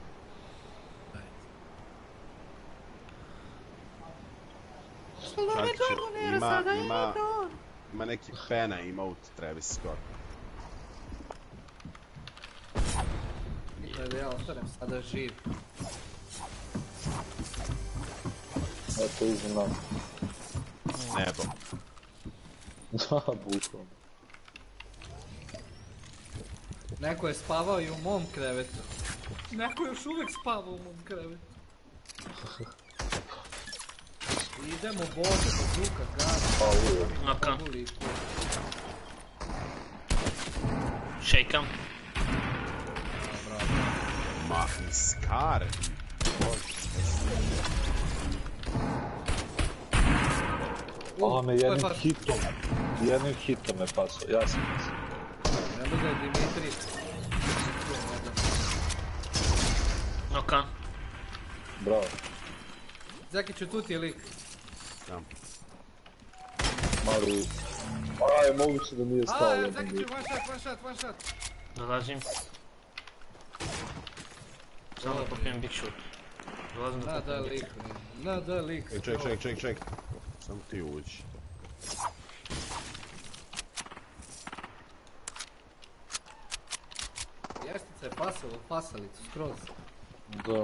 Čarkiću, ima, ima, ima neki pena emote Travis Scott. Da ja ostanem sada živ. Eto iza nas. Nebo. Da, bukom. Neko je spavao i u mom krevetu. Neko još uvijek spava u mom krevetu. Idemo bože, bazuka, gana. Naka. Šejkam. Ma, iskar. A me jednim hitom, jednim hitom me pasao, ja sam pasao. Ne bude Dimitri. Naka. Bravo. Zakiću, tu ti je lik. Znam. Mali... Aj, moguće da nije stao A, jedan Zakiću, lik. one shot, one shot, one shot. Dolazim. Samo da popijem big shoot. Dolazim da Na da popijem big lik, shoot. na da lik. Ček, ček, ček, ček, ček. Samo ti uđi. Ještica je pasala u pasalicu, skroz. Da.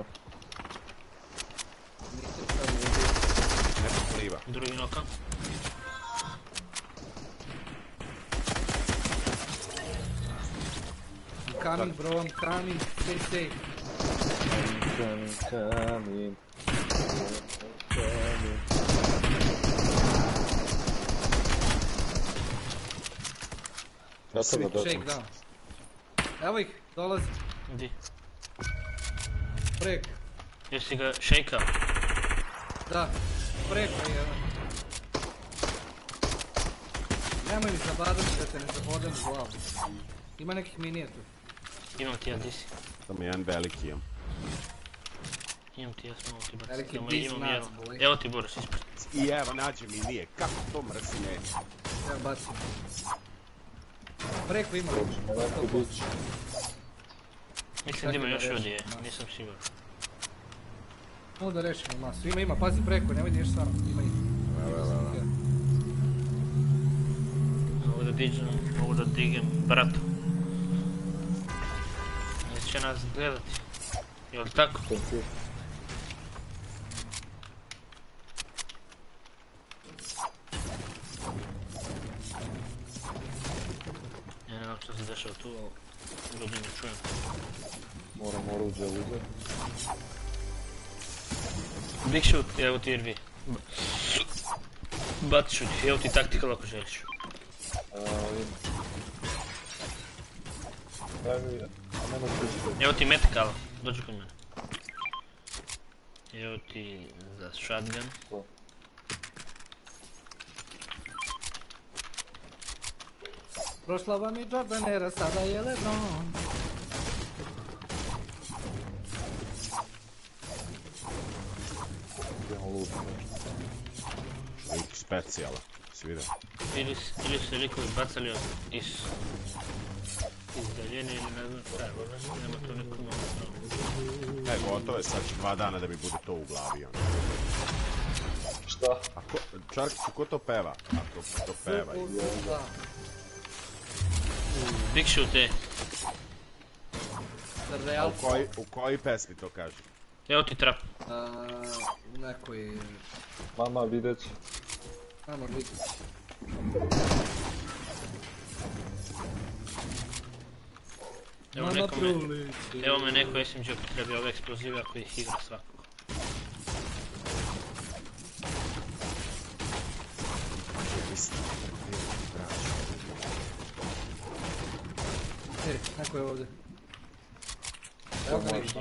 Nisam sad uđi. Neko pliva. Drugi noka. I'm coming bro, I'm coming, stay safe. Coming, coming. Coming. Ja sam ga Shake down. Evo ih, dolazi. Di? Preko. Jesi ga šejkao? Da, preko je jedan. Nemoj mi zabadati da te ne zabodem u glavu. Ima nekih minija tu. Imam ti ja, di si? Samo jedan veliki imam. Imam ti ja, smo ti baciti. Veliki Imam, biz imam nas, jedan. boy. Evo ti Boris ispred. I evo, nađe mi nije. Kako to mrsi neće? Evo bacim. Preko ima. Neko bić. Mislim da ima još ljudi, nisam siguran. Mogu da rešimo masu. Ima, ima, pazi preko, nemoj da ješ sam. Ima ih. Mogu da diđem, mogu da digem bratu. Neće nas gledati. Jel tako? Ja ne znam što se dešava tu, ali ljudi ne čujem. Moram oruđe uzeti. Big shoot, evo ti R V. Bat shoot, evo ti tactical ako želiš. Daj mi, a nema kućite. Evo ti metakala, dođi kod mene. Evo ti za shotgun. Prošla vam je Jordanera, sada je Lebron. Idemo lupi. Čovjek specijala. Si vidio? Ili, ili su likovi bacali od iz... iz daljine ili ne znam šta je, nema to neku malo pravo. E, gotovo je, sad će dva dana da mi bude to u glavi. Ono. Šta? A ko, Čarkiću, ko to peva? Ako to peva. Da. Big shoot je. A Real. u koji, u koji pesmi to kaže? Evo ti trap. U nekoj... Mama, vidjet ću. Mama vidjet. Evo neko me, evo me neko S M G upotrebio ove eksplozive ako ih igra svakog. E, neko je ovdje. Evo ga lik.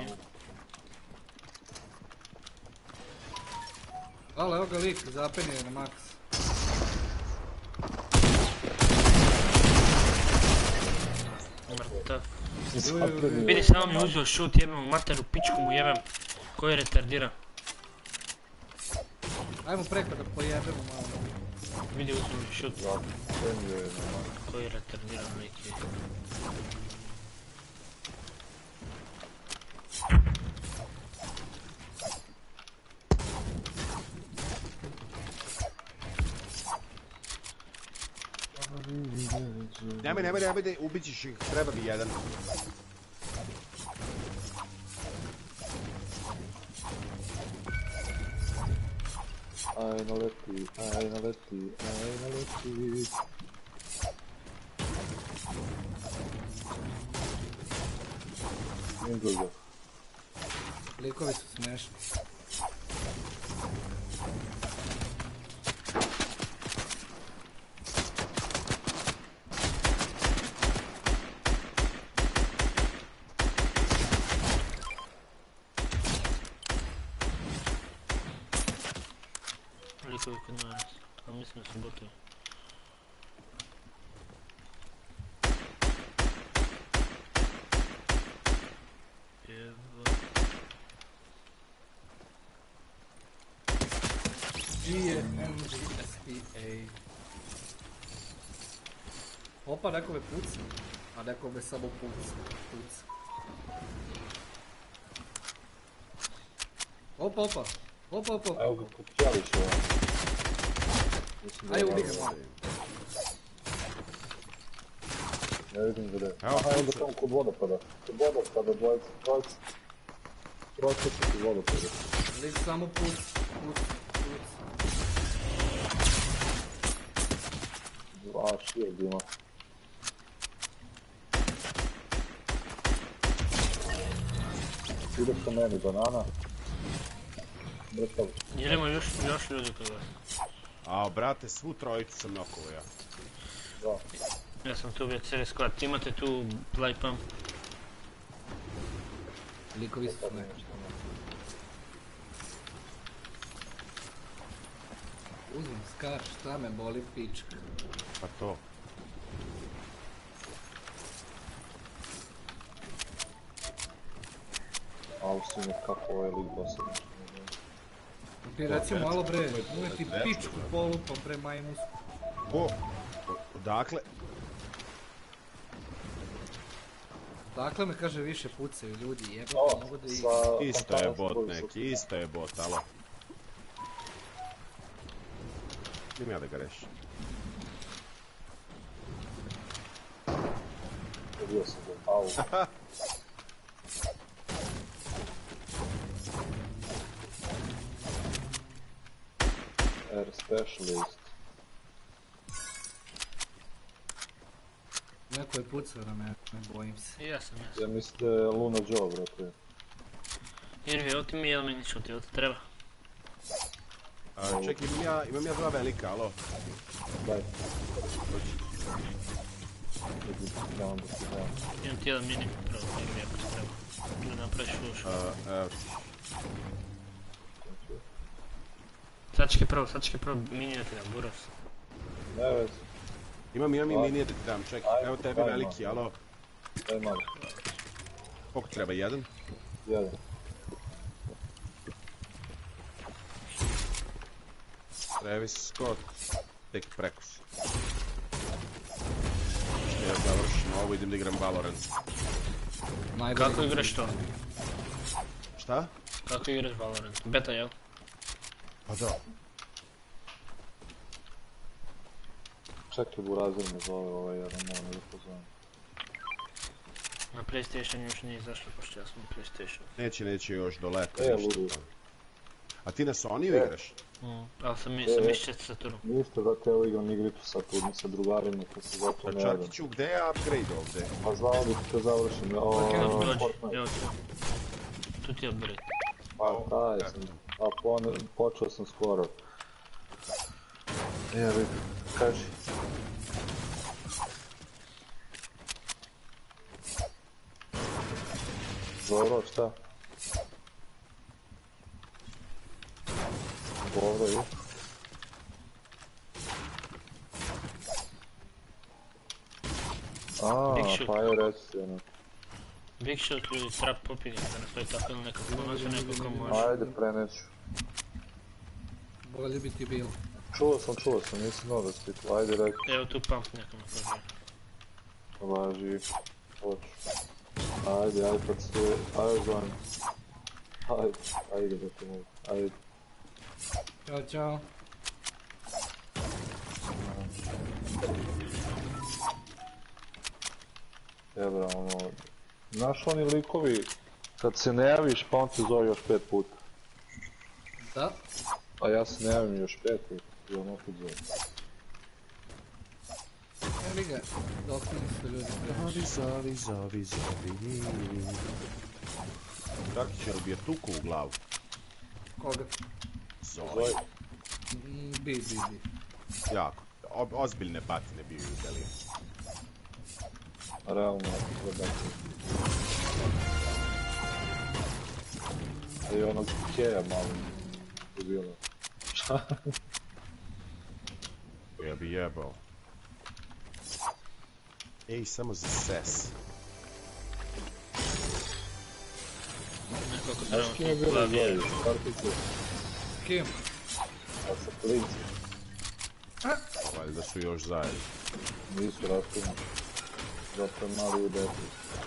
Ali evo ga lik, zapenio je na maks. Mrtav. Vidi, samo mi je uzeo šut, jebem u materu, pičku mu jebem. Koji je retardiran. Ajmo preko da pojebemo malo. Vidi, uzeo mi šut. Koji je retardiran neki. Nemoj, nemoj, nemoj, ubit ćeš ih, treba bi jedan. Aj naleti, aj naleti, aj naleti. Nije drugo. Likovi su smešni. Likovi kod nas, a mislim da su botovi. G M G S P A. Opa, neko me puca. A neko me samo puca. Puca. Opa, opa. Opa, opa. Evo ga, kod pjeliš ovo. Ajde, ubij ga. Ne vidim gdje. Evo, Aha, onda tamo kod vodopada. Kod vodopada, dvojica, dvojica. Trojica su kod vodopada. Lik samo puc, puc, puc. A, shield ima. Ideš ka meni, banana. Bretav. Jelimo još, još ljudi kod vas. A, brate, svu trojicu sam nokovo ja. Da. Ja sam tu ubio cijeli squad. Imate tu light pump? Likovi su smešni. Uzim skar, šta me boli pička. Pa to. Au, sine, kako ovaj lik dosadno. Ti recimo malo bre, uve ti pičku polupam bre majmusku. Ko? Odakle? Dakle me kaže više pucaju ljudi, jebate, O, mogu da ih... sa... Isto je bot neki, isto je bot, alo. Idem ja da ga rešim. Ubio sam ga, au. Air specialist. Neko je pucao na mene, ne bojim se. I ja sam, ja sam. Ja mislim da je Luna Joe, brate. Irvi, evo ti mi jedan mini šut, evo ti treba. A, čekaj, imam ja, imam ja dva velika, alo. Daj. Ja onda ti dam. Imam ti jedan mini, pravo, Irvi, ako ti treba. Da napraviš uš. Evo. Sad čekaj prvo, sad čekaj prvo mini da ti dam, buras. Ne već. Imam, imam i minije da ti dam, čekaj, evo tebi Ajmo. veliki, alo. Daj malo. Koliko treba, jedan? Jedan. Travis Scott, tek preko si. Što ja završim ovo, idem da igram Valorant. Najbolji Kako igraš to? Šta? Kako igraš Valorant? Beta, jel? Pa da. Čekaj, Burazir me zove ovaj jedan, moram da pozovem. Na PlayStation još nije izašlo, pošto ja sam na PlayStation. Neće, neće još do leta. E, nešto. ludi. A ti na Sony igraš? Mm, ali sam, sam išćet Saturn. Ništa, zato evo igram igricu sa Saturn sa drugarima, ko se zato Pa ne javam. Čakiću, gde je upgrade ovdje? Pa znao bih da završim, ja Evo ti o, dođi, Fortnite. evo ti. Tu ti je upgrade. Pa taj sam, a pone- počeo sam skoro. Ja vidi, kaži. Dobro, šta? Dobro, je. Aaa, Big shot. pa je reci ono. Big shot ljudi, trap popinje da ne stoji tako ili nekako ponosi neko ko može. Ajde, preneću. Bolje bi ti bilo. Čuo sam, čuo sam, nisam znao da si tu. Ajde, reci. Evo tu pump nekome prođe. Važi. Hoću. Ajde, ajde, pa se... Ajde, zvan. Ajde, ajde da te mogu. Ajde. Ćao, čao. Jebra, ono... Znaš oni likovi, kad se ne javiš pa on te zove još pet puta. Da. A ja se ne javim još pet puta i on opet zove. Evi ga, doktori su ljudi previše. Zovi, zovi, zovi. Darkić je li bio tuku u glavu? Koga? Zovi. Mm, Bi, bi, bi. Jako. O, ozbiljne batine bio i udelio. Realno, zebati. A i onog keja malo je bilo. Šta? Ja bi jebao. Ej, samo za ses. Nekako Znaš kim je bilo trebamo zove? Kartice? Kim? A sa policijom? Valjda su još zajedno. Nisu raspravljeni. Zato je mali u detu.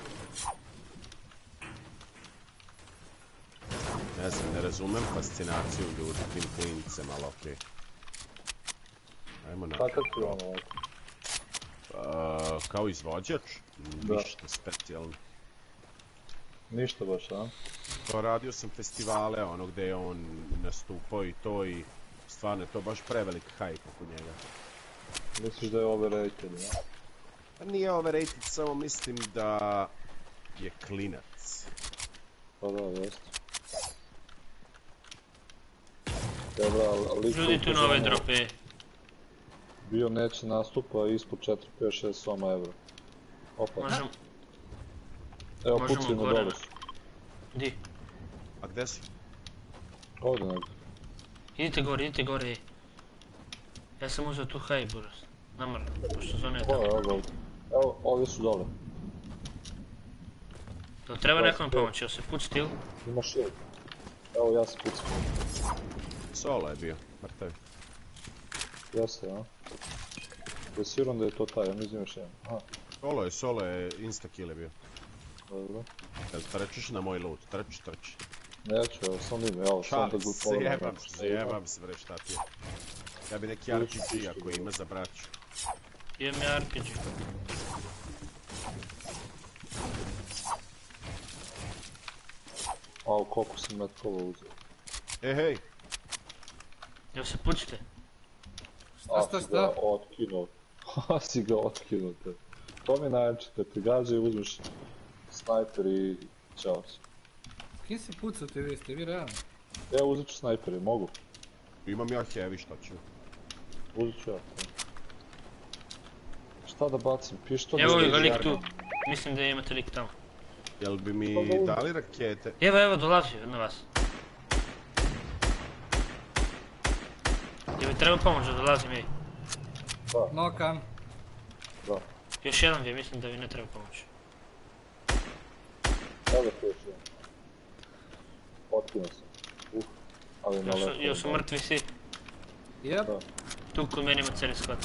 Ne znam, ne razumem fascinaciju ljudi tim klinicem, ali okej. Ajmo na... Kakav ti ono ovako? Uh, kao izvođač? Da. Ništa specijalno. Ništa baš, a? To radio sam festivale, ono gdje je on nastupao i to i stvarno je to baš prevelik hype oko njega. Misliš da je overrated, ne? Pa nije overrated, samo mislim da je klinac. Pa da, jeste. Dobra, ali lik Ljudi tu nove drope. bio neće nastupa ispod četiri, pet, šest soma evra. Opa. Možemo... Evo možemo pucajmo gore. dole su. Di? A gdje si? Ovdje negdje. Idite gore, idite gore. Ja sam uzeo tu high burst. Namar, pošto zona je Ovo tamo. je ovdje ovdje. Evo, ovdje su dole. Jel treba nekom pomoći, jel se pucati ili? Ima shield. Evo ja se pucam. Solo je bio, mrtav. Jeste, a? Ja siguran da je to taj, ja mislim još jedan. Aha, Solo je, solo je, insta kill je bio. dobro. Jel trčiš na moj loot, trči, trči. Neću, evo, sam vidim, evo, sam da Čak, gud pogledam. zajebam se, zajebam se bre šta ti je. Ja bi neki R P G ako ima za braću. Imam ja R P G. Ao, koliko sam metkova uzeo. E, hej, Jel se pucite? Šta, šta, A, si ga šta? otkinuo. A, si ga otkinuo te. To mi je najjače, kad te gađa i uzmeš snajper i čao si. Kim se pucate vi, ste vi realni? Evo, uzet ću snajpere, mogu. imam ja heavy, šta ću? Uzet ću ja. Šta da bacim, pištolj? Evo ili ga lik jargon? tu. Mislim da imate lik tamo. Jel bi mi dali rakete? Evo, evo, dolazi na vas. Jel mi treba pomoć da dolazim, ej? Nokam. Da. Još jedan vi, mislim da vi ne treba pomoć. Evo ga tu još jedan. Otkinuo sam. Uh, ali na Jel su, lepo. jel su mrtvi svi? Jep. Da. Tu kod meni ima cijeli sklad.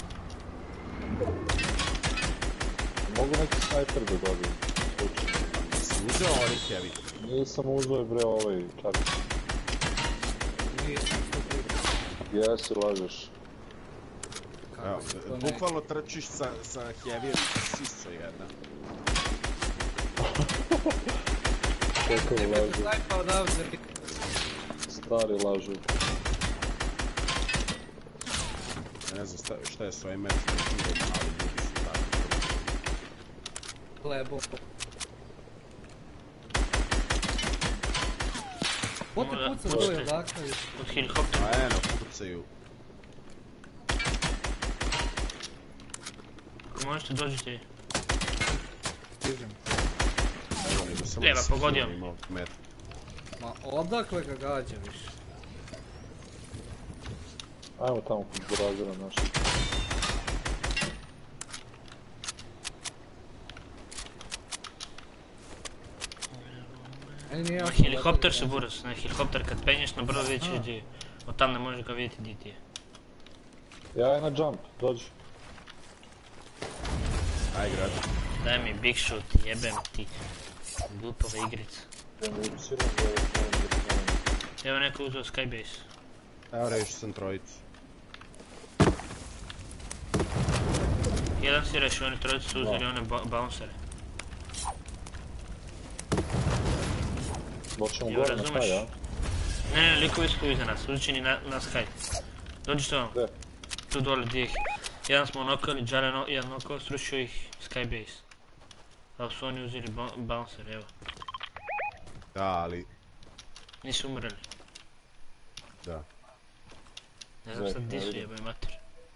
Mogu neki snajper da dobijem. Sam uzeo oni heavy. Nisam uzeo bre ovaj čak. Nisam što pričam. Jesi, lažeš. Evo, Kako se to ne... bukvalno trčiš sa, sa heavy siso jedna. Koliko Ne bi lažu. snajpa odavde. Stari lažu. Ne znam šta, šta je s ovim mečom, ali ljudi su tako. Lebo. Ko te Možda puca pucate. dole, odakle? Od helikoptera. A eno, pucaju. Možete dođite. Stižem. Evo nego samo Lijeva, da se pogodio. healim ovog meta. Ma odakle ga gađa više? Ajmo tamo kod burazira naša. Meni nije Na jasno helikopter odakle su ga gađa. buras, na helikopter kad penješ na brdo vidjet ćeš gdje je. Od tam ne možeš ga vidjeti gdje ti je. Ja je na jump, dođi. Aj grad. Daj mi big shot, jebem ti. Glupove igrice. Ja mi uciram da je to. Evo neko uzeo skybase. Evo rešiš sam trojicu. Jedan si rešio, oni trojicu su uzeli one bouncere. Doćemo Evo, gore na razumeš? taj, a? Ne, ne, likovi su tu iza nas, učini na, na sky. Dođi što vam. Gdje? Tu dole gdje ih. Jedan smo nokali, Džare no, jedan nokao, srušio ih skybase. Ali su oni uzeli bouncer, evo. Da, ali... Nisu umreli. Da. Ne znam sad gdje su jebaj mater.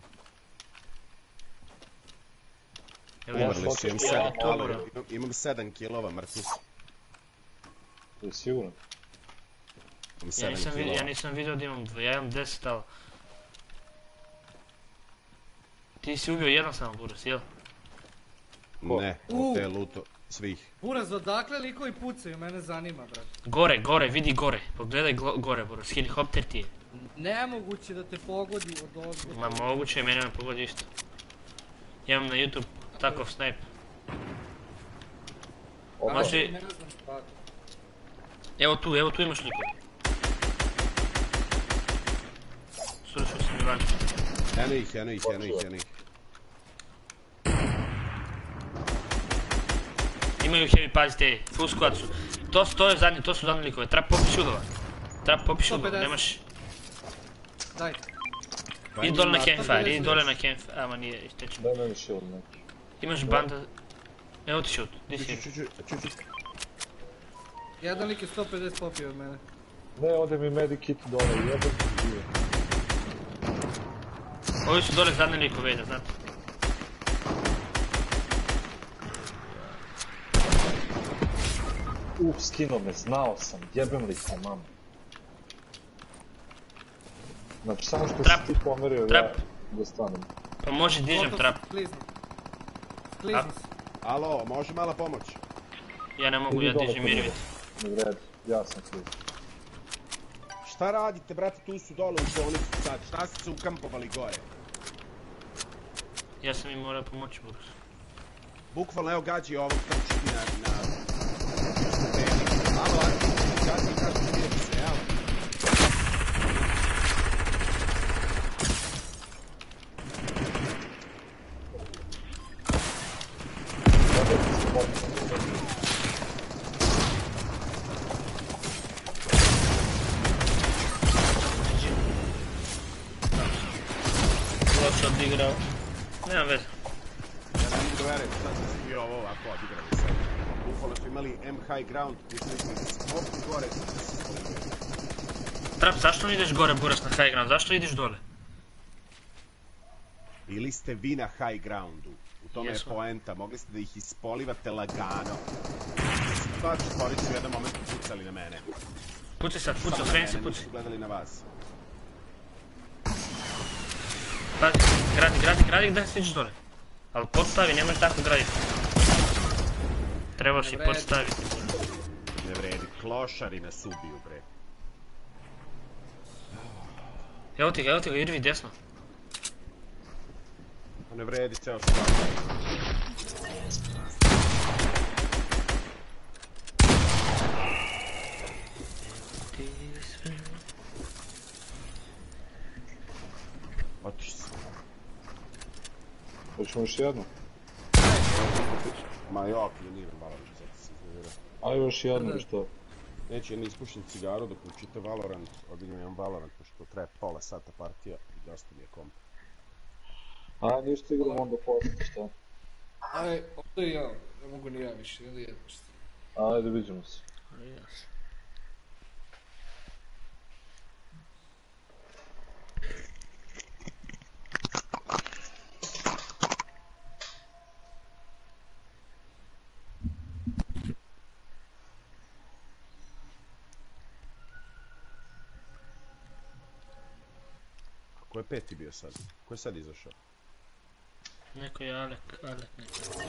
Evo Ja ja Umrli su, imam ja sedam, to ali moram. imam, imam sedam kilova, mrtvi su. Je siguran? Imam Ja sedam nisam, vidio, ja kilova. nisam vidio da imam dva, ja imam deset, ali... Ti si ubio jedan samo buras, jel? Ne, U. od te luto, svih. Buraz, odakle likovi pucaju, mene zanima, brat. Gore, gore, vidi gore. Pogledaj glo- gore, buras, helikopter ti je. Nemoguće da te pogodi od ovdje. Ma moguće, mene me pogodi isto. Ja imam na YouTube takav snipe. Znači, Ne znam kako. evo tu, evo tu imaš likovi. Srušio sam i van. Eno ih, eno ih, eno ih, eno ih. Imaju heavy, pazite, full squad su. To, to je zadnji, to su zadnji likove, treba popis šudova. Treba popis sto šudova, pedeset. nemaš... Daj. Idi dole na Marta, campfire, idi dole na campfire, ama nije, istećemo. Daj meni shield neki. Imaš banda... Evo ti shoot, di si Ču, je? ču, ču, ču, ču. Jedan lik je sto pedeset popio od mene. Ne, ode mi medikit dole, jebem ti žive. Ovi su dole zadnji likove, da znate. Uh, skinuo me, znao sam, jebem li te, mama. Znači, samo što Trap. si ti pomerio, Trap. ja da stanem. Pa može dižem Gotov, trap. Sklizni. Sklizni se. Alo, može mala pomoć? Ja ne mogu, Idi ja dole dižem kod mirivit. njega. U redu, ja sam sklizni. Šta radite, brate, tu su dole u zonicu sad, šta ste se ukampovali gore? Ja sam im morao pomoći, Boris. Bukvalno, evo gađi ovog trčiti na... na... Alo, Arti, gađi, gađi, vidjeti se, evo. Loše odigrao. Nema veze. Ja ne mogu da verujem, šta sam si bio ovo ovako odigrali sad. Bukvalno su imali M high ground, gdje su išli skopiti gore. Trap, zašto ne ideš gore, Boris, na high ground? Zašto ideš dole? Bili ste vi na high groundu. U tome je Jesmo. poenta, mogli ste da ih ispolivate lagano. Pa čutori su u jednom momentu pucali na mene. Puci sad, puci, Samo na okreni se, mene, puci. nisu gledali na vas. Pazi, gradi, gradi, gradi, da stiđeš dole. Ali podstavi, nemaš tako graditi. Trebaš i vredi. podstaviti. Ne vredi, klošari nas ubiju, bre. Evo ti ga, evo ti ga, Irvi, desno. Ne vredi, ceo stvar. Otiš se. Hoćemo još jednu? Ma jok, nije Valorant, sad se iznervirao. Ajde još jednu, i što? Neće jedno ispušim cigaru dok učite Valorant, odigram jedan Valorant, pošto traje pola sata partija i dosta mi je komp. A, ništa igramo onda poslije, šta? Aj, ovdje i ja. Ne mogu ni ja više, ili jedno što. Ajde, vidimo se. Ko je peti bio sad? Ko je sad izašao? Neko je Alek, Alek neko.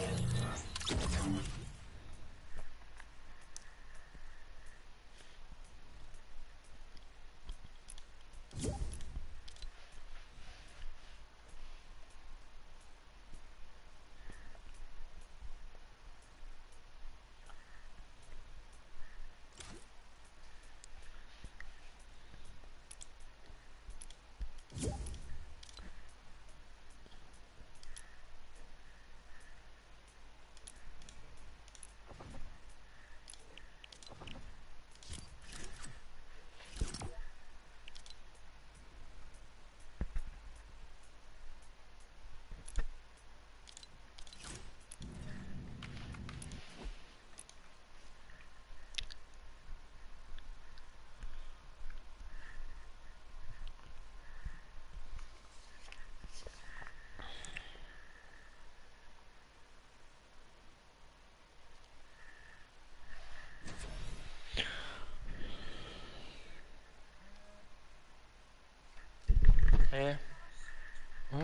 E? Hm?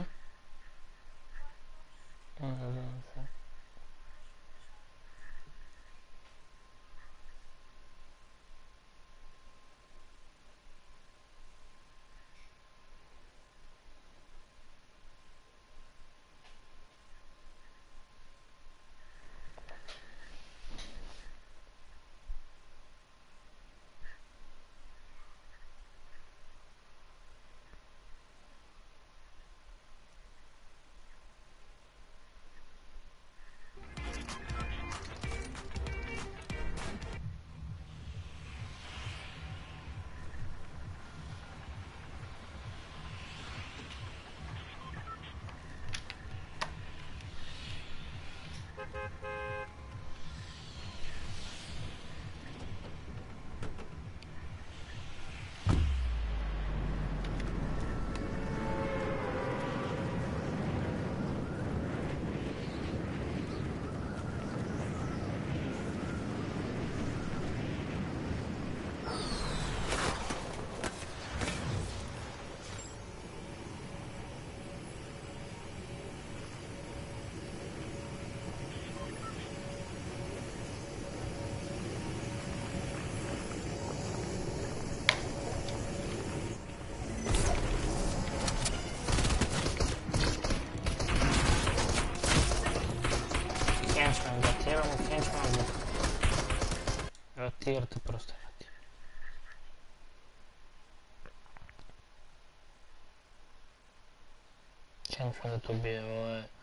Ne znam se. Rotirati просто rati. C'è da tu bevo, eh.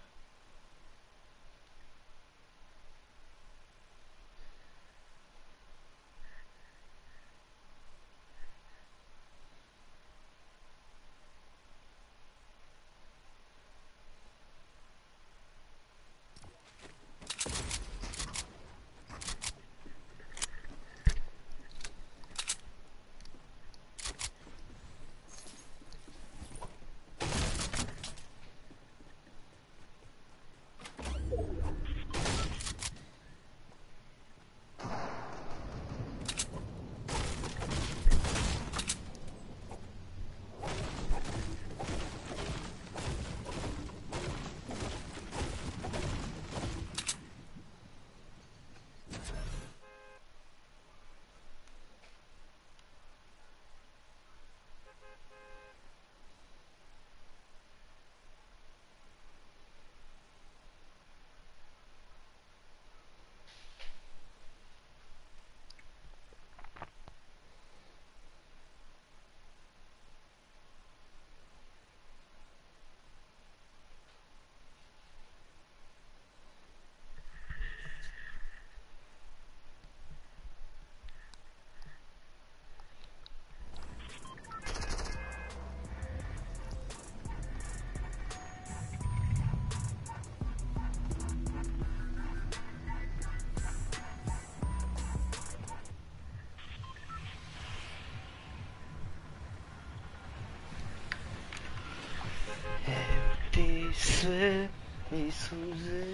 Ti sve i suze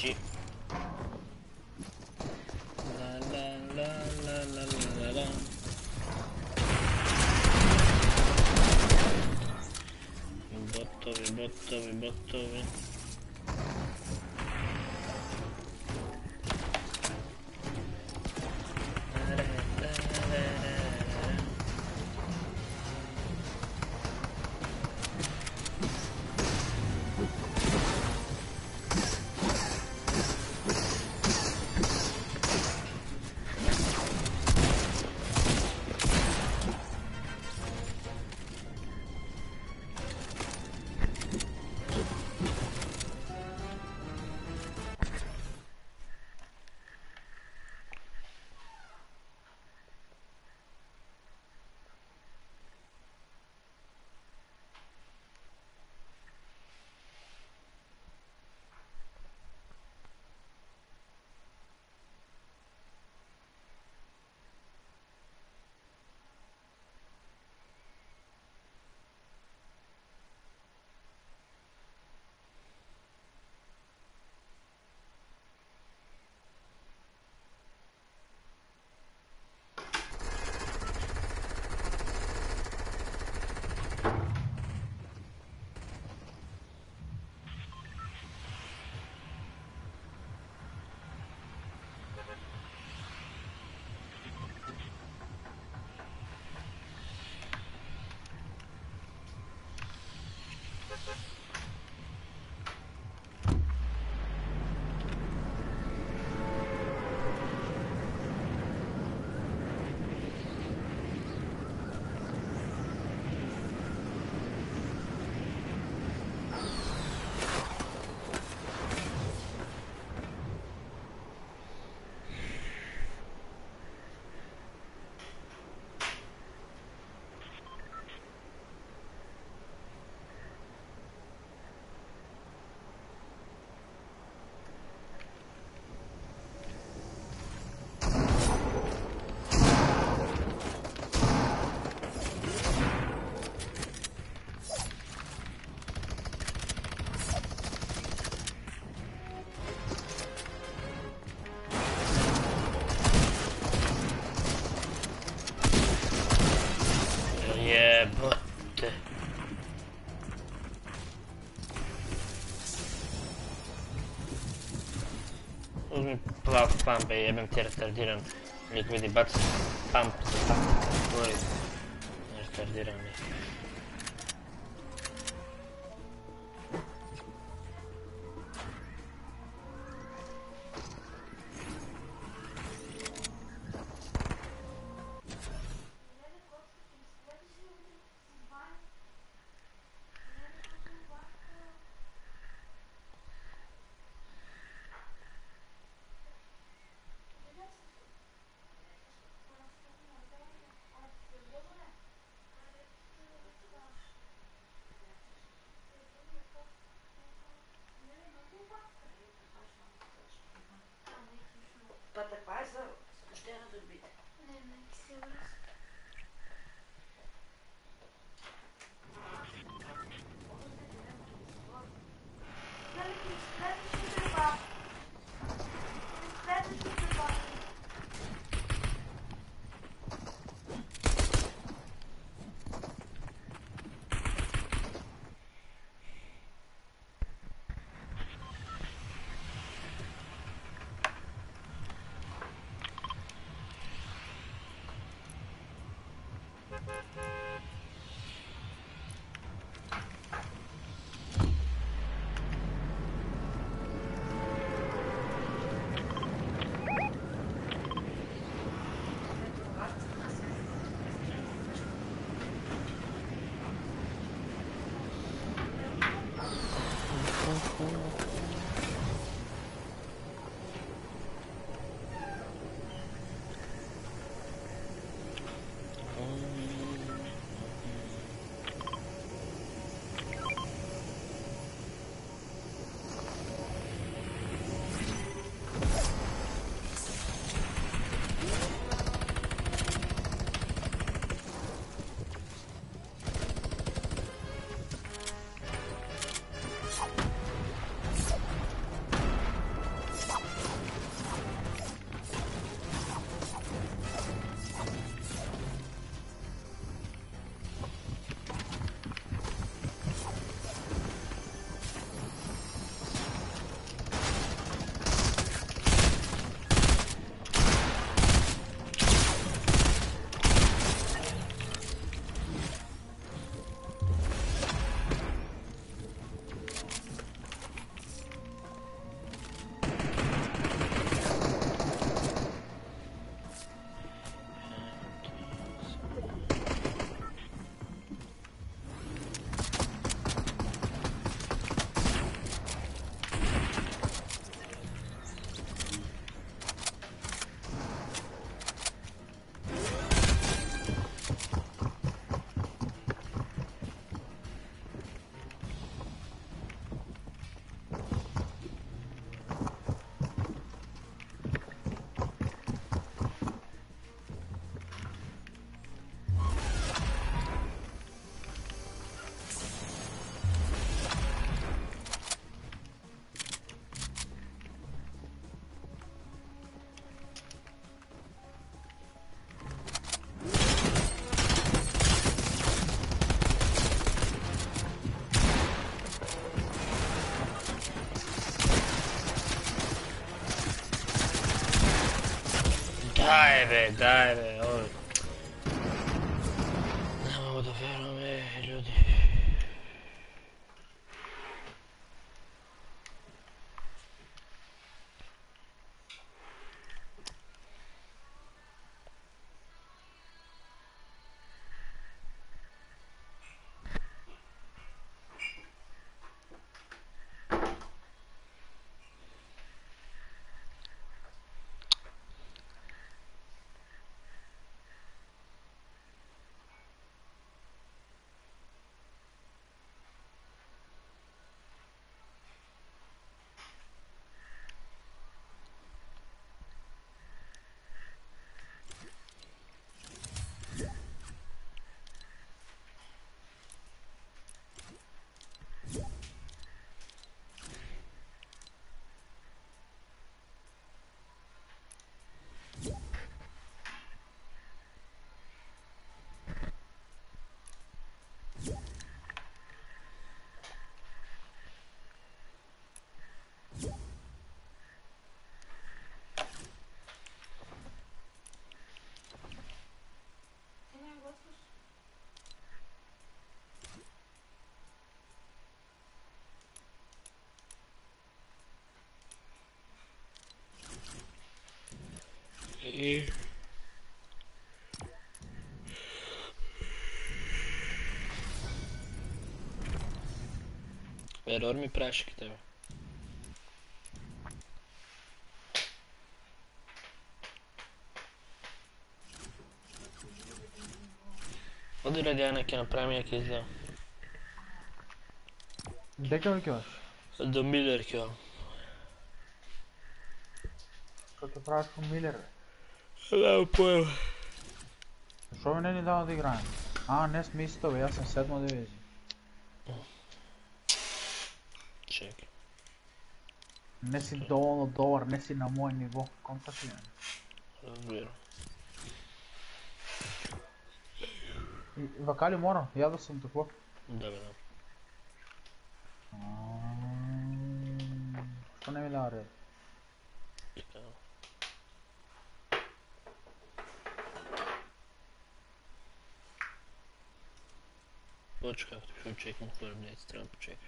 G. La la la la la la la. Bottovi, bottovi, bottovi. Jebote. Uzmi plav pump, jebem ti retardiran. Lik vidi, baci pump za pump. Tvoj. Retardiran lik. Па таква е за спущена да бите. Не, не, ти се връз. Нали ти следващи треба. Следващи треба. Daj be, daj be, ovo... Ne mogu da verujem, ej, ljudi. И... Ерор ми прашки тебе. Оди ради една ќе направим ја ќе излева. Дека ли кеваш? До Милер ќе. Како ќе правиш по Милер? Да, поема. Шо ми не ни дава да играем? А, не сме исто, бе, јас сам седма дивизија. Чекай. Не си доволно добар, не си на мој ниво. Контакт ли не? Разбирам. И вакали мора, ја да сум тако. Да, бе, да. Што не ми дава ред? Почекай, ще чекам хлебница, трябва да почекаш.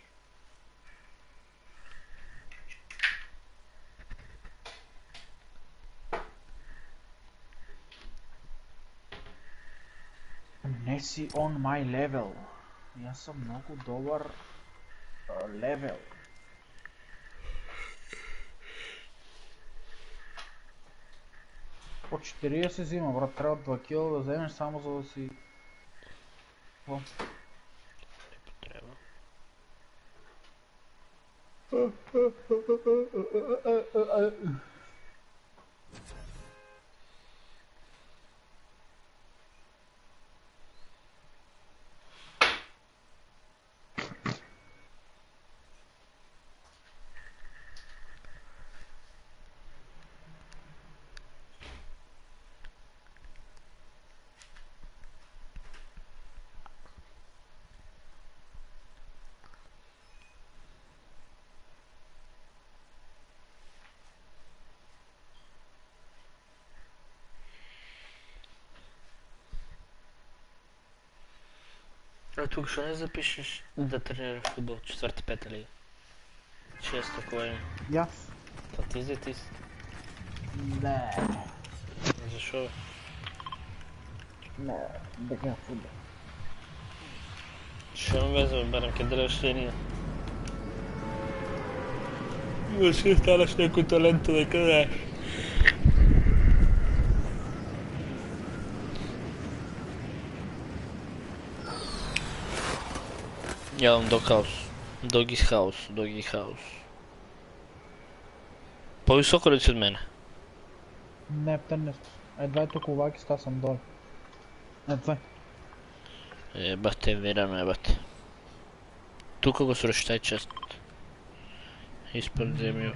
Не си on my level. Јас сум многу добар левел. По четиридесет взима, брат, трябва два кила да вземеш само за да си... Какво? А тук ще не запишеш да тренираш футбол, четвърта, пета лига? Шеста, кое е? Јас. Та ти зе ти си. Не. Защо бе? Не, да гледам футбол. Ще ме везе, бе, берем, ке дръжш линия. Имаш ще станеш някой таленто да къдеш. Јавам Dog House. Doggy's House. Doggy House. По-високо ли си от мене? Не, петнайсет. Едва е тук оваки, ста съм долу. Едва. Ебате, верано ебате. Тука го срещай чест. Изпад земја.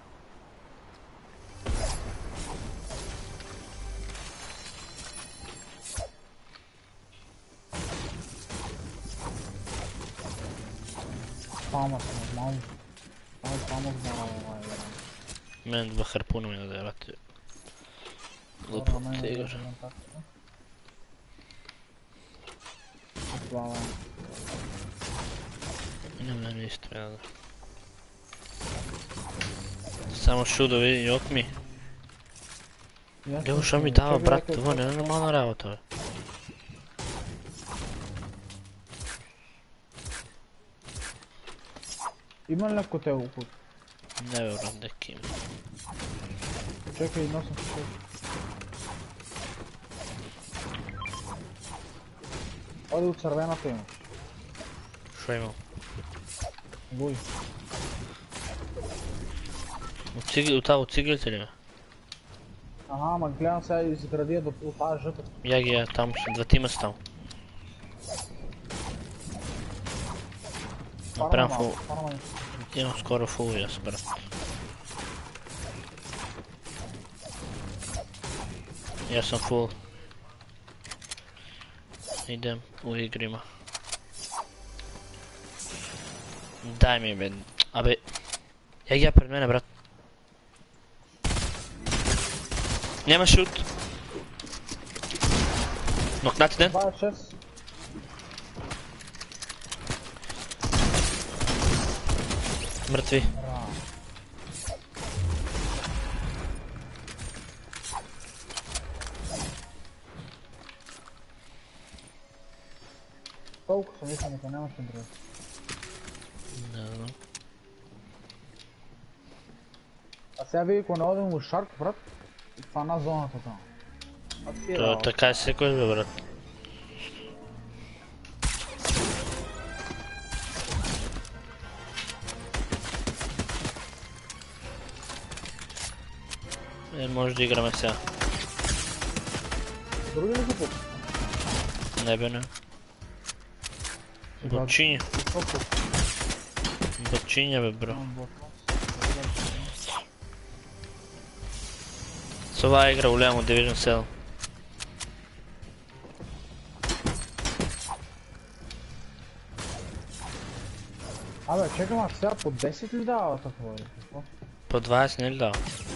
Спама съм, нормално. Само спама знам, ама е. Мен два харпуна ми да дадете. Глупо тигър. Това Не ме не изстряда. Само шудови и окми. Гледай, шо ми дава, брат, това не е нормална работа, бе. Има ли леко те около? Не бе, брат, деки има. Чекай, носам се чекай. Оди от червената имаш. Шо имам? Луй. От цигли, от тази, от циглите ли бе? Ага, ама гледам сега изградия до тази жъта. Я ги я, там са, дватима са там. Направям фул. Имам скоро фул и аз, брат. И аз съм фул. Идем у игрима. Дай ми бе. Абе. Я ги я пред мене, брат. Няма шут. Нокнат един. двадесет и шест. Мъртви. Колко са мисля, нека нямаше друг. Не знам. А сега види, ако не одим у Шарк, брат, това на зоната там. То така е секой бе, брат. Е, може да играме сега. Други ли са? Не бе, не. Бочиня. Бочиня бе, бро. Това игра голямо, Division седем. Абе, чекам, а сега по десет ли дава такова? По двадесет не ли дава?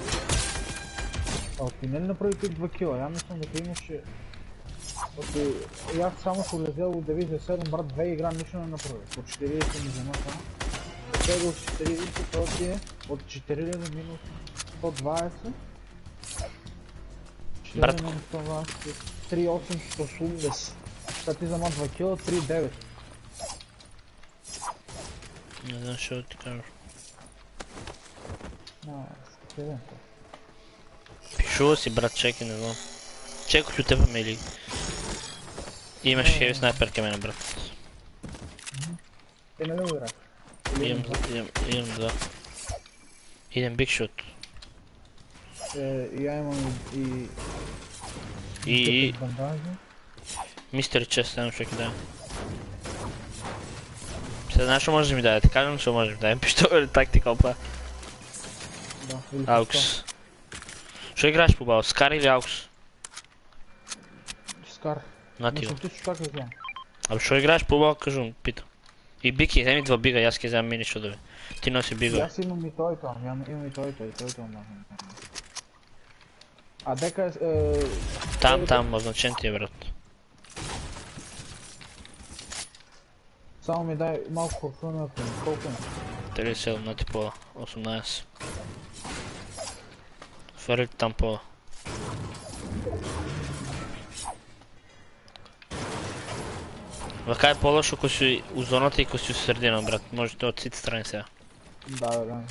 А ти не ли направи тук два кила? Я мислям дека имаше... И аз само ще влезел от Division седем, брат, две игра нищо не направи. По четиридесет ми взема само. От сега от четиридесет, това ти е от четиридесет минус сто двадесет. Братко. три осем сто осемдесет. Сега ти взема два кила, три девет. Не знам що ти кажа. А, скъпен. Пишува си, брат, чекай, не знам. Чекай, от теб или... Имаш хеви снайпер към мене, брат. Ти не ли го играш? Имам, имам, имам два. Идем биг шот. И я имам и... И... бандажи. Мистер Чест, едно ще кидам. Сега знаеш, що може да ми даде? Те кажем, що може да ми даде. Пиштол или тактикал па? Да, или Аукс. Що играеш по бал? Скар или Аукс? Скар. На ти го. Мисля, ти ще така взема. Абе, що играеш по бал, кажу, питам. И бики, вземи два бига, аз ке вземам мини шудови. Ти носи И бига. аз имам и той там, имам и той той, той той махам. А дека е... Там, там, означен ти е, брат. Само ми дай малко форфуна, колко е? тридесет и седем на ти пола, осемнадесет. Фърли там пола. Вака е по-лошо, ако си у зоната и ако си у средина, брат. Може да от сите страни сега. Да, да, да.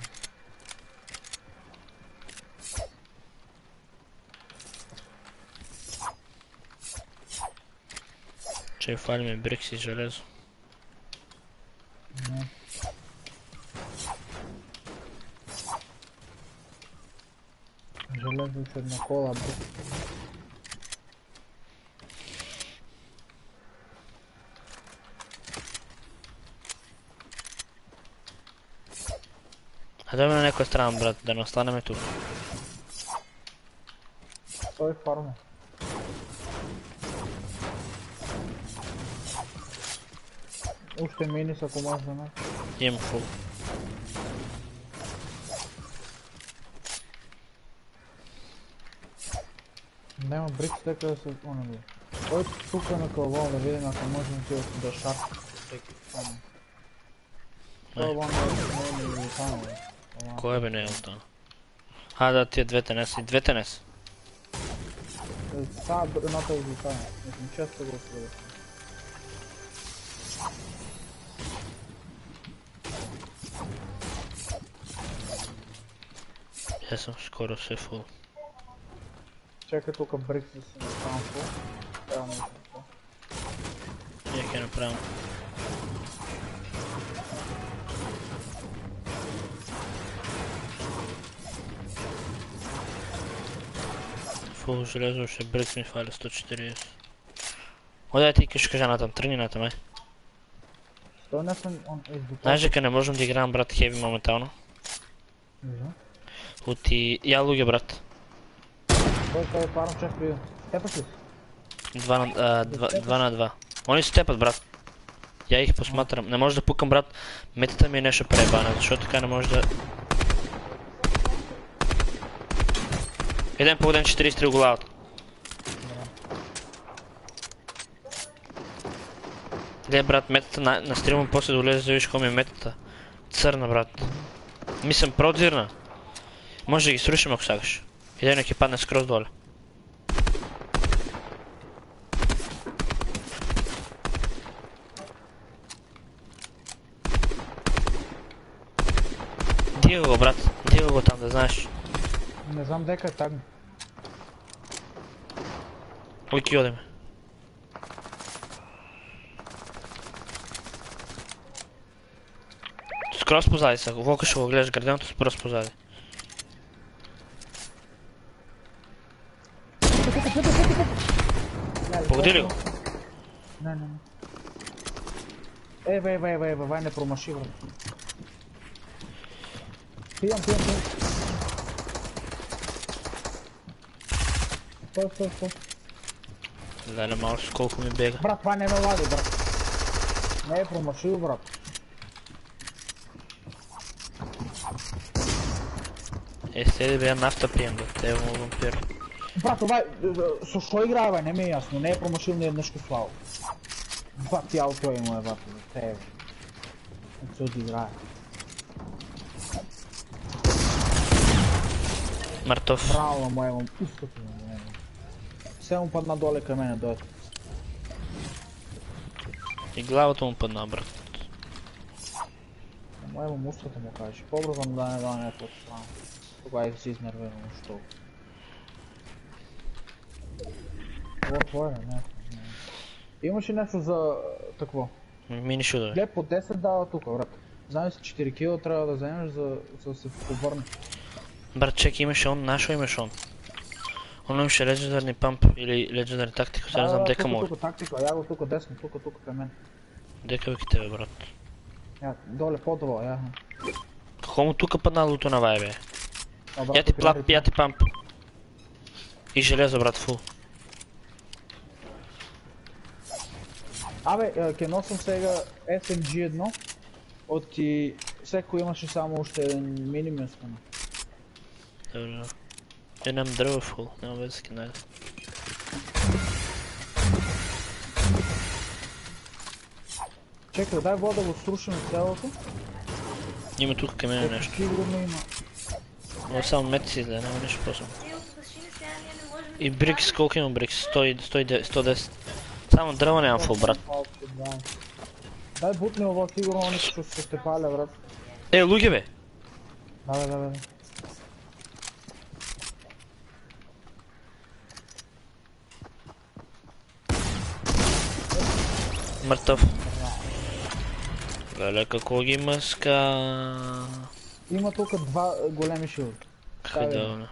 Че фалиме брикс и железо. Не. Железо и черна кола, брат. А дойме на някоя страна, брат, да не останеме тук. Той е фарма. Още минис, ако може да ме. Имам фул. Няма брикс, дека да се... О, не бе. Ой, тук е на кълвон, да видим ако можем да шарп. Кълвон не е там, бе. Кой бе не е оттам? А, да, тия двете не са. И двете не са. Та, едната е излетана. Мислим, често го следва. Я съм скоро се фул. Чакай тук брикс да се направим фул. Трябва да направим фул. Я ке направим. Фул железо ще брикс ми фали сто четиридесет. О, дай ти кеш кажа натам, тръгни натам, е. Той не съм... Знаеш дека не можем да играем брат хеви моментално? Виждам. Оти... Я луѓе брат. Той той парам чак при... Тепаш ли? Два на, а, два, два на два. Они се тепат брат. Я их посматрам. Не може да пукам брат. Метата ми е нещо пребана, защото така не може да... Един по един четиридесет три главата. Гледай брат, метата на, на стрима после долезе да видиш какво ми е метата. Църна брат. Мислям продзирна. Може да ги срушим ако сагаш. Един nek je padne skroz dole. Дига го брат, дига го там да знаеш. Не знам дека е тагна. Ой ки одеме. Скроз позади са, волка ще го гледаш граденото скроз позади. Погоди ли го? Не, не, не. Ева, ева, ева, ева, вай не промаши, брат. Пиям, пиям, пиям. Стой, стой, стой. Гледай малко с колко ми бега. Брат, това не ме лади, брат. Не е промашил, брат. Е, седи бе, я нафта пием, да те е вампир. Брат, това е... Со що играе, бе, не ми е ясно. Не е промашил, не е нещо слава. Бат, цяло той му е, бат, те е. Не се отиграе. Мъртов. Браво, му имам устото на мене. Все му падна доле към мене, дойде. И главата му падна, брат. Му имам устото му кажеш. По-бързам да не да не е под страна. Тогава и си изнервирам нещо. Това е, не. Имаше нещо за... такво. Мини шудове. Глед, по десет дава тук, брат. Знам си четири кила трябва да вземеш, за да се повърне. Брат, чек, имаше он, нашо имаше он. Он имаше легендарни памп или легендарни тактика, сега не знам дека може. Тук тактика, я го тук десно, тук, тук към мен. Дека вики тебе, брат. Я, доле, по-долу, я. Какво му тука падна луто на вай, бе? Я ти плап, я ти памп. И железо, брат, фул. Абе, ке носам сега ес ем джи едно. От и... Секо имаше само още един минимум скана. Добре. Я нямам дърва фул, няма бе да се кидайда. Чекай, дай вода да го срушим цялото. Има тук към мене нещо. Сигурно има. Но само мети си излезе, няма нещо по-само. И брикс, колко има брикс? сто десет. Само дръва нямам фул, брат. Дай бутни ово, сигурно они ще се ще паля, брат. Е, луѓе бе! Да, да, да, да. Мъртъв. Леле, какво ги мъска? Има тук два големи шилда. Хайде,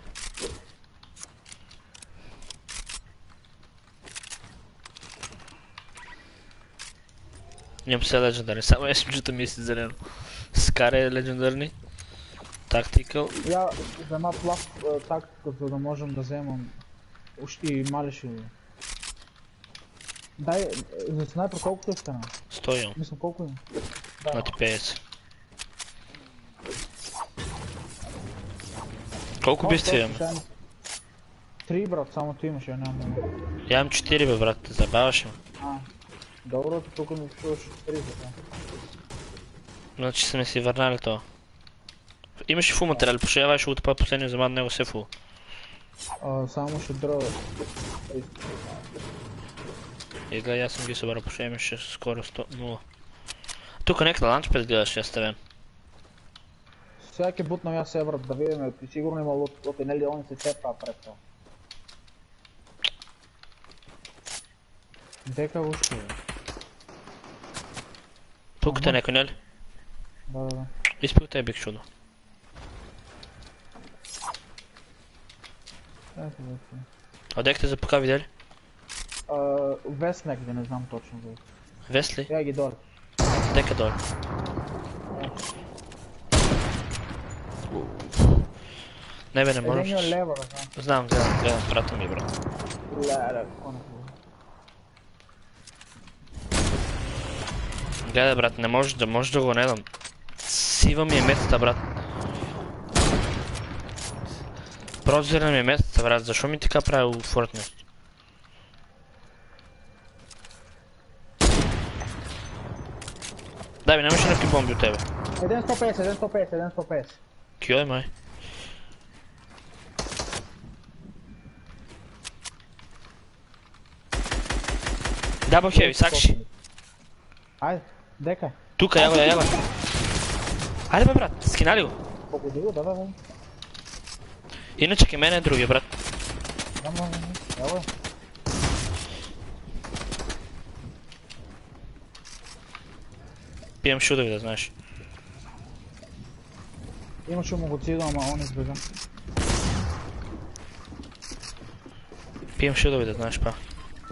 нямам се легендарни, само ес ем джи-та ми е си зелено. Скар е легендарни. Тактикал. Я взема плав тактика, за да можем да вземам още и мали шилда. Дай, за снайпер колко е стана? сто имам. Мисля, колко има? На ти петдесет. Колко убийства имаме? Три, брат, само ти имаш, я нямам. Я имам четири, бе, брат, забаваш ме. А, добро, тук ми чуваш три за това. Значи сме си върнали това. Имаш и фул материали, пошеваш от това последния вземат него се фул. Само ще дрова. И гледай, аз съм ги събрал, пошеваш скоро сто нула. Тук някъде ланчпед гледаш, я ставен. Всяки бутнам я се, брат, да видим, ти сигурно има лут, лут, нели они се цепа пред това. Дека го ще е. Тук те некой, нели? Да, да, да. Изпил те бих чудо. Ето, ето. А дек те за пока видели? Вест някъде, не знам точно. Вест ли? Я ги долу. Дека долу. Не бе, не можеш. Един е лева, да знам. Знам, гледам, гледам, брата ми, брат. Леле, конеко. Гледай, брат, не можеш да, можеш да го не дам. Сива ми е метата, брат. Прозирна ми е метата, брат, защо ми така прави Fortnite? Дай ми, нямаше някакви бомби от тебе. Един сто петдесет, един сто петдесет, един сто петдесет. Кио е, май? Дабъл хеви, сакши. Айде, дека. Тука, ява, ява. Айде бе, брат, скинали го. Победи го, да, да, да. Иначе ке мене е другия, брат. Да, да, да, ява. Пием шудови, да знаеш. Имаше му го цигал, ама он избега. Пием шудови, да знаеш, па.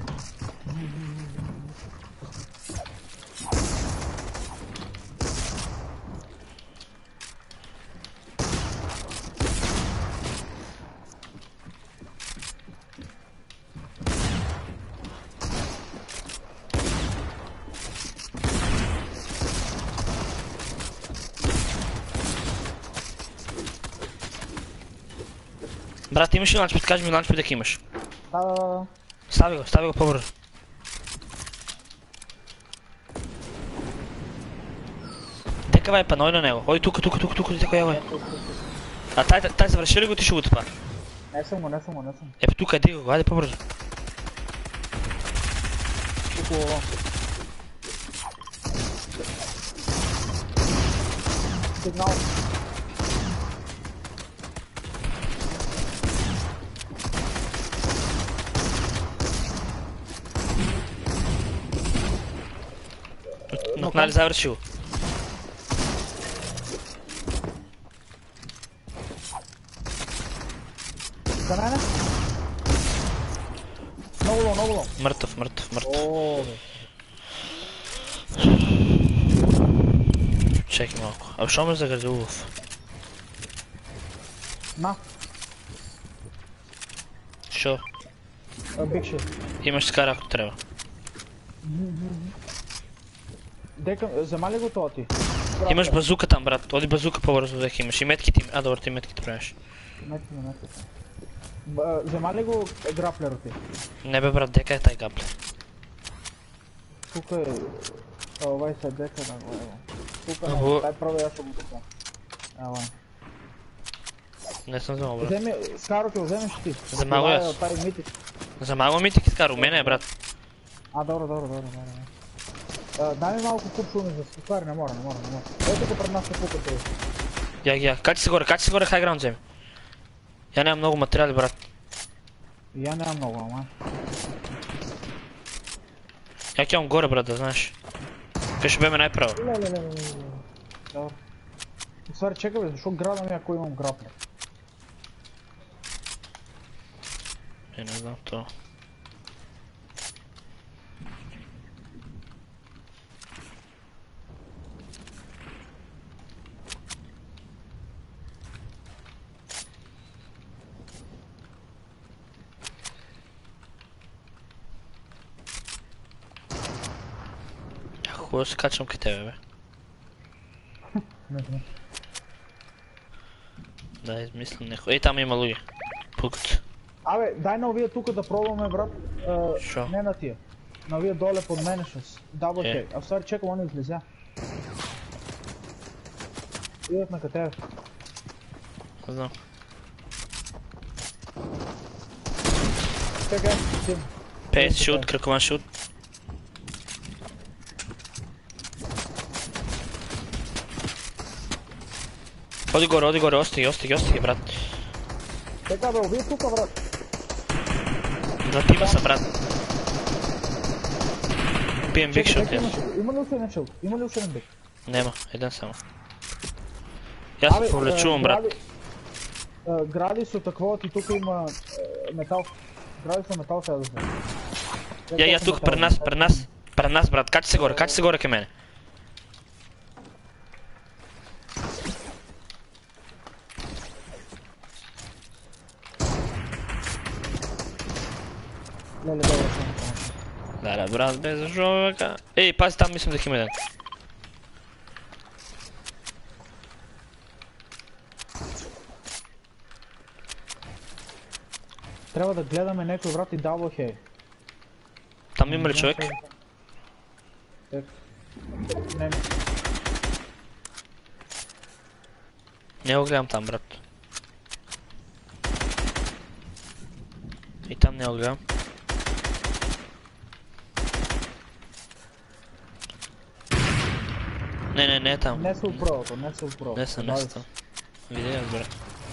Брат, имаш ли ланчпед? Кажи ми ланчпед дека имаш. Да, да, да. Стави го, стави го по-бързо. Дека бе, паной на него. Ой, тука, тука, тука, тука, дека ява е. А тай, тай завърши ли го ти ще го тъпа? Не съм го, не съм го, не съм. Епе тука, дига го, айде по-бързо. Тук. Сигнал. Нокнали завърши го. Канане? Много ло, много ло. Мъртъв, мъртъв, мъртъв. О, бе. Чекай малко. А шо ме загради улов? На, Шо? биг шит. Имаш скара ако трябва. Дека, взема ли го това ти? Имаш базука там, брат. Оди базука по-бързо дека имаш. И метките им. А, добре, ти метките правиш. Метки, метки. Взема ли го граплера ти? Не бе, брат, дека е тай гапле. Тук е... Овай се дека да го ево. Тук Ого. не, дай пробай аз ще го тука. Ева. Не съм вземал, брат. Вземи, скаро ти го вземеш ти. Взема го Това е аз. от тази митик. За малко митик скара, у мене е, брат. А, добре, добре, добре, добре. А, дай ми малко купшуни за скупар, не мора, не мора, не мора. Ето го пред нас се купа той. Я, я, качи се горе, качи се горе, хайграунд вземи. Я нямам много материали, брат. Я нямам много, ама. Я кявам горе, брат, да знаеш. Кой ще беме най-право. Ле, ле, ле, ле, ле. Добре. Свари, чекай бе, защо града ми ако имам граплер? Е, не знам това. Хубаво се качвам към тебе, бе. Не знам. Да, измислям нещо. Ей, там има луги. Пукат. Абе, дай на овие тука да пробваме, брат. А, Шо? не на тия. На овие доле под мене ще си. Дабъл Е. хей. А в стvari чекам, он излезя. Идат на къде. Не знам. Чекай, Тим. Пейс, шут, кръкован шут. Оди горе, оди горе, остиги, остиги, остиги, брат. Чекай бе, овие тука, брат. На тима съм, брат. Пием биг шот, Чекай, yes. имаш- има ли още един шут? Има ли още един биг? Нема, един само. Аз се повлечувам, брат. гради- а, Гради са такова, ти тук има а, метал. Гради са метал, сега да знам. Я, я тук, пред нас, пред нас. Пред нас, брат, качи се горе, качи се горе към мене. Леле, добре, само. Да, да, брат, без човека. Ей, пази там, мислим да има един. Трябва да гледаме някой врат и дабъл хей. Там има ли човек? Ек. Не, Не го гледам там, брат. И там не го гледам. Не, не, не е там. не са управото, не са управото. Не са, не са там. Видя, брат.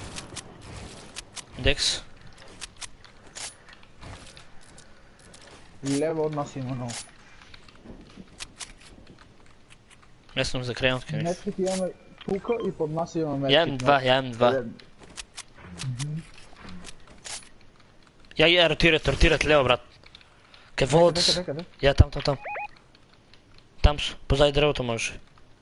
Декс. Лево от нас има много. Аз съм закрен от къде. Метките имаме тука и под нас имаме метките. Я имам два, я имам два. Я, я, ротират, ротират лево, брат. Къде Къде, волът? къде, къде? Я там, там, там. Там са, позади древото може.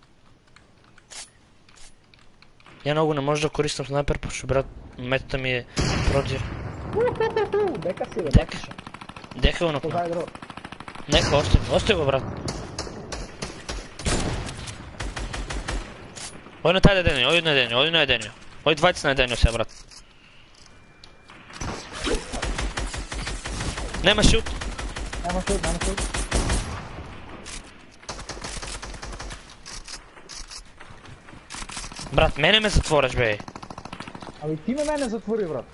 Я много не може да користам снайпер, защото брат, метата ми е продир. Уху, дека си бе, Дека. бакиша. Дека го напна. Позади друго. Нека, остави, остави го, брат. Ой на taj едения, ой на едения, ой на едения. Ой двайсет на едения сега, брат. Нема шут. Няма шут, няма шут. Брат, мене ме затвориш, бе. Ами ти ме мене затвори, брат.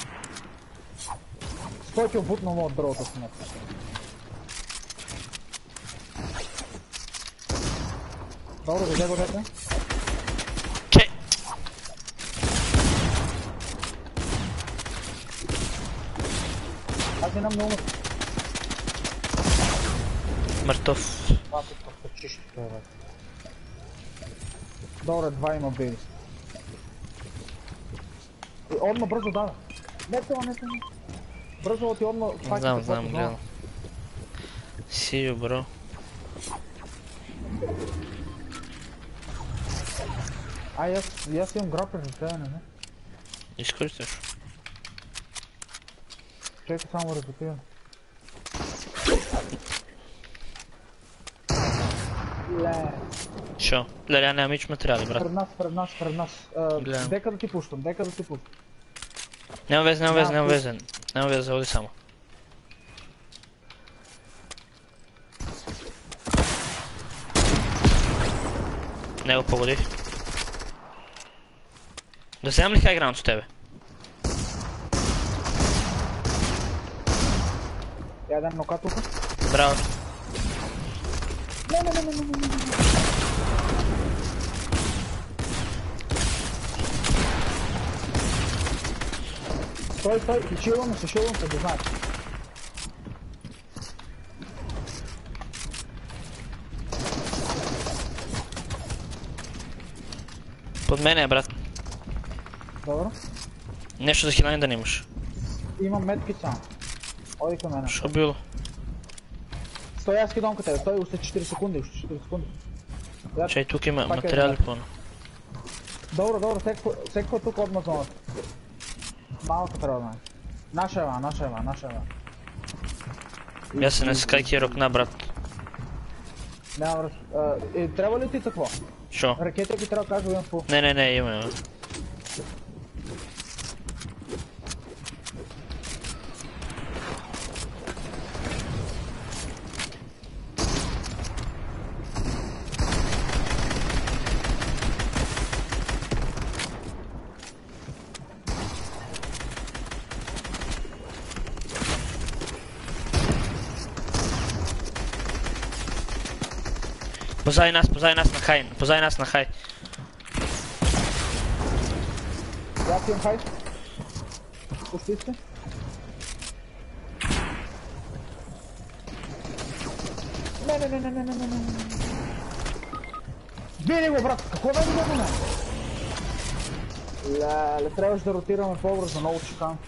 Стой ти обутнал от другата сметка. Добре, въде го дете. Че? Аз имам много... Мъртов. Това тук пъчиш, бе. Добре, два има бейс. И одма бързо дава. Не това, не това. Бързо ти одма... Не знам, знам, гледам. See you, bro. Ай, аз, аз имам грапер за тебе, не? Изкористаш. Чекай само репетирам. Ле. Шо? Леле, я нямам ич материали, брат. Пред нас, пред нас, пред нас. А, Гледам. дека да ти пущам, дека да ти пущам. Няма везе, няма везе, няма везе. Няма везе, оди само. Не го погодих. Да вземам ли хайграунд с тебе? Я дам нока тука. Браво. Не, не, не, не, не, не, не. Стой, стой, и шилвам се, шилвам се, да знаеш. Под мене е, брат. Добро. Нещо за хилане да не имаш. Имам метки само. Оди към мене. Шо било? Стой, аз кидам към тебе, стой, още четири секунди, още четири секунди. Я- Чай, тук има Пак е материали една. пълно. Добро, добро, всеки тук от зоната. Малко трябва да знае. Наша ева, наша ева, наша ева. Я се не скайки рокна, брат. Няма раз... а, е, трябва ли ти какво? Шо? Ракета ги трябва да кажа инфо. Не, не, не, има, има. Позади нас, позади нас на хай, позади нас на хай. Аз имам хай. Пусти сте. Не, не, не, не, не, не, не, не. Били го, брат! Какво да го не? Леле, трябваше да ротираме по-бързо, много чекам.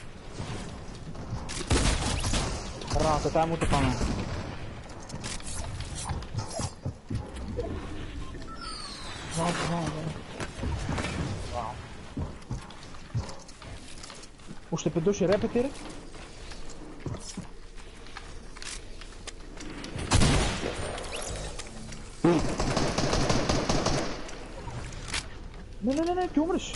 Раната, тая му тъпана. Вау, вау, вау. Още пет души репетири? Не, не, не, не, ти умреш.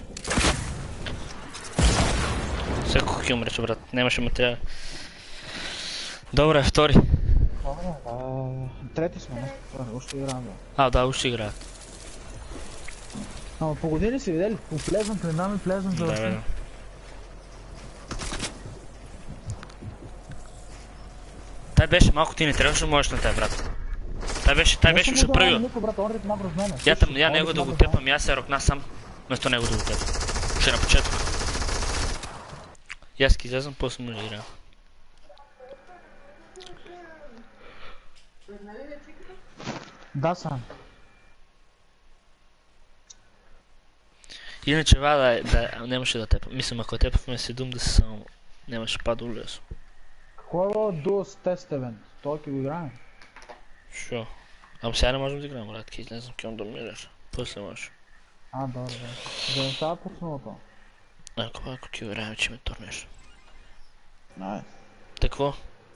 Всеко ки умреш, брат. Нямаше материал. Добре, втори. Трети сме, не? Още играем. А, да, още играят. Ама погоди ли си видели? По плезънт, не даме плезънт за Да, още. да. Тай беше малко, ти не трябваше да можеш на тая, брат. Тай беше, тай беше ще първил. Никой, брат, он рит макро с мене. Я там, я него да го тепам, я се рокна сам. Вместо него да го тепам. Ще на почетку. И аз ки излезам, после му играя. Да, сам. Иначе ва да, да нямаше да тепам. Мислям, ако тепахме си дум да се само нямаше падало лесно. Какво е било Duos Test Event? Той ки го играем. Шо? Ама сега не можем да играем, брат, ки излезам, ки он да умираш. После може. А, добре, добре. Да не става пуснало. Ако ако ки играем, че ме турнеш. Ай. Такво?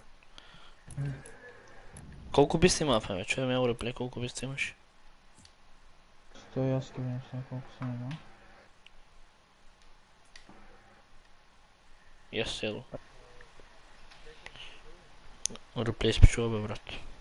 Колко биста има, феме? Чуем я реплей, колко биста имаш? Стой, аз ки видим сега колко съм имал. И аз село. Реплей спечува, бе, брат.